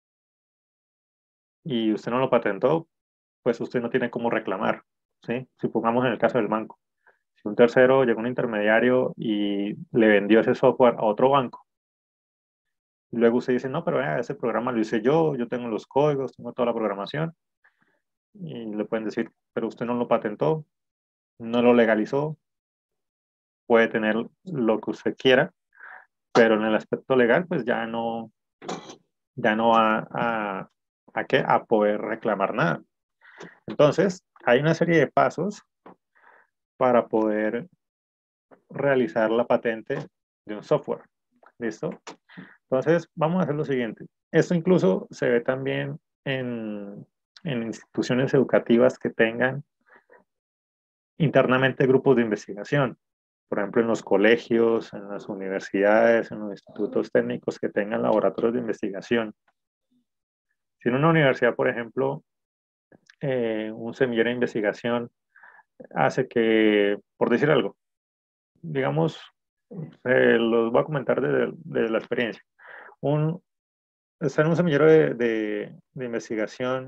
y usted no lo patentó, pues usted no tiene cómo reclamar, ¿sí? Si pongamos en el caso del banco, si un tercero llegó un intermediario y le vendió ese software a otro banco, y luego usted dice, no, pero vea, ese programa lo hice yo, yo tengo los códigos, tengo toda la programación, y le pueden decir, pero usted no lo patentó, no lo legalizó, puede tener lo que usted quiera, pero en el aspecto legal, pues ya no, ya no va a, a, qué, a poder reclamar nada. Entonces, hay una serie de pasos para poder realizar la patente de un software. ¿Listo? Entonces, vamos a hacer lo siguiente. Esto incluso se ve también en, en instituciones educativas que tengan internamente grupos de investigación. Por ejemplo, en los colegios, en las universidades, en los institutos técnicos que tengan laboratorios de investigación. Si en una universidad, por ejemplo, eh, un semillero de investigación hace que, por decir algo, digamos, eh, los voy a comentar de, de la experiencia. Un, está en un semillero de, de, de investigación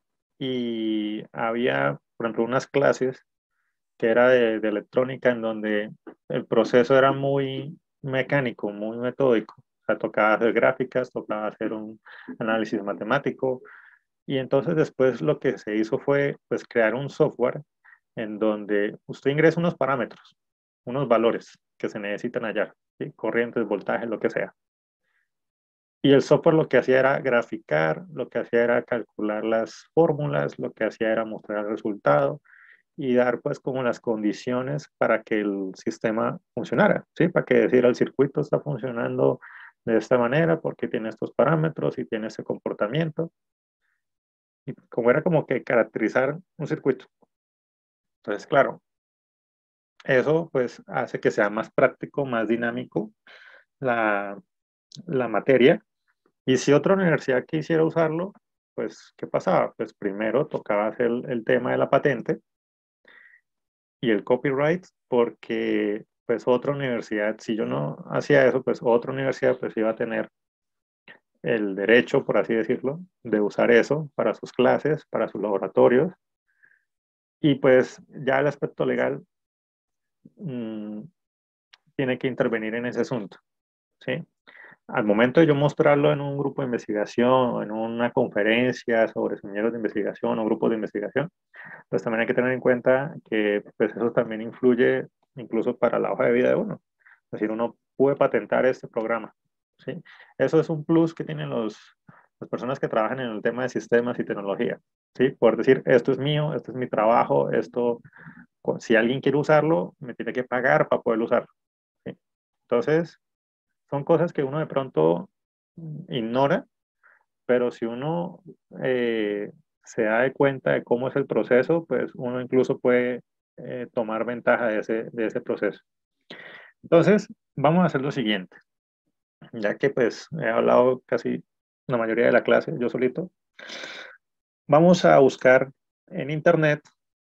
y había, por ejemplo, unas clases que era de, de electrónica en donde el proceso era muy mecánico, muy metódico. O sea, tocaba hacer gráficas, tocaba hacer un análisis matemático. Y entonces después lo que se hizo fue pues crear un software en donde usted ingresa unos parámetros, unos valores que se necesitan hallar, ¿sí? Corrientes, voltajes, lo que sea. Y el software lo que hacía era graficar, lo que hacía era calcular las fórmulas, lo que hacía era mostrar el resultado y dar pues como las condiciones para que el sistema funcionara, ¿sí? Para que decir el circuito está funcionando de esta manera porque tiene estos parámetros y tiene ese comportamiento. Y como era como que caracterizar un circuito. Entonces, claro, eso pues hace que sea más práctico, más dinámico la, la materia. Y si otra universidad quisiera usarlo, pues, ¿qué pasaba? Pues primero tocaba hacer el, el tema de la patente y el copyright, porque pues otra universidad, si yo no hacía eso, pues otra universidad pues iba a tener el derecho, por así decirlo, de usar eso para sus clases, para sus laboratorios. Y pues ya el aspecto legal mmm, tiene que intervenir en ese asunto, ¿sí? Al momento de yo mostrarlo en un grupo de investigación o en una conferencia sobre señeros de investigación o grupos de investigación, pues también hay que tener en cuenta que pues eso también influye incluso para la hoja de vida de uno. Es decir, uno puede patentar este programa, ¿sí? Eso es un plus que tienen los, las personas que trabajan en el tema de sistemas y tecnología, ¿sí? Poder decir, esto es mío, esto es mi trabajo, esto, si alguien quiere usarlo, me tiene que pagar para poder usarlo, ¿sí? Entonces, son cosas que uno de pronto ignora, pero si uno eh, se da de cuenta de cómo es el proceso, pues uno incluso puede eh, tomar ventaja de ese, de ese proceso. Entonces, vamos a hacer lo siguiente, ya que pues he hablado casi la mayoría de la clase yo solito, vamos a buscar en internet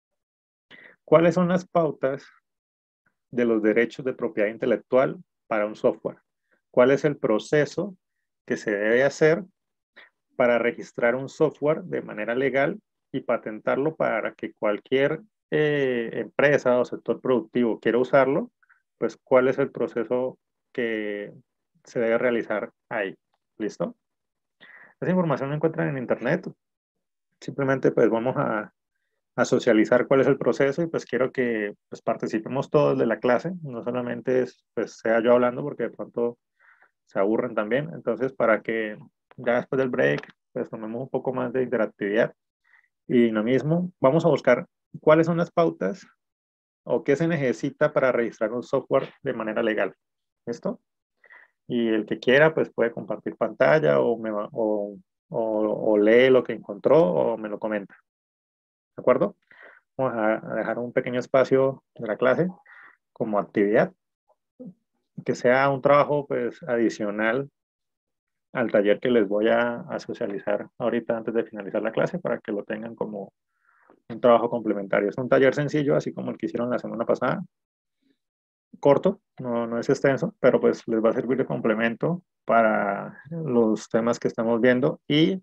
cuáles son las pautas de los derechos de propiedad intelectual para un software. ¿Cuál es el proceso que se debe hacer para registrar un software de manera legal y patentarlo para que cualquier eh, empresa o sector productivo quiera usarlo? Pues cuál es el proceso que se debe realizar ahí. ¿Listo? Esa información la encuentran en internet. Simplemente pues vamos a, a socializar cuál es el proceso y pues quiero que pues, participemos todos de la clase, no solamente es, pues, sea yo hablando porque de pronto se aburren también. Entonces, para que ya después del break, pues tomemos un poco más de interactividad. Y lo mismo, vamos a buscar cuáles son las pautas o qué se necesita para registrar un software de manera legal. ¿Listo? Y el que quiera, pues puede compartir pantalla o, me va, o, o, o lee lo que encontró o me lo comenta. ¿De acuerdo? Vamos a, a dejar un pequeño espacio de la clase como actividad, que sea un trabajo pues adicional al taller que les voy a, a socializar ahorita antes de finalizar la clase para que lo tengan como un trabajo complementario. Es un taller sencillo, así como el que hicieron la semana pasada, corto, no, no es extenso, pero pues les va a servir de complemento para los temas que estamos viendo y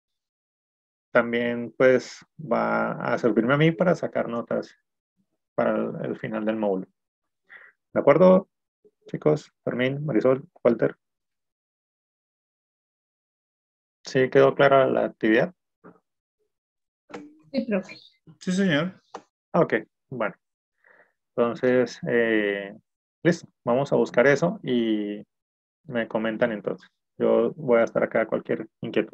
también pues va a servirme a mí para sacar notas para el, el final del módulo. ¿De acuerdo, chicos? Fermín, Marisol, Walter. ¿Sí quedó clara la actividad?
Sí, profe.
Sí, señor.
Ok, bueno. Entonces, eh, listo, vamos a buscar eso y me comentan entonces. Yo voy a estar acá cualquier inquietud.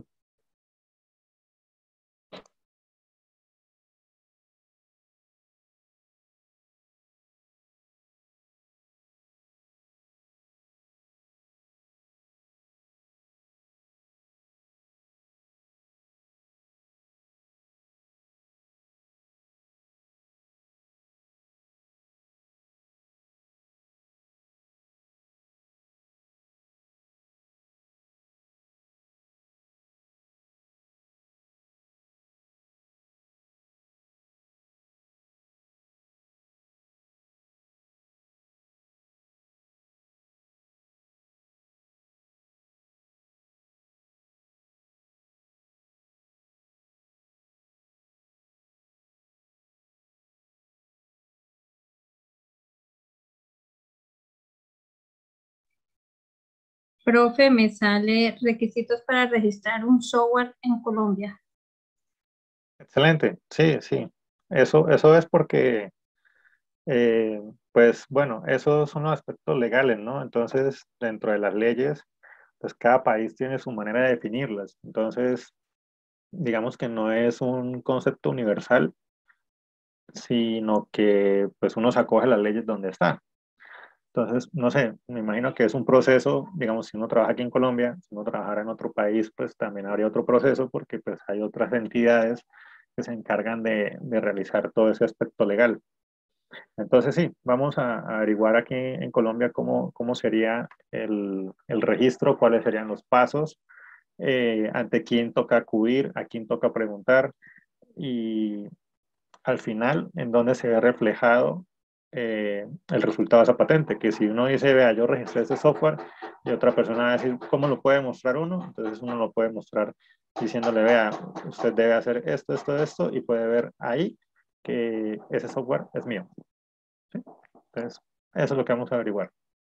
Profe, me sale requisitos para registrar un software en Colombia.
Excelente, sí, sí. Eso, eso es porque, eh, pues bueno, esos son los aspectos legales, ¿no? Entonces, dentro de las leyes, pues cada país tiene su manera de definirlas. Entonces, digamos que no es un concepto universal, sino que pues uno se acoge a las leyes donde está. Entonces, no sé, me imagino que es un proceso, digamos, si uno trabaja aquí en Colombia, si uno trabajara en otro país, pues también habría otro proceso porque pues hay otras entidades que se encargan de, de realizar todo ese aspecto legal. Entonces, sí, vamos a, a averiguar aquí en Colombia cómo, cómo sería el, el registro, cuáles serían los pasos, eh, ante quién toca acudir, a quién toca preguntar y al final en dónde se ve reflejado eh, el resultado de esa patente, que si uno dice, vea, yo registré este software y otra persona va a decir, ¿cómo lo puede mostrar uno? Entonces uno lo puede mostrar diciéndole, vea, usted debe hacer esto, esto, esto y puede ver ahí que ese software es mío. ¿Sí? Entonces, eso es lo que vamos a averiguar.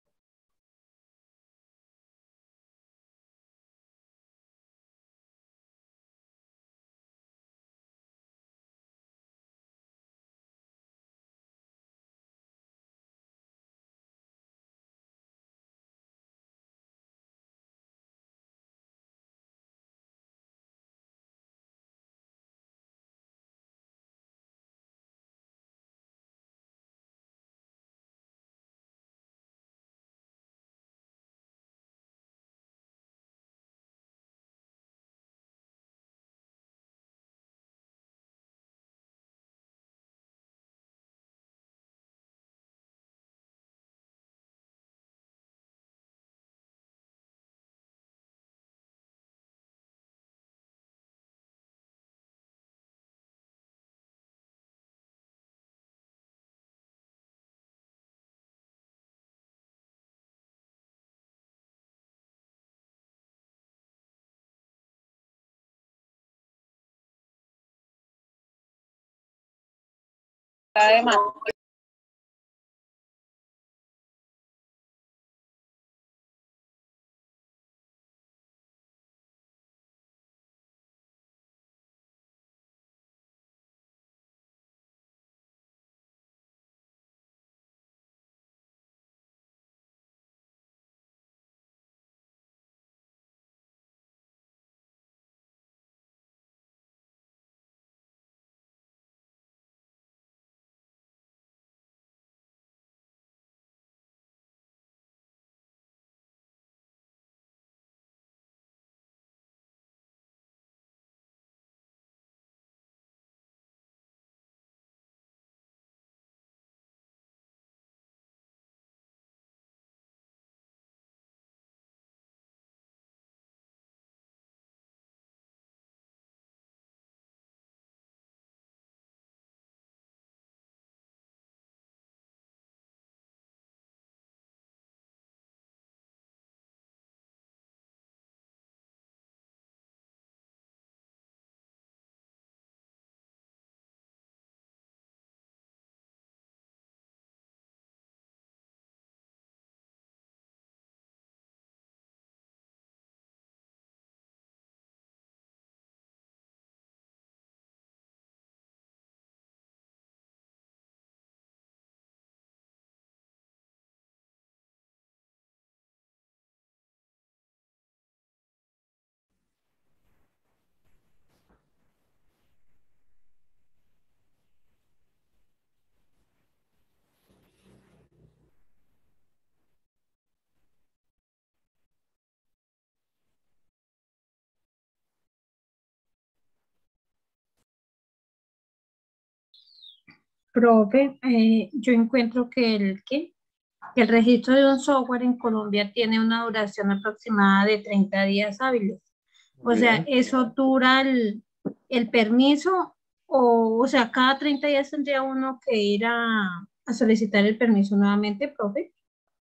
Profe, eh, yo encuentro que el, ¿qué? que el registro de un software en Colombia tiene una duración aproximada de treinta días hábiles. O sea,
Bien.
¿eso dura el, el permiso? O, o sea, cada treinta días tendría uno que ir a, a solicitar el permiso nuevamente, profe.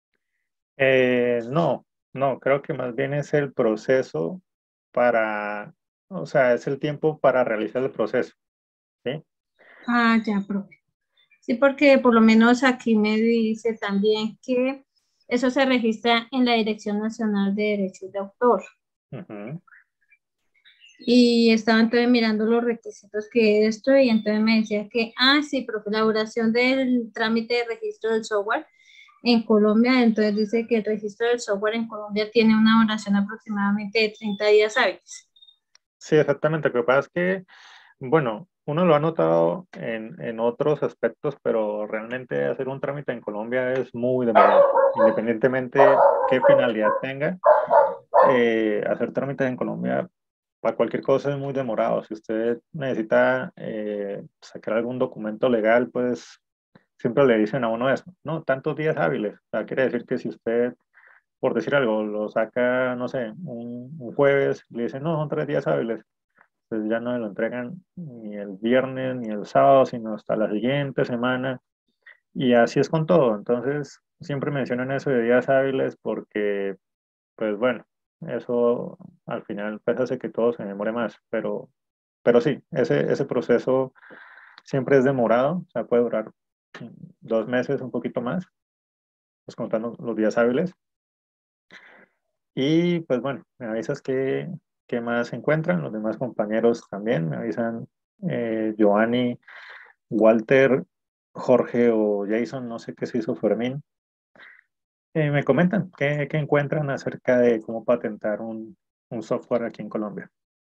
Eh, no, no, creo que más bien es el proceso para, o sea, es el tiempo para realizar el proceso, ¿sí?
Ah, ya, profe. Sí, porque por lo menos aquí me dice también que Eso se registra en la Dirección Nacional de Derechos de Autor.
Ujú.
Y estaba entonces mirando los requisitos que esto y entonces me decía que, ah, sí, profe, la duración del trámite de registro del software en Colombia, entonces dice que el registro del software en Colombia tiene una duración aproximadamente de treinta días hábiles.
Sí, exactamente. Lo que pasa es que, bueno, uno lo ha notado en, en otros aspectos, pero realmente hacer un trámite en Colombia es muy demorado. Independientemente qué finalidad tenga, eh, hacer trámites en Colombia para cualquier cosa es muy demorado. Si usted necesita eh, sacar algún documento legal, pues siempre le dicen a uno eso, ¿no? Tantos días hábiles. O sea, quiere decir que si usted, por decir algo, lo saca, no sé, un, un jueves, le dicen, no, son tres días hábiles, pues ya no le lo entregan ni el viernes ni el sábado, sino hasta la siguiente semana. Y así es con todo. Entonces, siempre mencionan eso de días hábiles porque, pues bueno, eso al final pues hace que todo se demore más. Pero, pero sí, ese, ese proceso siempre es demorado, o sea, puede durar mm, dos meses, un poquito más, pues contando los días hábiles. Y pues bueno, me avisas qué, qué más se encuentran, los demás compañeros también me avisan, eh, Giovanni, Walter, Jorge o Jason, no sé qué se hizo Fermín, eh, me comentan qué, qué encuentran acerca de cómo patentar un, un software aquí en Colombia.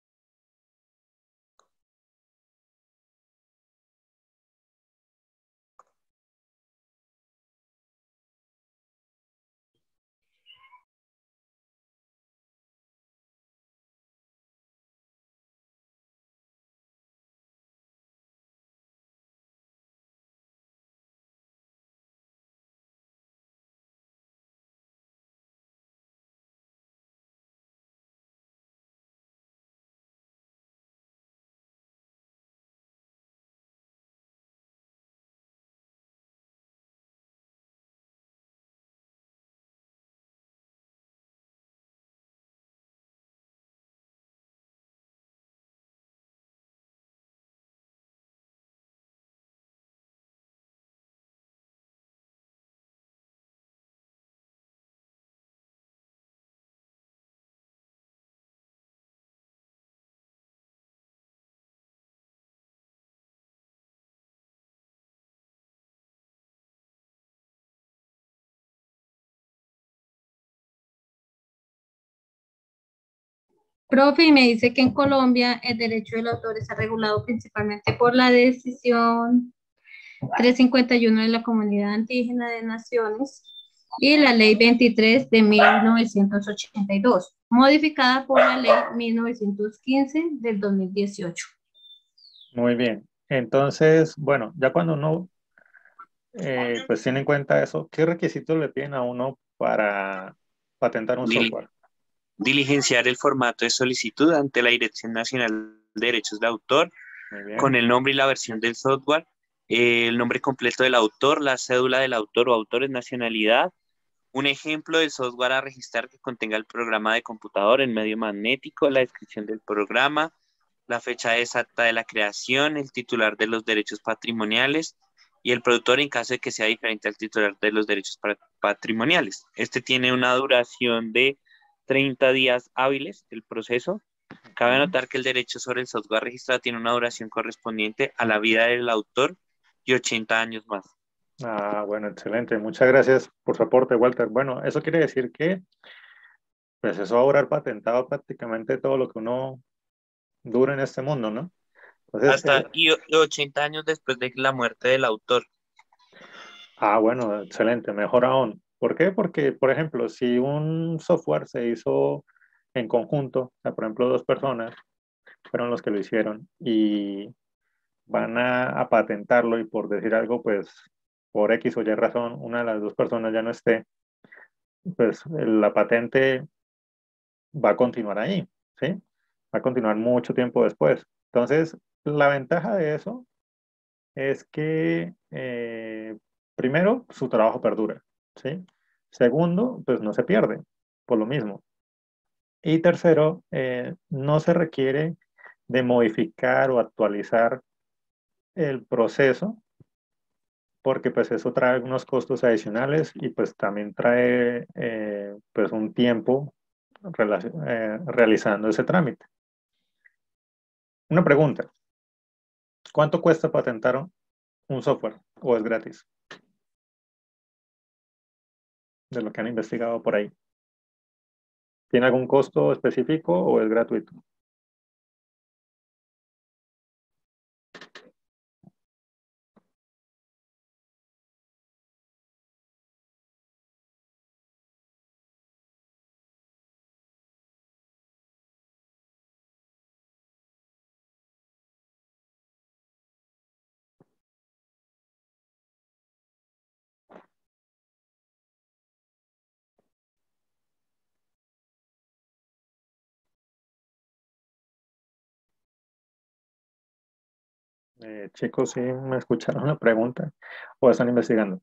Profe, y me dice que en Colombia el derecho del autor está regulado principalmente por la decisión trescientos cincuenta y uno de la Comunidad Indígena de Naciones y la Ley veintitrés de mil novecientos ochenta y dos, modificada por la Ley mil novecientos quince del dos mil dieciocho.
Muy bien. Entonces, bueno, ya cuando uno eh, pues tiene en cuenta eso, ¿qué requisitos le piden a uno para patentar un
Dili-
software?
Diligenciar el formato de solicitud ante la Dirección Nacional de Derechos de Autor
Muy bien.
con el nombre y la versión del software, eh, el nombre completo del autor, la cédula del autor o autores, nacionalidad, un ejemplo del software a registrar que contenga el programa de computador, el medio magnético, la descripción del programa, la fecha exacta de la creación, el titular de los derechos patrimoniales y el productor en caso de que sea diferente al titular de los derechos pa- patrimoniales. Este tiene una duración de treinta días hábiles, el proceso. Cabe
Ujú.
anotar que el derecho sobre el software registrado tiene una duración correspondiente a la vida del autor y ochenta años más.
Ah, bueno, excelente. Muchas gracias por su aporte, Walter. Bueno, eso quiere decir que pues eso va a durar patentado prácticamente todo lo que uno dura en este mundo, ¿no? Entonces,
Hasta
eh,
y o- ochenta años después de la muerte del autor.
ah, bueno, excelente, mejor aún. ¿Por qué? Porque, por ejemplo, si un software se hizo en conjunto, o sea, por ejemplo, dos personas fueron los que lo hicieron y van a, a patentarlo y por decir algo, pues por X o Y razón, una de las dos personas ya no esté, pues la patente va a continuar ahí, ¿sí? Va a continuar mucho tiempo después. Entonces, la ventaja de eso es que, eh, primero, su trabajo perdura, ¿sí? Segundo, pues no se pierde, por lo mismo. Y tercero, eh, no se requiere de modificar o actualizar el proceso porque pues eso trae unos costos adicionales y pues también trae eh, pues un tiempo relac- eh, realizando ese trámite. Una pregunta, ¿cuánto cuesta patentar un software o es gratis? De lo que han investigado por ahí. ¿Tiene algún costo específico o es gratuito? Eh, chicos, ¿sí me escucharon la pregunta o están investigando?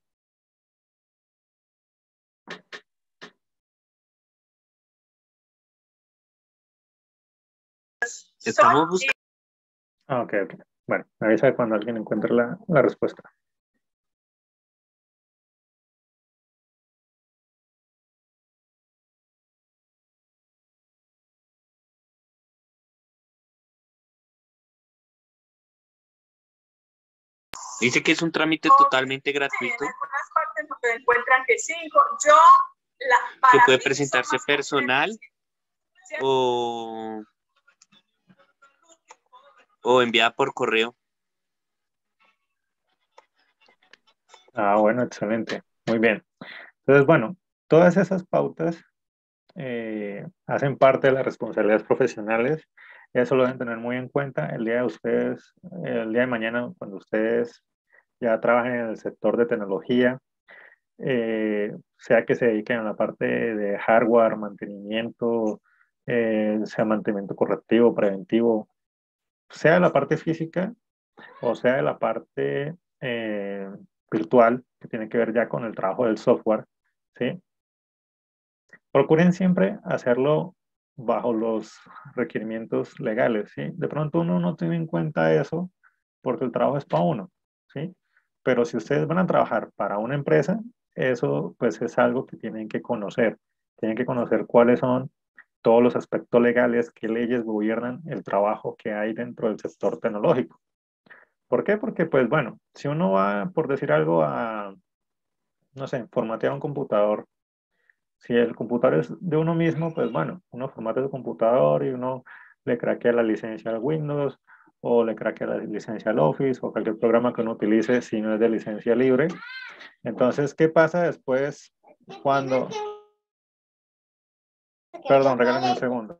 Estamos buscando.
Ah, ok, ok. Bueno, me avisa cuando alguien encuentre la, la respuesta.
Dice que es un trámite totalmente gratuito,
En algunas partes donde encuentran que cinco, yo, la,
que
para
puede
mí
presentarse
son más
personal
completos.
o, o enviada por correo.
Ah, bueno, excelente. Muy bien. Entonces, bueno, todas esas pautas eh, hacen parte de las responsabilidades profesionales. Eso lo deben tener muy en cuenta el día de ustedes, el día de mañana, cuando ustedes ya trabajen en el sector de tecnología, eh, sea que se dediquen a la parte de hardware, mantenimiento, eh, sea mantenimiento correctivo, preventivo, sea la parte física o sea de la parte eh, virtual, que tiene que ver ya con el trabajo del software, ¿sí? Procuren siempre hacerlo bajo los requerimientos legales, ¿sí? De pronto uno no tiene en cuenta eso porque el trabajo es para uno, ¿sí? Pero si ustedes van a trabajar para una empresa, eso pues es algo que tienen que conocer. Tienen que conocer cuáles son todos los aspectos legales, qué leyes gobiernan el trabajo que hay dentro del sector tecnológico. ¿Por qué? Porque, pues bueno, si uno va, por decir algo, a, no sé, formatear un computador, si el computador es de uno mismo, pues bueno, uno formatea el computador y uno le craquea la licencia al Windows o le craquea la licencia al Office o cualquier programa que uno utilice si no es de licencia libre. Entonces, ¿qué pasa después cuando... Perdón, regálame un segundo.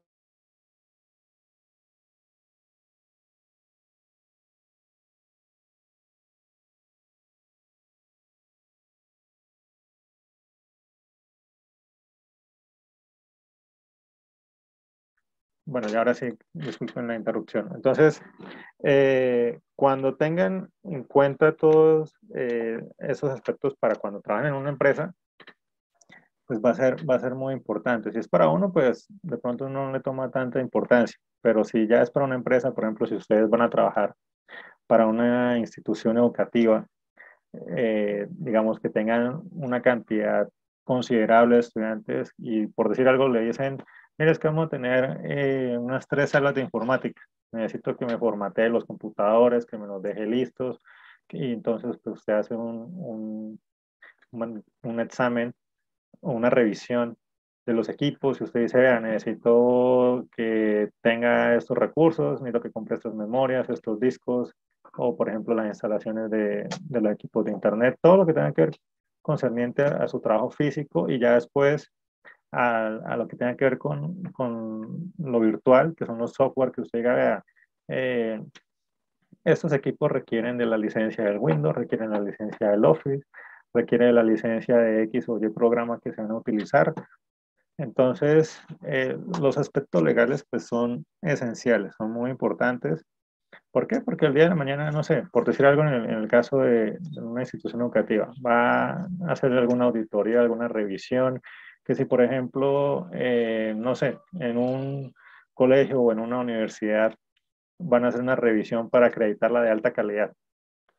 Bueno, y ahora sí, disculpen la interrupción. Entonces, eh, cuando tengan en cuenta todos eh, esos aspectos para cuando trabajen en una empresa, pues va a ser, va a ser muy importante. Si es para uno, pues de pronto uno no le toma tanta importancia, pero si ya es para una empresa, por ejemplo, si ustedes van a trabajar para una institución educativa, eh, digamos que tengan una cantidad considerable de estudiantes y por decir algo le dicen, mira, es que vamos a tener eh, unas tres salas de informática, necesito que me formatee los computadores, que me los deje listos, y entonces pues usted hace un, un, un examen o una revisión de los equipos y usted dice, vea, necesito que tenga estos recursos, necesito que compre estas memorias, estos discos, o por ejemplo las instalaciones de, de los equipos de internet, todo lo que tenga que ver concerniente a, a su trabajo físico y ya después a, a, lo que tenga que ver con, con, lo virtual, que son los software que usted diga, vea, eh, estos equipos requieren de la licencia del Windows, requieren la licencia del Office, requiere de la licencia de X o Y programa que se van a utilizar. Entonces, eh, los aspectos legales pues son esenciales, son muy importantes. ¿Por qué? Porque el día de la mañana, no sé, por decir algo en el, en el caso de, de una institución educativa, va a hacer alguna auditoría, alguna revisión, que si por ejemplo, eh, no sé, en un colegio o en una universidad van a hacer una revisión para acreditarla de alta calidad.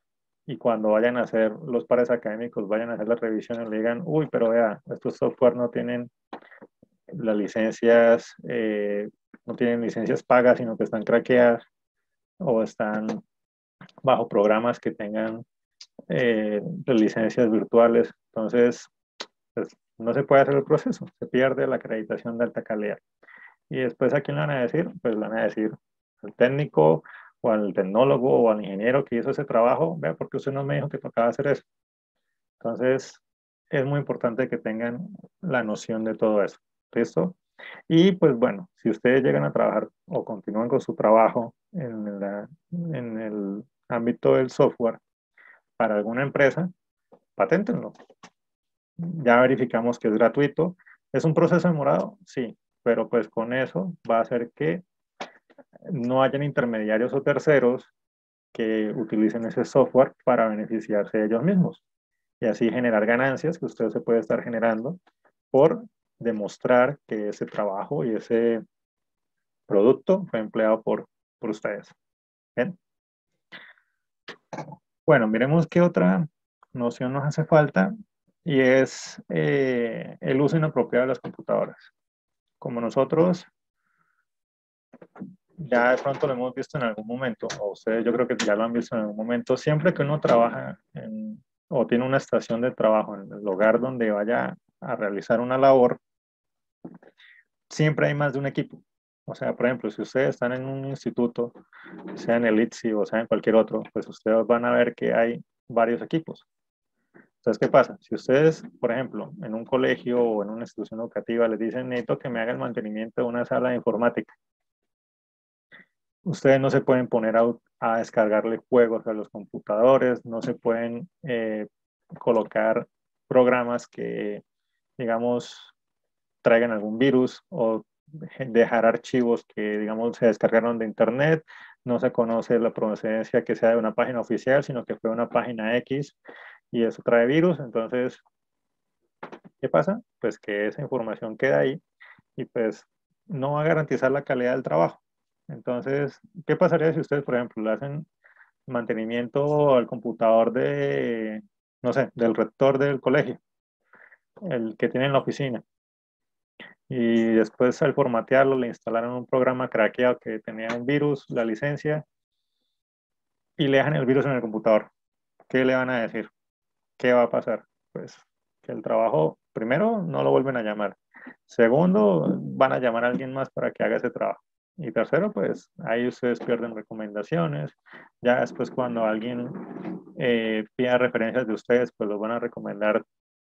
y cuando vayan a hacer los pares académicos, vayan a hacer las revisiones, le digan, uy, pero vea, estos software no tienen las licencias, eh, no tienen licencias pagas, sino que están craqueadas o están bajo programas que tengan eh, las licencias virtuales. Entonces, pues, no se puede hacer el proceso, se pierde la acreditación de alta calidad. Y después, ¿a quién le van a decir? Pues le van a decir al técnico o al tecnólogo o al ingeniero que hizo ese trabajo, vea, porque usted no me dijo que tocaba hacer eso. Entonces, es muy importante que tengan la noción de todo eso. ¿Listo? Y pues bueno, si ustedes llegan a trabajar o continúan con su trabajo en, la, en el ámbito del software para alguna empresa, paténtenlo. Ya verificamos que es gratuito. ¿Es un proceso demorado? Sí, pero pues con eso va a hacer que no hayan intermediarios o terceros que utilicen ese software para beneficiarse de ellos mismos y así generar ganancias que usted se puede estar generando por demostrar que ese trabajo y ese producto fue empleado por, por ustedes. ¿Bien? Bueno, miremos qué otra noción nos hace falta y es eh, el uso inapropiado de las computadoras. Como nosotros ya de pronto lo hemos visto en algún momento, o ustedes yo creo que ya lo han visto en algún momento, siempre que uno trabaja en, o tiene una estación de trabajo en el lugar donde vaya a realizar una labor, siempre hay más de un equipo. O sea, por ejemplo, si ustedes están en un instituto, sea en el I T S I o sea en cualquier otro, pues ustedes van a ver que hay varios equipos. Entonces, ¿qué pasa? Si ustedes, por ejemplo, en un colegio o en una institución educativa les dicen, necesito que me haga el mantenimiento de una sala de informática, ustedes no se pueden poner a, a descargarle juegos a los computadores, no se pueden eh, colocar programas que, digamos, traigan algún virus o dejar archivos que, digamos, se descargaron de internet, no se conoce la procedencia que sea de una página oficial, sino que fue una página X y eso trae virus. Entonces, ¿qué pasa? Pues que esa información queda ahí y pues no va a garantizar la calidad del trabajo. Entonces, ¿qué pasaría si ustedes, por ejemplo, le hacen mantenimiento al computador de, no sé, del rector del colegio, el que tiene en la oficina? Y después al formatearlo le instalaron un programa craqueado que tenía un virus, la licencia, y le dejan el virus en el computador. ¿Qué le van a decir? ¿Qué va a pasar? Pues que el trabajo, primero, no lo vuelven a llamar. Segundo, van a llamar a alguien más para que haga ese trabajo. Y tercero, pues ahí ustedes pierden recomendaciones. Ya después cuando alguien eh, pida referencias de ustedes, pues los van a recomendar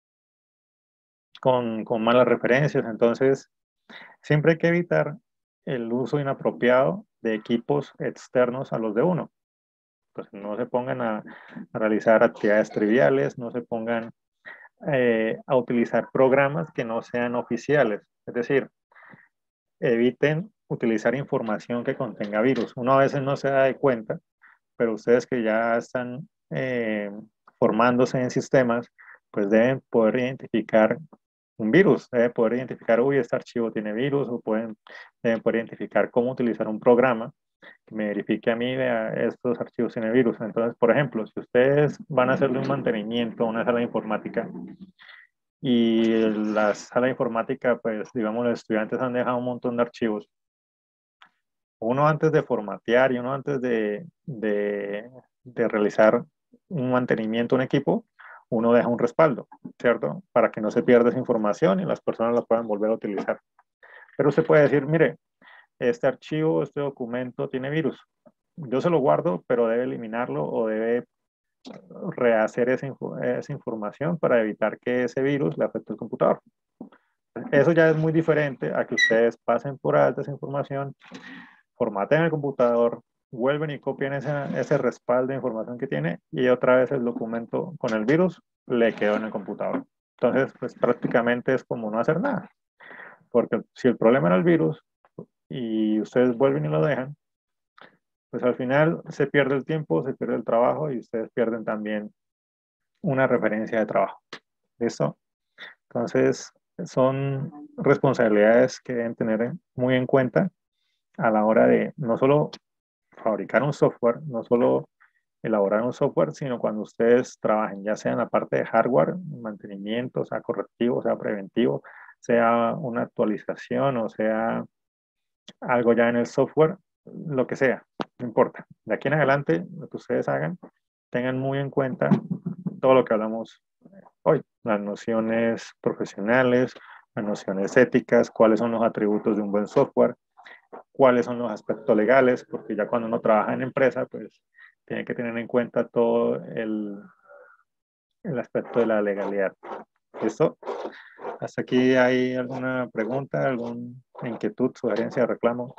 con, con malas referencias. Entonces, siempre hay que evitar el uso inapropiado de equipos externos a los de uno. Pues no se pongan a, a realizar actividades triviales, no se pongan eh, a utilizar programas que no sean oficiales. Es decir, eviten utilizar información que contenga virus. Uno a veces no se da de cuenta, pero ustedes que ya están eh, formándose en sistemas, pues deben poder identificar un virus, deben poder identificar, uy, este archivo tiene virus, o pueden, deben poder identificar cómo utilizar un programa que me verifique a mí, vea, estos archivos tienen virus. Entonces, por ejemplo, si ustedes van a hacerle un mantenimiento a una sala de informática y la sala de informática, pues digamos, los estudiantes han dejado un montón de archivos, uno antes de formatear y uno antes de, de, de realizar un mantenimiento a un equipo, uno deja un respaldo, ¿cierto? Para que no se pierda esa información y las personas la puedan volver a utilizar. Pero usted puede decir, mire, este archivo, este documento tiene virus. Yo se lo guardo, pero debe eliminarlo o debe rehacer esa, esa información para evitar que ese virus le afecte al computador. Eso ya es muy diferente a que ustedes pasen por alta esa información, formateen el computador, vuelven y copian ese, ese respaldo de información que tiene y otra vez el documento con el virus le quedó en el computador. Entonces, pues prácticamente es como no hacer nada. Porque si el problema era el virus y ustedes vuelven y lo dejan, pues al final se pierde el tiempo, se pierde el trabajo y ustedes pierden también una referencia de trabajo. ¿Listo? Entonces, son responsabilidades que deben tener muy en cuenta a la hora de no solo fabricar un software, no solo elaborar un software, sino cuando ustedes trabajen, ya sea en la parte de hardware, mantenimiento, sea correctivo, sea preventivo, sea una actualización o sea algo ya en el software, lo que sea, no importa. De aquí en adelante, lo que ustedes hagan, tengan muy en cuenta todo lo que hablamos hoy, las nociones profesionales, las nociones éticas, cuáles son los atributos de un buen software, cuáles son los aspectos legales, porque ya cuando uno trabaja en empresa, pues tiene que tener en cuenta todo el, el aspecto de la legalidad. ¿Listo? ¿Hasta aquí hay alguna pregunta, alguna inquietud, sugerencia, reclamo?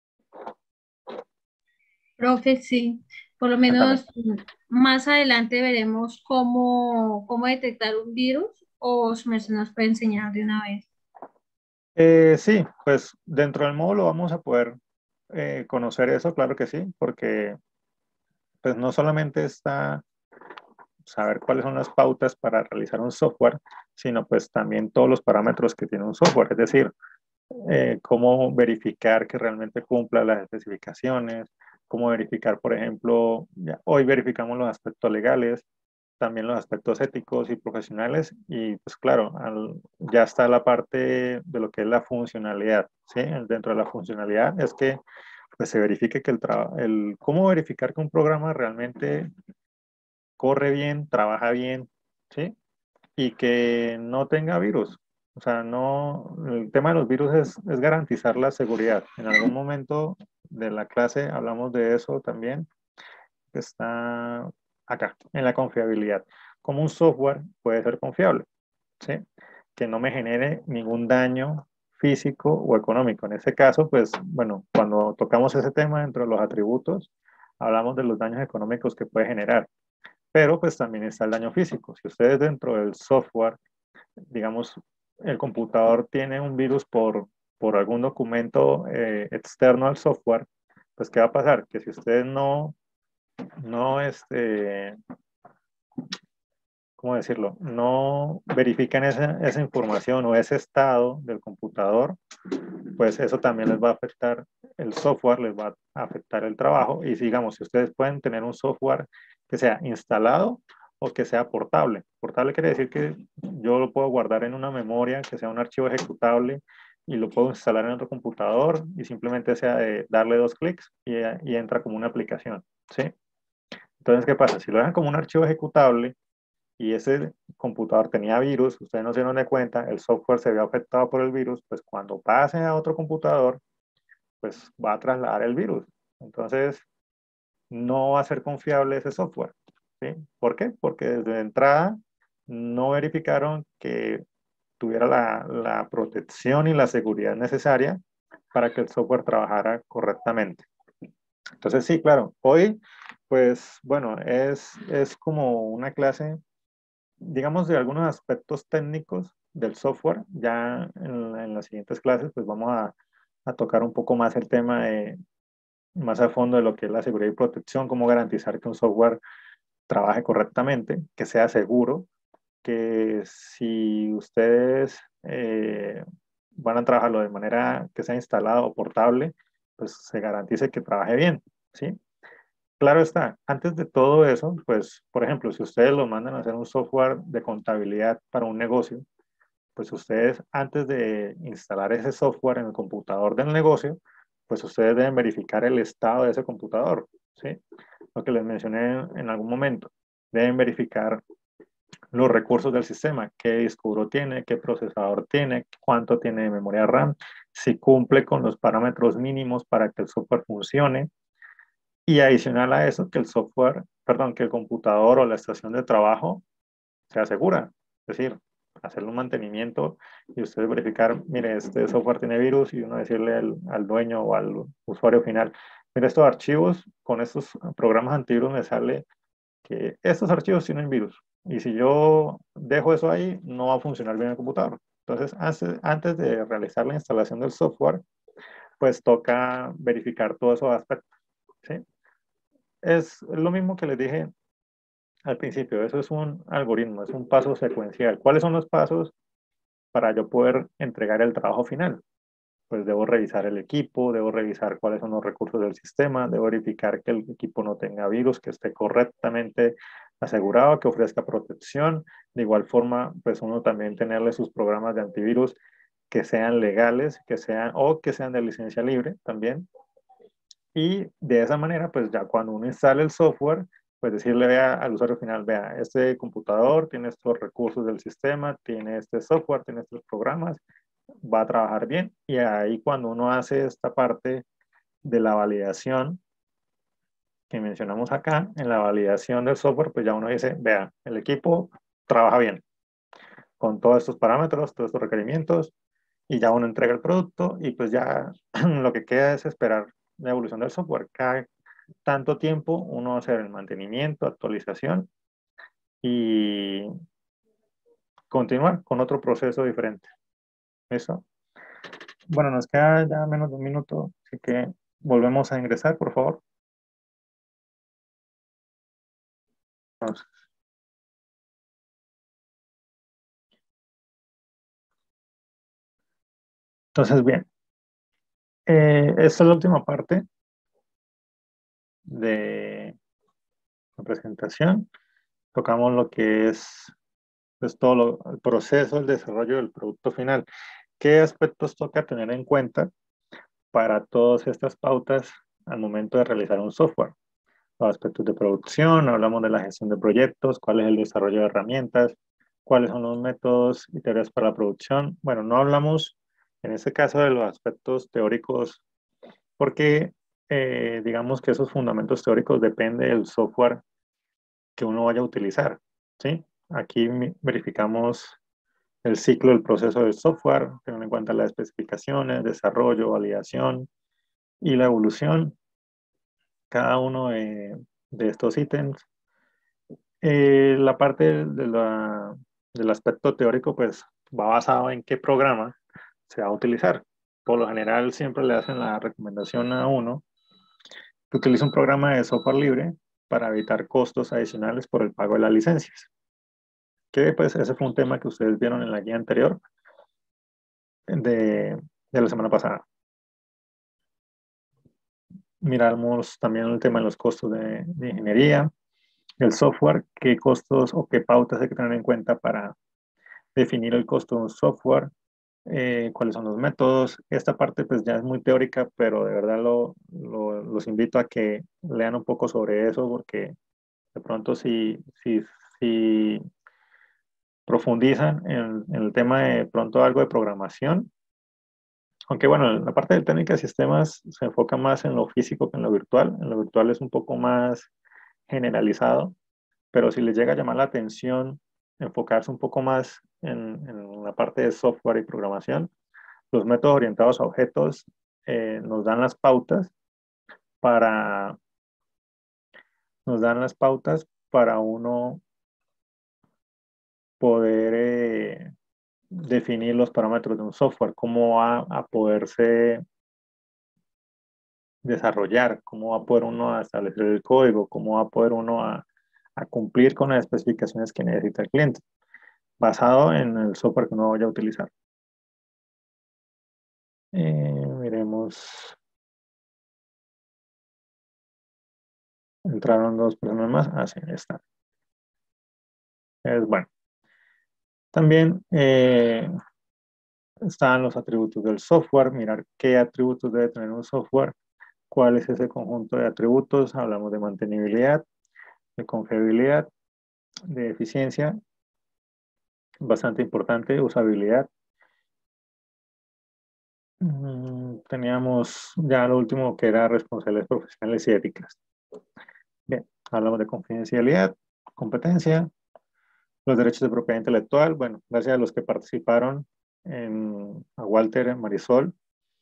Profe, sí. Por lo
Cuéntame.
menos mm, más adelante veremos cómo, cómo detectar un virus o su merced nos puede enseñar de una vez.
Eh, sí, pues dentro del módulo vamos a poder eh, conocer eso, claro que sí, porque pues no solamente está saber cuáles son las pautas para realizar un software, sino pues también todos los parámetros que tiene un software, es decir, eh, cómo verificar que realmente cumpla las especificaciones, cómo verificar, por ejemplo, ya hoy verificamos los aspectos legales, también los aspectos éticos y profesionales, y pues claro, al- ya está la parte de lo que es la funcionalidad, ¿sí? Dentro de la funcionalidad es que pues, se verifique que el trabajo, el, cómo verificar que un programa realmente corre bien, trabaja bien, ¿sí? Y que no tenga virus. O sea, no, el tema de los virus es, es garantizar la seguridad. En algún momento de la clase hablamos de eso también, que está acá, en la confiabilidad. Como un software puede ser confiable, ¿sí? Que no me genere ningún daño físico o económico. En ese caso, pues, bueno, cuando tocamos ese tema dentro de los atributos, hablamos de los daños económicos que puede generar. Pero pues también está el daño físico. Si ustedes dentro del software, digamos, el computador tiene un virus por, por algún documento eh, externo al software, pues ¿qué va a pasar? Que si ustedes no, no, este, ¿cómo decirlo? No verifican esa, esa información o ese estado del computador, pues eso también les va a afectar el software, les va a afectar el trabajo. Y digamos, si ustedes pueden tener un software que sea instalado o que sea portable. Portable quiere decir que yo lo puedo guardar en una memoria, que sea un archivo ejecutable y lo puedo instalar en otro computador y simplemente sea de darle dos clics y, y entra como una aplicación, ¿sí? Entonces, ¿qué pasa? Si lo dejan como un archivo ejecutable y ese computador tenía virus, ustedes no se dieron de cuenta, el software se vio afectado por el virus, pues cuando pase a otro computador, pues va a trasladar el virus. Entonces, no va a ser confiable ese software, ¿sí? ¿Por qué? Porque desde entrada no verificaron que tuviera la, la protección y la seguridad necesaria para que el software trabajara correctamente. Entonces, sí, claro, hoy, pues, bueno, es, es como una clase digamos, de algunos aspectos técnicos del software. Ya en, en las siguientes clases, pues vamos a, a, tocar un poco más el tema de, más a fondo de lo que es la seguridad y protección, cómo garantizar que un software trabaje correctamente, que sea seguro, que si ustedes eh, van a trabajarlo de manera que sea instalado o portable, pues se garantice que trabaje bien, ¿sí? Claro está, antes de todo eso, pues, por ejemplo, si ustedes lo mandan a hacer un software de contabilidad para un negocio, pues ustedes antes de instalar ese software en el computador del negocio, pues ustedes deben verificar el estado de ese computador, ¿sí? Lo que les mencioné en algún momento. Deben verificar los recursos del sistema, qué disco duro tiene, qué procesador tiene, cuánto tiene de memoria RAM, si cumple con los parámetros mínimos para que el software funcione, y adicional a eso, que el software, perdón, que el computador o la estación de trabajo sea segura. Es decir, hacerle un mantenimiento y ustedes verificar, mire, este software tiene virus y uno decirle al, al dueño o al usuario final, mire, estos archivos con estos programas antivirus me sale que estos archivos tienen virus. Y si yo dejo eso ahí, no va a funcionar bien el computador. Entonces, antes, antes de realizar la instalación del software, pues toca verificar todos esos aspectos, ¿sí? Es lo mismo que les dije al principio, eso es un algoritmo, es un paso secuencial. ¿Cuáles son los pasos para yo poder entregar el trabajo final? pues debo revisar el equipo, debo revisar cuáles son los recursos del sistema, debo verificar que el equipo no tenga virus, que esté correctamente asegurado, que ofrezca protección. De igual forma, pues uno también tenerle sus programas de antivirus que sean legales, que sean, o que sean de licencia libre también. Y de esa manera, pues ya cuando uno instale el software, pues decirle vea, al usuario final, vea, este computador tiene estos recursos del sistema, tiene este software, tiene estos programas, va a trabajar bien. Y ahí cuando uno hace esta parte de la validación que mencionamos acá, en la validación del software, pues ya uno dice, vea, el equipo trabaja bien con todos estos parámetros, todos estos requerimientos, y ya uno entrega el producto y pues ya lo que queda es esperar la evolución del software. Cada tanto tiempo uno va a hacer el mantenimiento, actualización y continuar con otro proceso diferente. ¿Eso? Bueno, nos queda ya menos de un minuto, así que volvemos a ingresar, por favor. Entonces, entonces bien, eh, esta es la última parte de la presentación. Tocamos lo que es pues, todo lo, el proceso, el desarrollo del producto final. ¿Qué aspectos toca tener en cuenta para todas estas pautas al momento de realizar un software? Los aspectos de producción, hablamos de la gestión de proyectos, cuál es el desarrollo de herramientas, cuáles son los métodos y teorías para la producción. Bueno, no hablamos en este caso de los aspectos teóricos porque eh, digamos que esos fundamentos teóricos dependen del software que uno vaya a utilizar, ¿sí? Aquí verificamos el ciclo del proceso del software, teniendo en cuenta las especificaciones, desarrollo, validación y la evolución, cada uno de, de estos ítems. Eh, la parte de la, del aspecto teórico, pues, va basado en qué programa se va a utilizar. Por lo general, siempre le hacen la recomendación a uno que utilice un programa de software libre para evitar costos adicionales por el pago de las licencias. Que, pues, ese fue un tema que ustedes vieron en la guía anterior de, de la semana pasada. Miramos también el tema de los costos de, de ingeniería, el software, qué costos o qué pautas hay que tener en cuenta para definir el costo de un software, eh, cuáles son los métodos. Esta parte pues ya es muy teórica, pero de verdad lo, lo, los invito a que lean un poco sobre eso, porque de pronto si, si, si profundizan en, en el tema de pronto algo de programación, aunque bueno, la parte de técnica de sistemas se enfoca más en lo físico que en lo virtual. En lo virtual es un poco más generalizado, pero si les llega a llamar la atención enfocarse un poco más en, en la parte de software y programación, los métodos orientados a objetos eh, nos dan las pautas para nos dan las pautas para uno poder eh, definir los parámetros de un software, cómo va a poderse desarrollar, cómo va a poder uno a establecer el código, cómo va a poder uno a, a cumplir con las especificaciones que necesita el cliente, basado en el software que uno vaya a utilizar. Eh, miremos. Entraron dos personas más. Ah, sí, está. Es bueno. También eh, están los atributos del software, mirar qué atributos debe tener un software, cuál es ese conjunto de atributos. Hablamos de mantenibilidad, de confiabilidad, de eficiencia, bastante importante, usabilidad. Mm, teníamos ya lo último que era responsabilidades profesionales y éticas. Bien, hablamos de confidencialidad, competencia, los derechos de propiedad intelectual. Bueno, gracias a los que participaron, en, a Walter, a Marisol,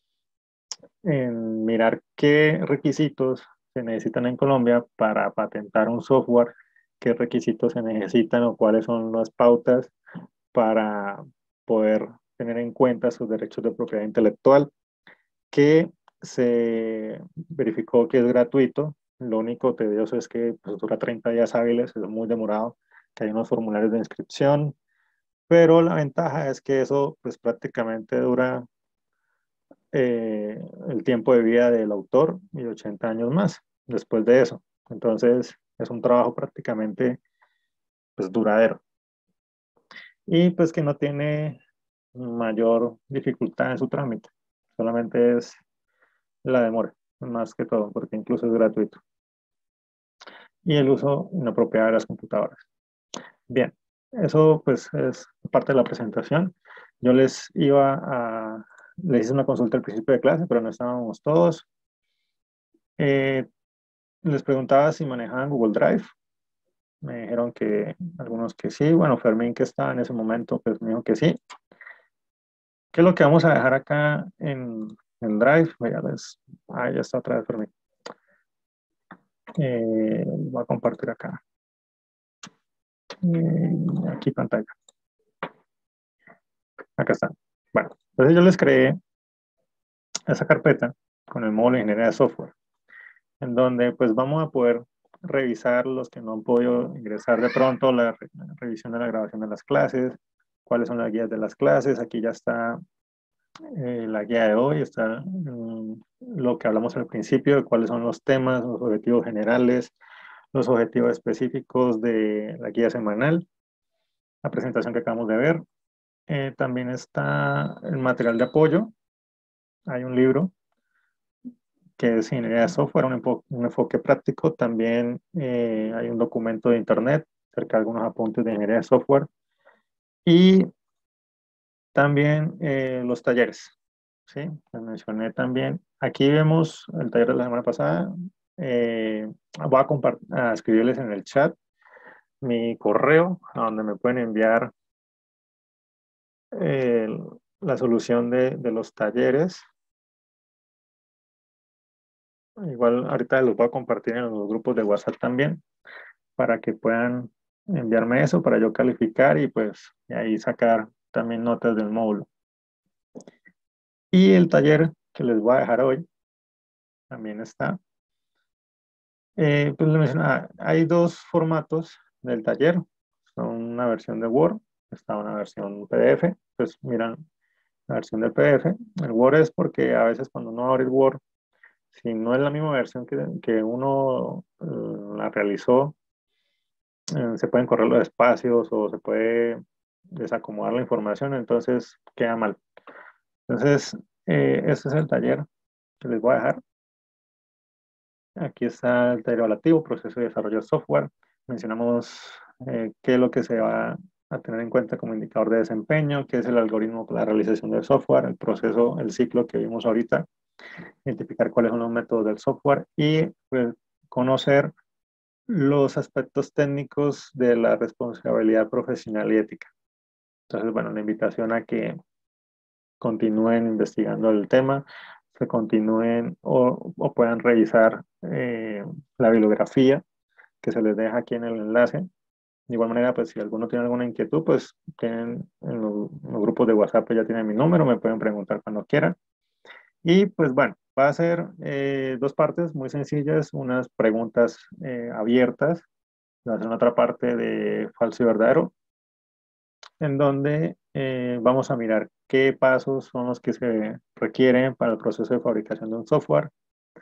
en mirar qué requisitos se necesitan en Colombia para patentar un software, qué requisitos se necesitan o cuáles son las pautas para poder tener en cuenta sus derechos de propiedad intelectual, que se verificó que es gratuito. Lo único tedioso es que pues, dura treinta días hábiles, es muy demorado, que hay unos formularios de inscripción, pero la ventaja es que eso pues prácticamente dura eh, el tiempo de vida del autor y ochenta años más después de eso. Entonces, es un trabajo prácticamente pues, duradero. Y pues que no tiene mayor dificultad en su trámite. Solamente es la demora, más que todo, porque incluso es gratuito. Y el uso inapropiado de las computadoras. Bien, eso pues es parte de la presentación. Yo les iba a, les hice una consulta al principio de clase, pero no estábamos todos. Eh, les preguntaba si manejaban Google Drive. Me dijeron que algunos que sí. Bueno, Fermín, que estaba en ese momento, pues me dijo que sí. ¿Qué es lo que vamos a dejar acá en, en Drive? Vaya, les, ah, ya está otra vez Fermín. Eh, voy a compartir acá. Eh, aquí pantalla. Acá está. Bueno, entonces yo les creé esa carpeta con el módulo de ingeniería de software, en donde pues vamos a poder revisar los que no han podido ingresar de pronto, la re revisión de la grabación de las clases, cuáles son las guías de las clases. Aquí ya está eh, la guía de hoy, está um, lo que hablamos al principio, de cuáles son los temas, los objetivos generales, los objetivos específicos de la guía semanal, la presentación que acabamos de ver. Eh, también está el material de apoyo. Hay un libro que es ingeniería de software, un, enfo un enfoque práctico. También eh, hay un documento de internet acerca de algunos apuntes de ingeniería de software. Y también eh, los talleres, ¿sí? Les mencioné también. Aquí vemos el taller de la semana pasada. Eh, voy a, a escribirles en el chat mi correo, a donde me pueden enviar eh, la solución de, de los talleres. Igual ahorita los voy a compartir en los grupos de WhatsApp también, para que puedan enviarme eso, para yo calificar y pues y ahí sacar también notas del módulo. Y el taller que les voy a dejar hoy también está. Eh, pues les mencionaba, hay dos formatos del taller. Son una versión de Word, está una versión P D F. Pues miran la versión de P D F. El Word es porque a veces cuando uno abre el Word, si no es la misma versión que, que uno uh, la realizó, eh, se pueden correr los espacios o se puede desacomodar la información, entonces queda mal. Entonces, eh, este es el taller que les voy a dejar. Aquí está el taller evaluativo, proceso de desarrollo de software. Mencionamos eh, qué es lo que se va a tener en cuenta como indicador de desempeño, qué es el algoritmo para la realización del software, el proceso, el ciclo que vimos ahorita, identificar cuáles son los métodos del software y pues, conocer los aspectos técnicos de la responsabilidad profesional y ética. Entonces, bueno, la invitación a que continúen investigando el tema, se continúen o, o puedan revisar eh, la bibliografía que se les deja aquí en el enlace. De igual manera, pues si alguno tiene alguna inquietud, pues tienen en los, en los grupos de WhatsApp, pues ya tienen mi número, me pueden preguntar cuando quieran. Y pues bueno, va a ser eh, dos partes muy sencillas, unas preguntas eh, abiertas, va a ser otra parte de falso y verdadero, en donde eh, vamos a mirar qué pasos son los que se requieren para el proceso de fabricación de un software,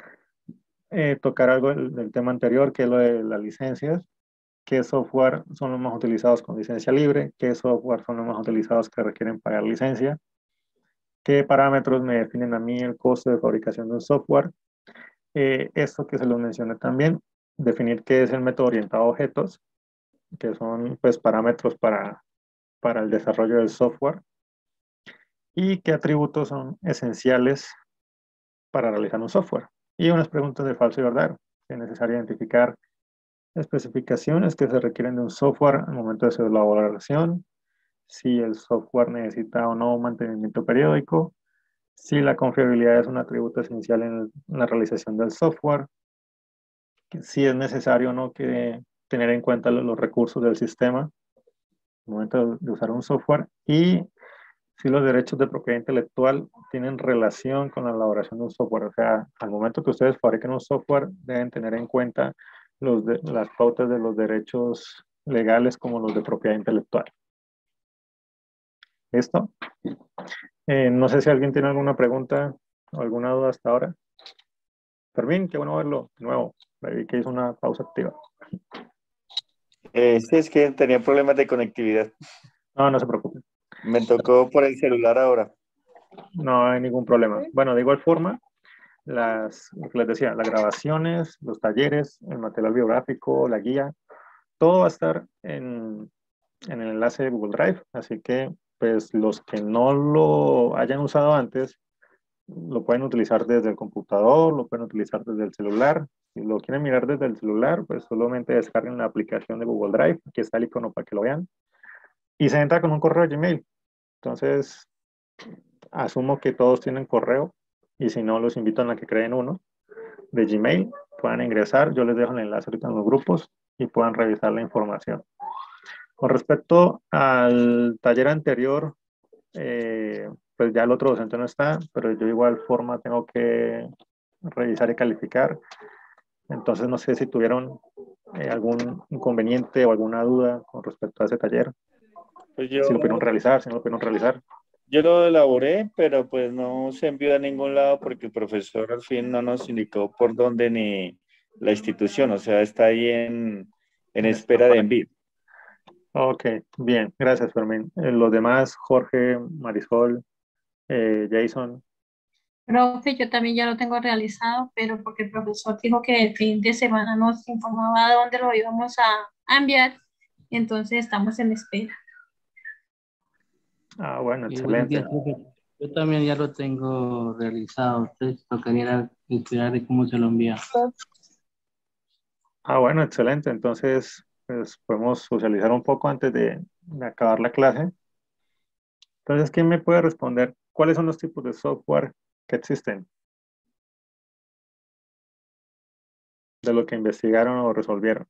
eh, tocar algo del, del tema anterior, que es lo de las licencias, qué software son los más utilizados con licencia libre, qué software son los más utilizados que requieren pagar licencia, qué parámetros me definen a mí el costo de fabricación de un software, eh, esto que se lo mencioné también, definir qué es el método orientado a objetos, que son pues parámetros para, para el desarrollo del software, y qué atributos son esenciales para realizar un software. Y unas preguntas de falso y verdadero. Es necesario identificar especificaciones que se requieren de un software al momento de su elaboración, si el software necesita o no mantenimiento periódico, si la confiabilidad es un atributo esencial en la realización del software, si es necesario o no que tener en cuenta los recursos del sistema al momento de usar un software, y si los derechos de propiedad intelectual tienen relación con la elaboración de un software. O sea, al momento que ustedes fabriquen un software, deben tener en cuenta los de, las pautas de los derechos legales como los de propiedad intelectual. ¿Listo? Eh, no sé si alguien tiene alguna pregunta ¿Alguna duda hasta ahora? Fermín, qué bueno verlo de nuevo. Vi que hizo una pausa activa.
Eh, sí, es que tenía problemas de conectividad.
No, no se preocupe.
Me tocó por el celular ahora.
No hay ningún problema. Bueno, de igual forma, las, lo que les decía, las grabaciones, los talleres, el material biográfico, la guía, todo va a estar en, en el enlace de Google Drive. Así que, pues, los que no lo hayan usado antes, lo pueden utilizar desde el computador, lo pueden utilizar desde el celular. Si lo quieren mirar desde el celular, pues solamente descarguen la aplicación de Google Drive. Aquí está el icono para que lo vean. Y se entra con un correo de Gmail. Entonces, asumo que todos tienen correo. Y si no, los invito a que creen uno de Gmail. Puedan ingresar. Yo les dejo el enlace ahorita en los grupos y puedan revisar la información. Con respecto al taller anterior, eh, pues ya el otro docente no está, pero yo de igual forma tengo que revisar y calificar. Entonces no sé si tuvieron eh, algún inconveniente o alguna duda con respecto a ese taller.
Pues yo,
si lo pudieron realizar, si no lo pudieron realizar.
Yo lo elaboré, pero pues no se envió a ningún lado porque el profesor al fin no nos indicó por dónde ni la institución, o sea, está ahí en, en espera de envío.
Ok, bien, gracias, Fermín. Eh, los demás, Jorge, Marisol, eh, Jason.
Profe, yo también ya lo tengo realizado, pero porque el profesor dijo que el fin de semana nos informaba de dónde lo íbamos a, a enviar, entonces estamos en espera.
Ah, bueno,
Y
excelente.
buenos días, profe. Yo también ya lo tengo realizado. Entonces tocaría inspirar de cómo se lo envía.
Ah, bueno, excelente. Entonces, pues podemos socializar un poco antes de, de acabar la clase. Entonces, ¿quién me puede responder cuáles son los tipos de software que existen? De lo que investigaron o resolvieron.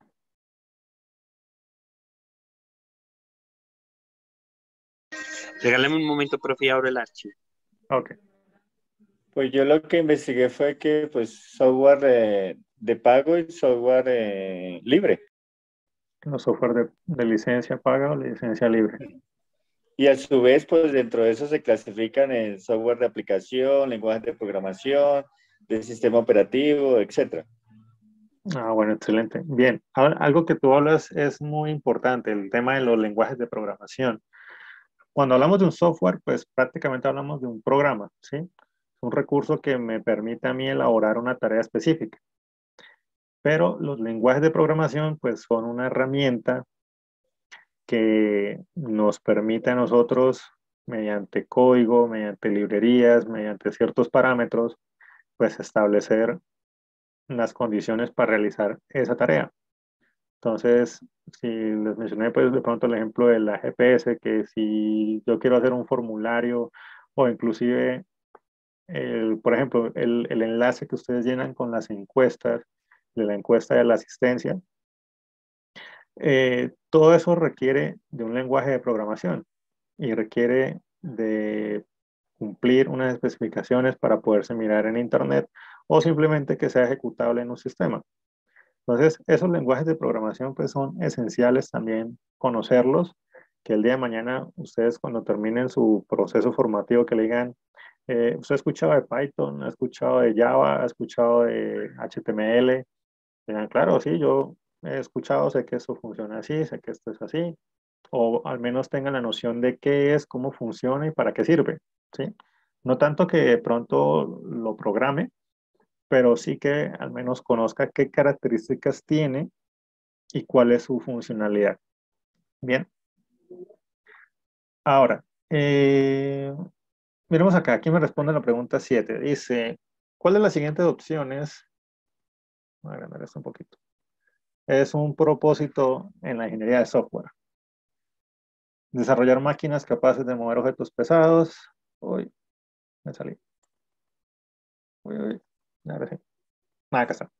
Regálame un momento, profe, y abro el archivo.
Ok.
Pues yo lo que investigué fue que pues software eh, de pago y software eh, libre.
Los software de, de licencia paga o licencia libre.
Y a su vez, pues dentro de eso se clasifican en software de aplicación, lenguajes de programación, de sistema operativo, etcétera.
Ah, bueno, excelente. Bien, ahora, algo que tú hablas es muy importante, el tema de los lenguajes de programación. Cuando hablamos de un software, pues prácticamente hablamos de un programa, ¿sí? Un recurso que me permite a mí elaborar una tarea específica. Pero los lenguajes de programación, pues son una herramienta que nos permite a nosotros, mediante código, mediante librerías, mediante ciertos parámetros, pues establecer las condiciones para realizar esa tarea. Entonces, si les mencioné, pues de pronto el ejemplo de la G P S, que si yo quiero hacer un formulario o inclusive, el, por ejemplo, el, el enlace que ustedes llenan con las encuestas, de la encuesta de la asistencia, eh, todo eso requiere de un lenguaje de programación y requiere de cumplir unas especificaciones para poderse mirar en Internet o simplemente que sea ejecutable en un sistema. Entonces, esos lenguajes de programación pues son esenciales también conocerlos, que el día de mañana ustedes cuando terminen su proceso formativo que le digan, eh, ¿usted ha escuchado de Python? ¿Ha escuchado de Java? ¿Ha escuchado de H T M L? Digan, claro, sí, yo he escuchado, sé que esto funciona así, sé que esto es así, o al menos tengan la noción de qué es, cómo funciona y para qué sirve, ¿sí? No tanto que de pronto lo programe, pero sí que al menos conozca qué características tiene y cuál es su funcionalidad. Bien. Ahora, eh, miremos acá. Aquí me responde la pregunta siete. Dice, ¿cuál de las siguientes opciones? Voy a agrandar esto un poquito. Es un propósito en la ingeniería de software. Desarrollar máquinas capaces de mover objetos pesados. Uy, me salí. Uy, uy. Ahora sí. Ah, acá está.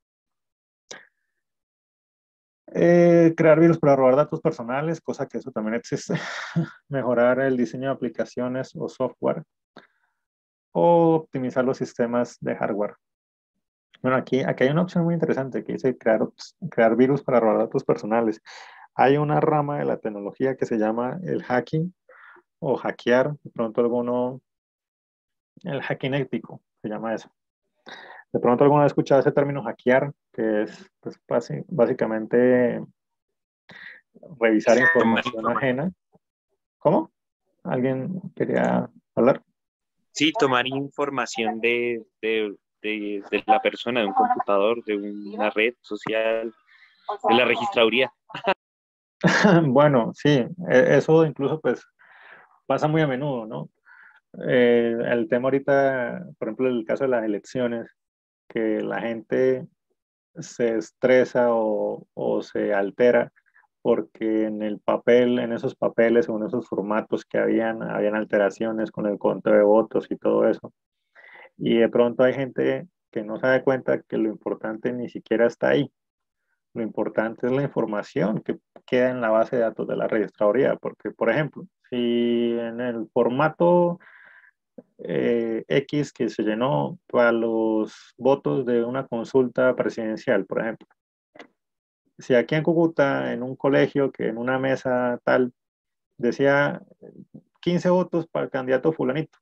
Eh, crear virus para robar datos personales, cosa que eso también existe. Mejorar el diseño de aplicaciones o software. O optimizar los sistemas de hardware. Bueno, aquí, aquí hay una opción muy interesante que dice crear, crear virus para robar datos personales. Hay una rama de la tecnología que se llama el hacking o hackear. De pronto alguno el hacking ético, se llama eso. De pronto alguna vez he escuchado ese término hackear, que es pues, basi- básicamente revisar información ajena. ¿Cómo? ¿Alguien quería hablar?
Sí, tomar información de, de, de, de la persona, de un computador, de una red social, de la registraduría.
Bueno, sí, e- eso incluso pues pasa muy a menudo, ¿no? Eh, el tema ahorita, por ejemplo, el caso de las elecciones, que la gente se estresa o, o se altera porque en el papel, en esos papeles o en esos formatos que habían, habían alteraciones con el conteo de votos y todo eso. Y de pronto hay gente que no se da cuenta que lo importante ni siquiera está ahí. Lo importante es la información que queda en la base de datos de la registraduría, porque, por ejemplo, si en el formato eh, X que se llenó para los votos de una consulta presidencial, por ejemplo, si aquí en Cúcuta, en un colegio, que en una mesa tal, decía quince votos para el candidato fulanito,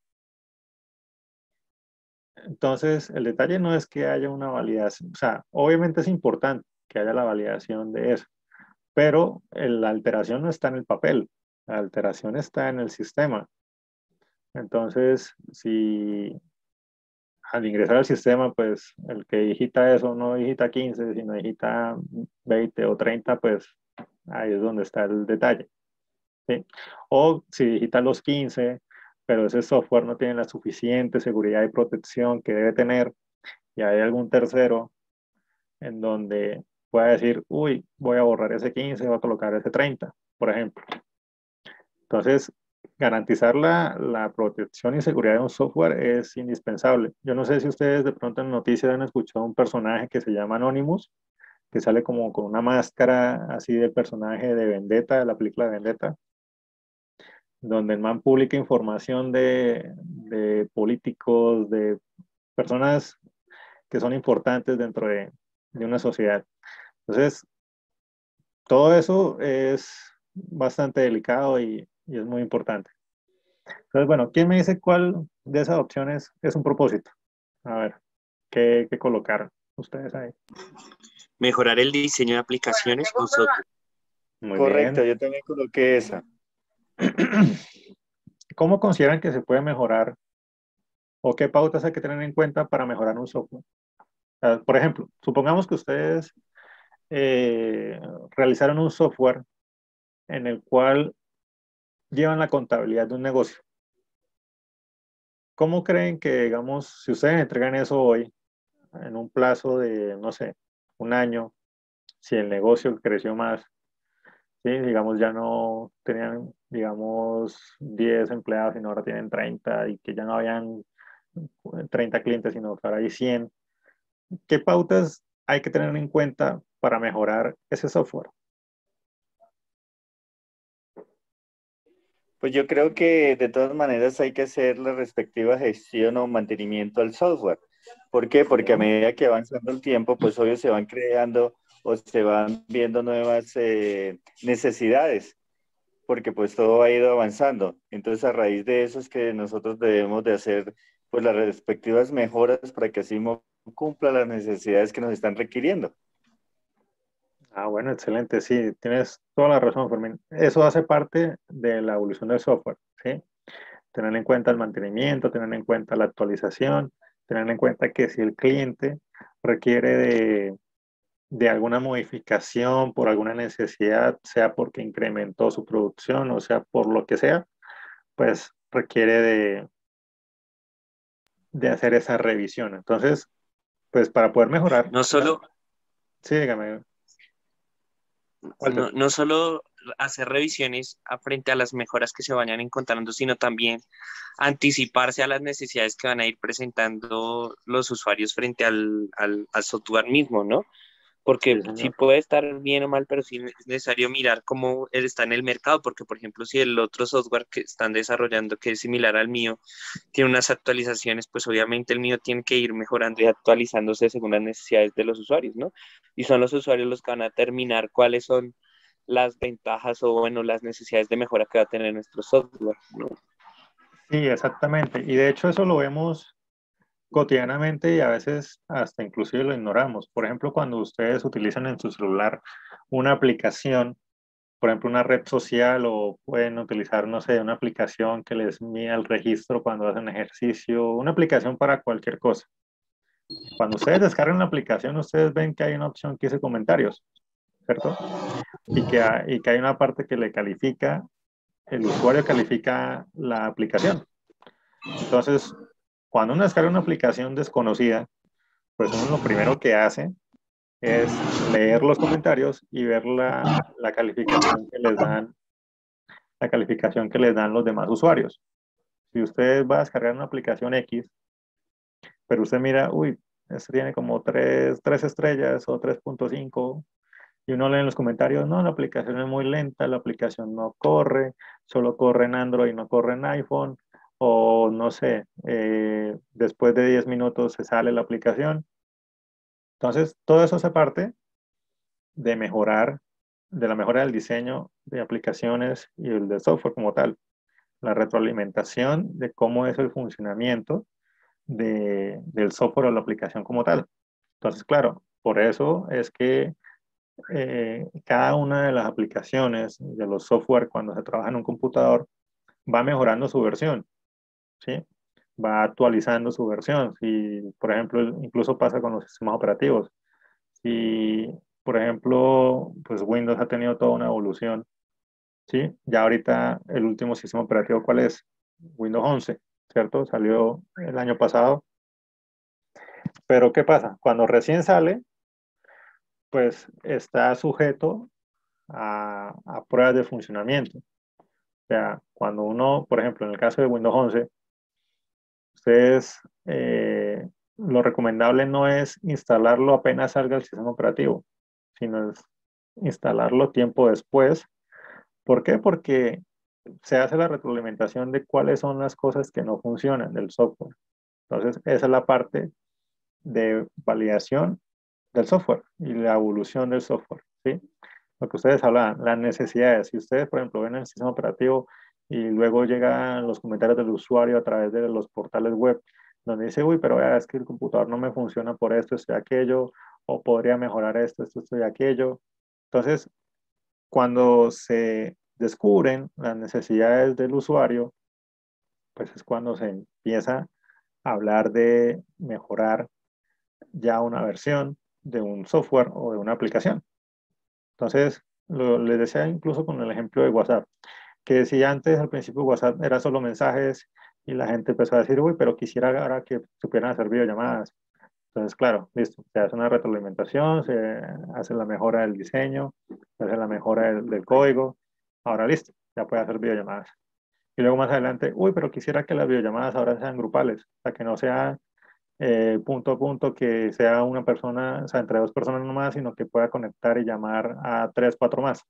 entonces el detalle no es que haya una validación, o sea, obviamente es importante que haya la validación de eso, pero la alteración no está en el papel, la alteración está en el sistema. Entonces, si al ingresar al sistema, pues el que digita eso no digita quince, sino digita veinte o treinta, pues ahí es donde está el detalle, ¿sí? O si digita los quince, pero ese software no tiene la suficiente seguridad y protección que debe tener, y hay algún tercero en donde pueda decir, uy, voy a borrar ese quince, voy a colocar ese treinta, por ejemplo. Entonces, garantizar la, la protección y seguridad de un software es indispensable. Yo no sé si ustedes de pronto en noticias han escuchado un personaje que se llama Anonymous, que sale como con una máscara así del personaje de Vendetta, de la película de Vendetta, donde el man publica información de, de políticos, de personas que son importantes dentro de, de una sociedad. Entonces, todo eso es bastante delicado y, y es muy importante. Entonces, bueno, ¿quién me dice cuál de esas opciones es un propósito? A ver, ¿qué, qué colocaron ustedes ahí?
Mejorar el diseño de aplicaciones con software.
Muy
Correcto,
bien.
yo también coloqué esa.
¿Cómo consideran que se puede mejorar o qué pautas hay que tener en cuenta para mejorar un software? O sea, por ejemplo, supongamos que ustedes eh, realizaron un software en el cual llevan la contabilidad de un negocio. ¿Cómo creen que, digamos, si ustedes entregan eso hoy, en un plazo de, no sé, un año, si el negocio creció más, ¿sí? Digamos, ya no tenían, digamos, diez empleados, sino ahora tienen treinta y que ya no habían treinta clientes, sino que ahora hay cien. ¿Qué pautas hay que tener en cuenta para mejorar ese software?
Pues yo creo que de todas maneras hay que hacer la respectiva gestión o mantenimiento al software. ¿Por qué? Porque a medida que avanzando el tiempo, pues obvio se van creando o se van viendo nuevas eh, necesidades, porque pues todo ha ido avanzando. Entonces a raíz de eso es que nosotros debemos de hacer pues las respectivas mejoras para que así mo- cumpla las necesidades que nos están requiriendo.
Ah, bueno, excelente, sí, tienes toda la razón, Fermín. Eso hace parte de la evolución del software, ¿sí? Tener en cuenta el mantenimiento, tener en cuenta la actualización, tener en cuenta que si el cliente requiere de, de alguna modificación por alguna necesidad, sea porque incrementó su producción o sea por lo que sea, pues requiere de, de hacer esa revisión. Entonces, pues para poder mejorar,
No solo,
sí, dígame, Walter.
no, no solo hacer revisiones a frente a las mejoras que se vayan encontrando, sino también anticiparse a las necesidades que van a ir presentando los usuarios frente al, al, al software mismo, ¿no? Porque
Sí,
sí
señor.
puede estar bien o mal, pero sí es necesario mirar cómo él está en el mercado, porque por ejemplo, si el otro software que están desarrollando, que es similar al mío, tiene unas actualizaciones, pues obviamente el mío tiene que ir mejorando y actualizándose según las necesidades de los usuarios, ¿no? Y son los usuarios los que van a determinar cuáles son las ventajas o, bueno, las necesidades de mejora que va a tener nuestro software, ¿no?
Sí, exactamente. Y de hecho eso lo vemos cotidianamente y a veces hasta inclusive lo ignoramos. Por ejemplo, cuando ustedes utilizan en su celular una aplicación, por ejemplo, una red social o pueden utilizar, no sé, una aplicación que les mida el registro cuando hacen ejercicio, una aplicación para cualquier cosa. Cuando ustedes descargan la aplicación, ustedes ven que hay una opción que dice comentarios, ¿cierto? Y que, hay, y que hay una parte que le califica, el usuario califica la aplicación. Entonces, cuando uno descarga una aplicación desconocida, pues uno lo primero que hace es leer los comentarios y ver la, la calificación que les dan, la calificación que les dan los demás usuarios. Si usted va a descargar una aplicación X, pero usted mira, uy, este tiene como tres, tres estrellas o tres punto cinco, y uno lee en los comentarios, no, la aplicación es muy lenta, la aplicación no corre, solo corre en Android, no corre en iPhone, o no sé, eh, después de diez minutos se sale la aplicación. Entonces, todo eso hace parte de mejorar, de la mejora del diseño de aplicaciones y el de software como tal. La retroalimentación de cómo es el funcionamiento de, del software o la aplicación como tal. Entonces, claro, por eso es que eh, cada una de las aplicaciones de los software cuando se trabaja en un computador va mejorando su versión, ¿sí? Va actualizando su versión. Si, por ejemplo, incluso pasa con los sistemas operativos. Si, por ejemplo, pues Windows ha tenido toda una evolución, ¿sí? Ya ahorita el último sistema operativo, ¿cuál es? Windows once, ¿cierto? Salió el año pasado. Pero ¿qué pasa? Cuando recién sale, pues está sujeto a, a pruebas de funcionamiento. O sea, cuando uno, por ejemplo, en el caso de Windows once, ustedes, eh, lo recomendable no es instalarlo apenas salga el sistema operativo, sino es instalarlo tiempo después. ¿Por qué? Porque se hace la retroalimentación de cuáles son las cosas que no funcionan del software. Entonces, esa es la parte de validación del software y la evolución del software, ¿sí? Lo que ustedes hablan, las necesidades. Si ustedes, por ejemplo, ven el sistema operativo y luego llegan los comentarios del usuario a través de los portales web, donde dice, uy, pero vea, es que el computador no me funciona por esto, esto y aquello, o podría mejorar esto, esto, esto y aquello. Entonces, cuando se descubren las necesidades del usuario, pues es cuando se empieza a hablar de mejorar ya una versión de un software o de una aplicación. Entonces, lo, les decía incluso con el ejemplo de WhatsApp, que si antes al principio WhatsApp era solo mensajes y la gente empezó a decir, uy, pero quisiera ahora que supieran hacer videollamadas. Entonces, claro, listo, se hace una retroalimentación, se hace la mejora del diseño, se hace la mejora del, del código. Ahora listo, ya puede hacer videollamadas. Y luego más adelante, uy, pero quisiera que las videollamadas ahora sean grupales, o sea, que no sea eh, punto a punto, que sea una persona, o sea, entre dos personas nomás, sino que pueda conectar y llamar a tres, cuatro más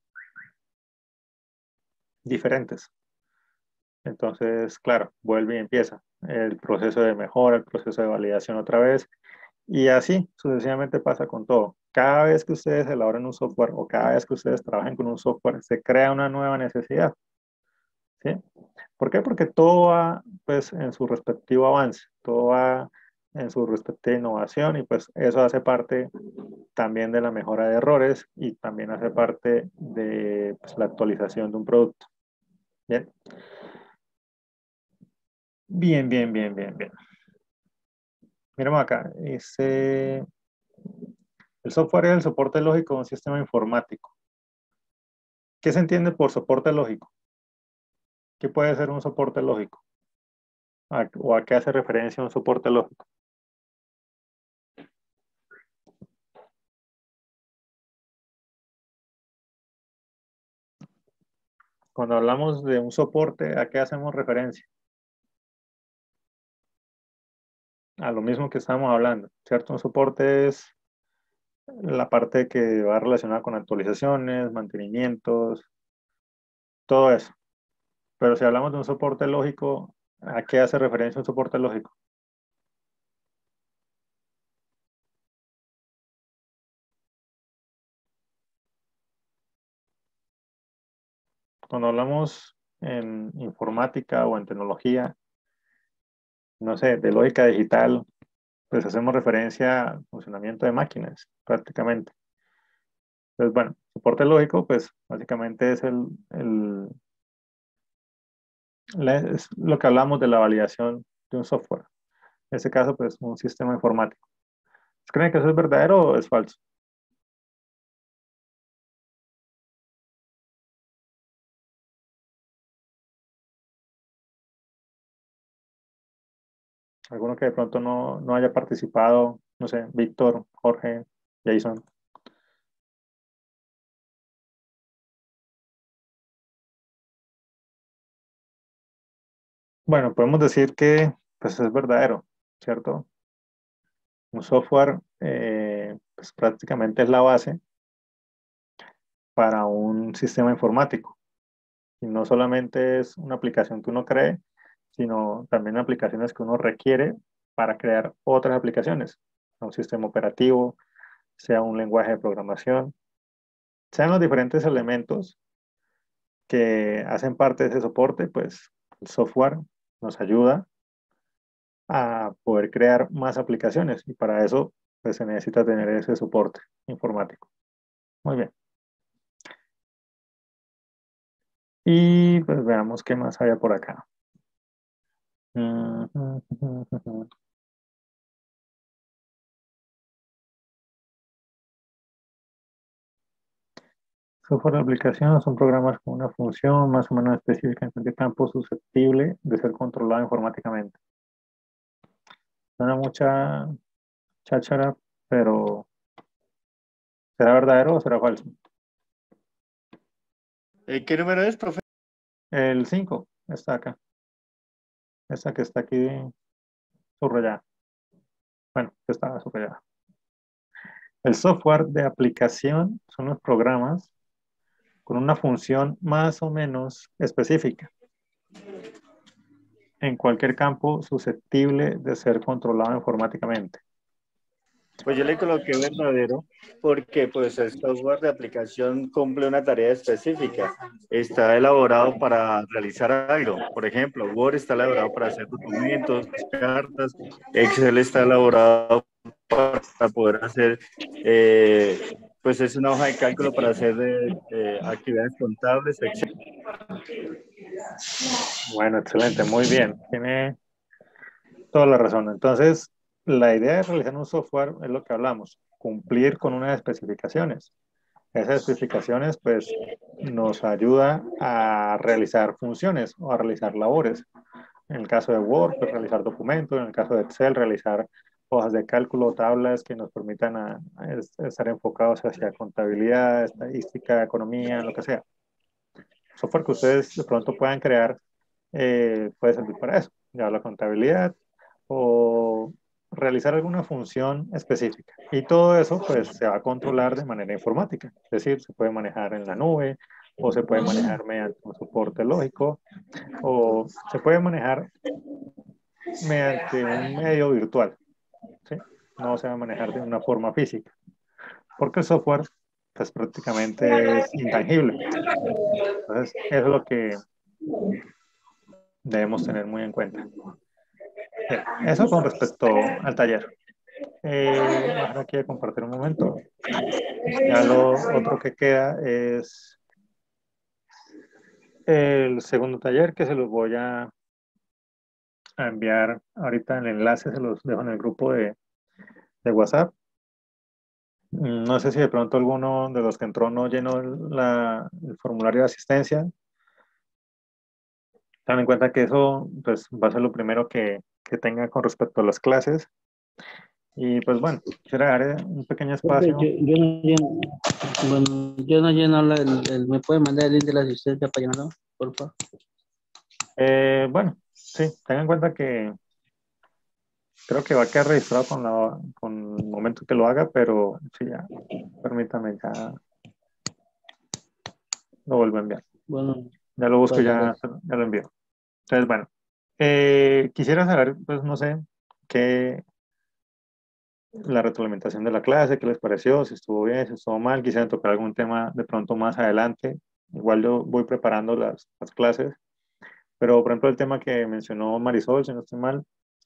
diferentes. Entonces, claro, vuelve y empieza el proceso de mejora, el proceso de validación otra vez. Y así sucesivamente pasa con todo. Cada vez que ustedes elaboran un software o cada vez que ustedes trabajen con un software, se crea una nueva necesidad, ¿sí? ¿Por qué? Porque todo va, pues, en su respectivo avance, todo va en su respectiva innovación y pues eso hace parte también de la mejora de errores y también hace parte de, pues, la actualización de un producto. Bien, bien, bien, bien, bien, bien. Miremos acá, dice, el software es el soporte lógico de un sistema informático. ¿Qué se entiende por soporte lógico? ¿Qué puede ser un soporte lógico? ¿A- ¿O a qué hace referencia un soporte lógico? Cuando hablamos de un soporte, ¿a qué hacemos referencia? A lo mismo que estamos hablando, ¿cierto? Un soporte es la parte que va relacionada con actualizaciones, mantenimientos, todo eso. Pero si hablamos de un soporte lógico, ¿a qué hace referencia un soporte lógico? Cuando hablamos en informática o en tecnología, no sé, de lógica digital, pues hacemos referencia al funcionamiento de máquinas, prácticamente. Entonces, bueno, soporte lógico, pues básicamente es, el, el, la- es lo que hablamos de la validación de un software. En este caso, pues un sistema informático. ¿Creen que eso es verdadero o es falso? Alguno que de pronto no, no haya participado, no sé, Víctor, Jorge, Jason. Bueno, podemos decir que pues es verdadero, ¿cierto? Un software eh, pues prácticamente es la base para un sistema informático. Y no solamente es una aplicación que uno cree, sino también aplicaciones que uno requiere para crear otras aplicaciones, un sistema operativo, sea un lenguaje de programación, sean los diferentes elementos que hacen parte de ese soporte, pues el software nos ayuda a poder crear más aplicaciones y para eso pues, se necesita tener ese soporte informático. Muy bien. Y pues veamos qué más había por acá. Software de aplicación son programas con una función más o menos específica en cualquier campo susceptible de ser controlado informáticamente. Suena mucha cháchara, pero ¿será verdadero o será falso?
Eh, ¿Qué número es, profe?
El cinco está acá. Esta que está aquí subrayada. Bueno, que estaba subrayada. El software de aplicación son los programas con una función más o menos específica en cualquier campo susceptible de ser controlado informáticamente.
Pues yo le coloqué verdadero porque pues el software de aplicación cumple una tarea específica. Está elaborado para realizar algo. Por ejemplo, Word está elaborado para hacer documentos, cartas. Excel está elaborado para poder hacer, eh, pues es una hoja de cálculo para hacer eh, eh, actividades contables, etcétera.
Bueno, excelente, muy bien. Tiene toda la razón. Entonces, la idea de realizar un software es lo que hablamos, cumplir con unas especificaciones. Esas especificaciones, pues, nos ayuda a realizar funciones o a realizar labores. En el caso de Word, pues, realizar documentos. En el caso de Excel, realizar hojas de cálculo, tablas que nos permitan a, a estar enfocados hacia contabilidad, estadística, economía, lo que sea. Software que ustedes de pronto puedan crear eh, puede servir para eso, ya la contabilidad o realizar alguna función específica. Y todo eso pues se va a controlar de manera informática, es decir, se puede manejar en la nube o se puede manejar mediante un soporte lógico o se puede manejar mediante un medio virtual, ¿sí? No se va a manejar de una forma física, porque el software pues prácticamente es intangible. Entonces, eso es lo que debemos tener muy en cuenta. Bien, eso con respecto al taller. Eh, ahora quiero compartir un momento. Ya lo otro que queda es el segundo taller que se los voy a, a enviar ahorita en el enlace, se los dejo en el grupo de, de WhatsApp. No sé si de pronto alguno de los que entró no llenó el, la, el formulario de asistencia. Ten en cuenta que eso pues, va a ser lo primero que, que tenga con respecto a las clases. Y pues bueno, quisiera dar eh, un pequeño espacio.
Yo, yo no lleno, bueno, yo no lleno la- el, el- ¿me puede mandar el link de la asistencia para llenarlo, por favor?
Eh, bueno, sí, tengan en cuenta que creo que va a quedar registrado con, la, con el momento que lo haga, pero sí, ya, permítame, ya lo vuelvo a enviar.
Bueno,
Ya lo busco,
vale,
ya,
gracias.
ya lo envío. Entonces, bueno, eh, quisiera saber, pues no sé, qué la retroalimentación de la clase, qué les pareció, si estuvo bien, si estuvo mal, quisieran tocar algún tema de pronto más adelante. Igual yo voy preparando las, las clases, pero por ejemplo el tema que mencionó Marisol, si no estoy mal,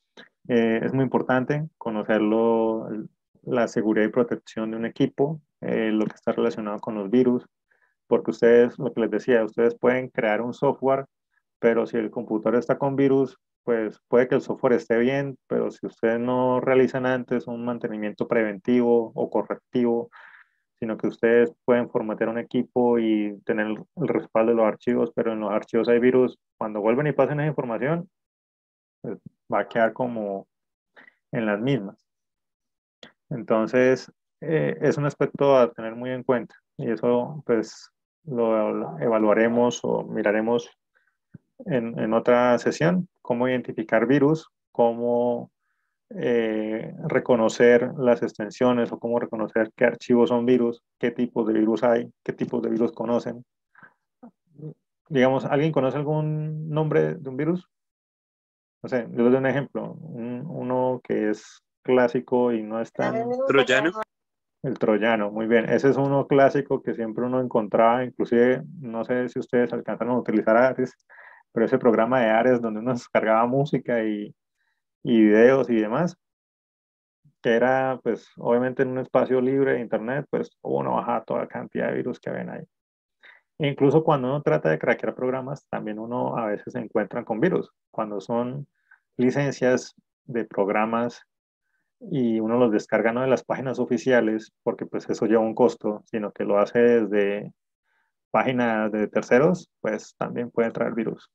Eh, es muy importante conocerlo, la seguridad y protección de un equipo, eh, lo que está relacionado con los virus, porque ustedes, lo que les decía, ustedes pueden crear un software, pero si el computador está con virus, pues puede que el software esté bien, pero si ustedes no realizan antes un mantenimiento preventivo o correctivo, sino que ustedes pueden formatear un equipo y tener el, el respaldo de los archivos, pero en los archivos hay virus, cuando vuelven y pasen esa información, pues va a quedar como en las mismas. Entonces, eh, es un aspecto a tener muy en cuenta y eso pues lo, lo evaluaremos o miraremos en, en otra sesión, cómo identificar virus, cómo eh, reconocer las extensiones o cómo reconocer qué archivos son virus, qué tipos de virus hay, qué tipos de virus conocen. Digamos, ¿alguien conoce algún nombre de un virus? No sé, yo les doy un ejemplo, un- uno que es clásico y no es tan...
Troyano.
El troyano, muy bien. Ese es uno clásico que siempre uno encontraba, inclusive, no sé si ustedes alcanzan a utilizar Ares, pero ese programa de Ares donde uno descargaba música y, y videos y demás, que era, pues, obviamente en un espacio libre de internet, pues uno bajaba toda la cantidad de virus que ven ahí. E incluso cuando uno trata de craquear programas, también uno a veces se encuentra con virus. Cuando son licencias de programas y uno los descarga no de las páginas oficiales, porque pues eso lleva un costo, sino que lo hace desde páginas de terceros, pues también puede traer virus.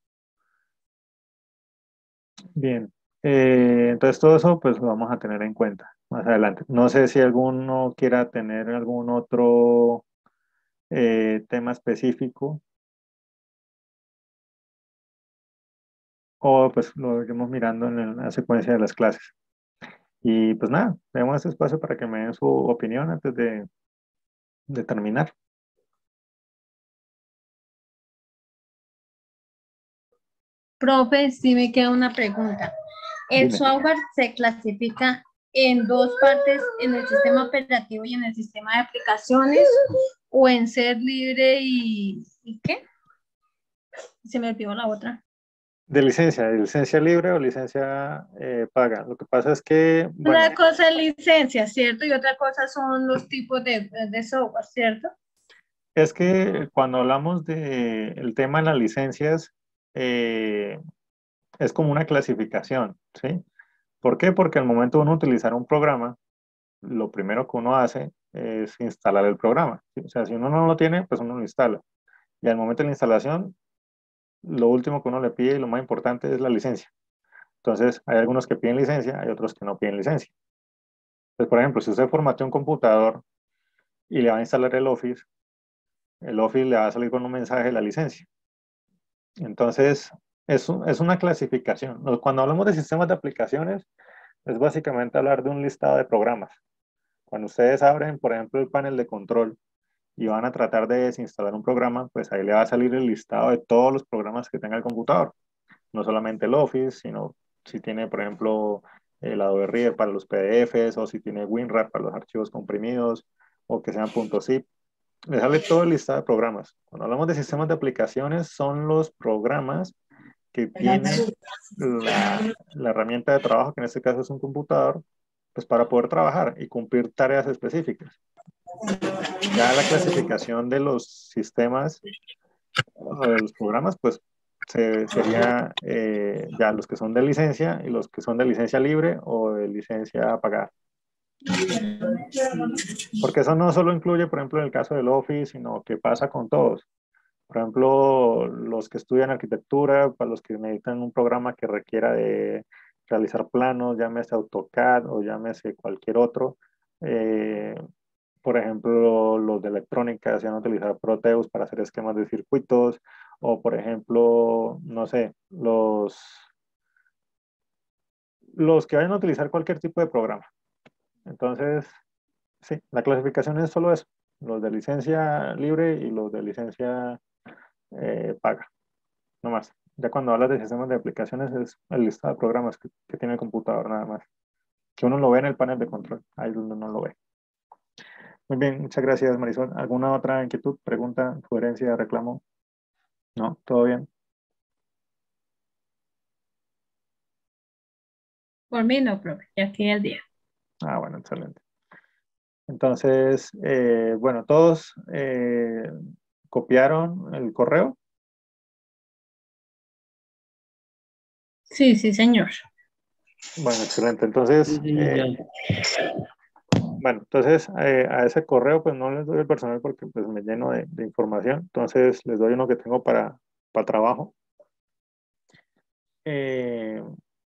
Bien, eh, entonces todo eso pues lo vamos a tener en cuenta más adelante. No sé si alguno quiera tener algún otro eh, tema específico o pues lo iremos mirando en la secuencia de las clases. Y pues nada, tenemos este espacio para que me den su opinión antes de, de terminar.
Profe, sí me queda una pregunta. ¿El
Dime.
software se clasifica en dos partes, en el sistema operativo y en el sistema de aplicaciones, o en ser libre y, ¿y qué? Se me olvidó la otra.
De licencia, de licencia libre o licencia eh, paga. Lo que pasa es que, bueno,
Una cosa es licencia, ¿cierto? Y otra cosa son los tipos de, de software, ¿cierto?
es que cuando hablamos de el tema de las licencias, eh, es como una clasificación, ¿sí? ¿Por qué? Porque al momento de uno utilizar un programa, lo primero que uno hace es instalar el programa, ¿sí? O sea, si uno no lo tiene, pues uno lo instala. Y al momento de la instalación, lo último que uno le pide y lo más importante es la licencia. Entonces, hay algunos que piden licencia, hay otros que no piden licencia. Pues, por ejemplo, si usted formatea un computador y le va a instalar el Office, el Office le va a salir con un mensaje de la licencia. Entonces, es, un- es una clasificación. No, cuando hablamos de sistemas de aplicaciones, es básicamente hablar de un listado de programas. Cuando ustedes abren, por ejemplo, el panel de control y van a tratar de desinstalar un programa, pues ahí le va a salir el listado de todos los programas que tenga el computador. No solamente el Office, sino si tiene, por ejemplo, el Adobe Reader para los P D Efes, o si tiene WinRAR para los archivos comprimidos, o que sean .zip. Le sale todo el listado de programas. Cuando hablamos de sistemas de aplicaciones, son los programas que tiene la, la herramienta de trabajo, que en este caso es un computador, pues para poder trabajar y cumplir tareas específicas. Ya la clasificación de los sistemas o de los programas, pues se, sería eh, ya los que son de licencia y los que son de licencia libre o de licencia pagada. Porque eso no solo incluye, por ejemplo, en el caso del Office, sino que pasa con todos. Por ejemplo, los que estudian arquitectura, para los que necesitan un programa que requiera de realizar planos, llámese AutoCAD o llámese cualquier otro. Eh, por ejemplo, los de electrónica se van a utilizar Proteus para hacer esquemas de circuitos, o por ejemplo, no sé, los, los que vayan a utilizar cualquier tipo de programa. Entonces, sí, la clasificación es solo eso, los de licencia libre y los de licencia eh, paga, no más. Ya cuando hablas de sistemas de aplicaciones es el listado de programas que, que tiene el computador nada más, que uno lo ve en el panel de control, ahí es donde uno lo ve. Muy bien, muchas gracias Marisol. ¿Alguna otra inquietud, pregunta, sugerencia, reclamo? ¿No? ¿Todo bien?
Por mí no, profe, ya que el día.
Ah, bueno, excelente. Entonces, eh, bueno, todos eh, copiaron el correo.
Sí, sí, señor.
Bueno, excelente. Entonces,
Sí, sí,
eh,
ya.
bueno, entonces eh, a ese correo pues no les doy el personal porque pues me lleno de, de información. Entonces les doy uno que tengo para, para trabajo. Eh,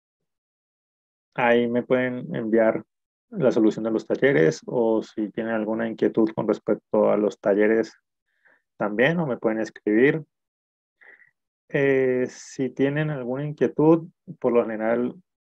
ahí me pueden enviar la solución de los talleres o si tienen alguna inquietud con respecto a los talleres también o me pueden escribir. Eh, si tienen alguna inquietud, por lo general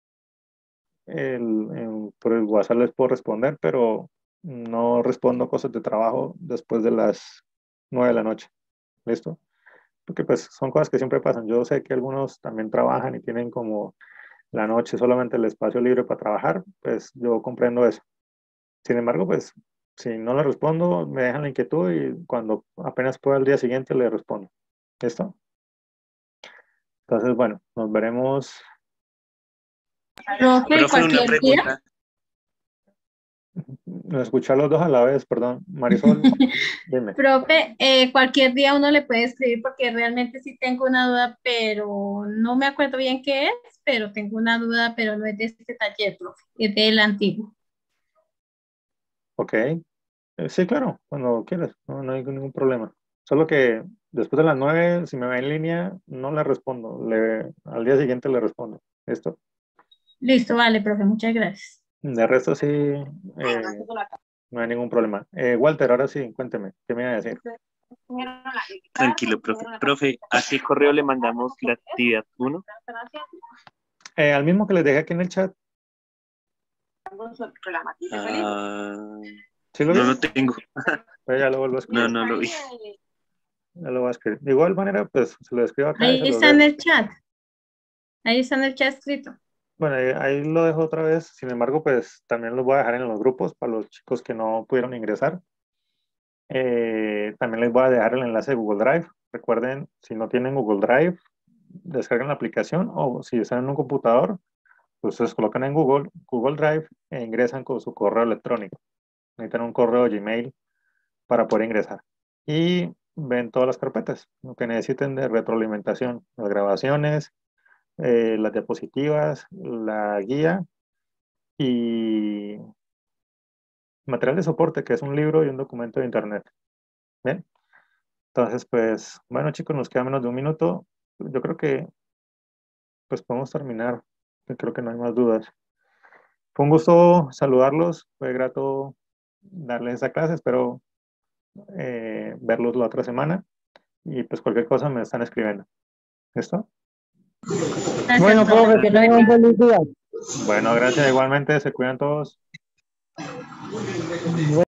el- en- por el WhatsApp les puedo responder, pero no respondo cosas de trabajo después de las nueve de la noche. ¿Listo? Porque pues son cosas que siempre pasan. Yo sé que algunos también trabajan y tienen como la noche solamente el espacio libre para trabajar, pues yo comprendo eso. Sin embargo, pues si no le respondo, me dejan la inquietud y cuando apenas pueda el día siguiente le respondo. ¿Listo? Entonces, bueno, nos veremos.
Profe,
Profe, una
cualquier día.
pregunta.
Escuchar los dos a la vez, perdón. Marisol, dime.
Profe, eh, cualquier día uno le puede escribir porque realmente sí tengo una duda, pero no me acuerdo bien qué es, pero tengo una duda, pero no es de este taller, profe, es del antiguo.
Ok. Eh, sí, claro, cuando quieras, no, no hay ningún problema. Solo que después de las nueve, si me va en línea, no le respondo. Le, al día siguiente le respondo. ¿Listo?
Listo, vale, profe, muchas gracias.
De resto sí, eh, no hay ningún problema. Eh, Walter, ahora sí, cuénteme, ¿qué me iba a decir?
Tranquilo, profe. Profe, ¿a qué correo le mandamos la actividad uno?
Eh, al mismo que les dejé aquí en el chat.
Ah,
¿Sí lo
no
vi?
lo tengo.
Pues ya lo vuelvo a escribir.
No, no lo vi.
Ya lo voy a escribir. De igual manera, pues se lo escribo acá y
Ahí
se lo
está en
dejo.
el chat. Ahí está en el chat escrito.
Bueno, ahí, ahí lo dejo otra vez. Sin embargo, pues también lo voy a dejar en los grupos para los chicos que no pudieron ingresar. Eh, también les voy a dejar el enlace de Google Drive. Recuerden, si no tienen Google Drive, descarguen la aplicación o si están en un computador, pues ustedes colocan en Google, Google Drive e ingresan con su correo electrónico. Necesitan un correo Gmail para poder ingresar. Y ven todas las carpetas, lo que necesiten de retroalimentación, las grabaciones, eh, las diapositivas, la guía y material de soporte, que es un libro y un documento de internet. Bien, entonces pues, bueno chicos, nos queda menos de un minuto. Yo creo que pues podemos terminar. Yo creo que no hay más dudas. Fue un gusto saludarlos, fue grato darles esa clase, espero eh, verlos la otra semana y pues cualquier cosa me están escribiendo. ¿Listo?
Gracias,
Bueno,
profe,
profe,
que
que
lo
tengan un
bendiga.
feliz día.
Bueno, gracias igualmente, se cuidan todos.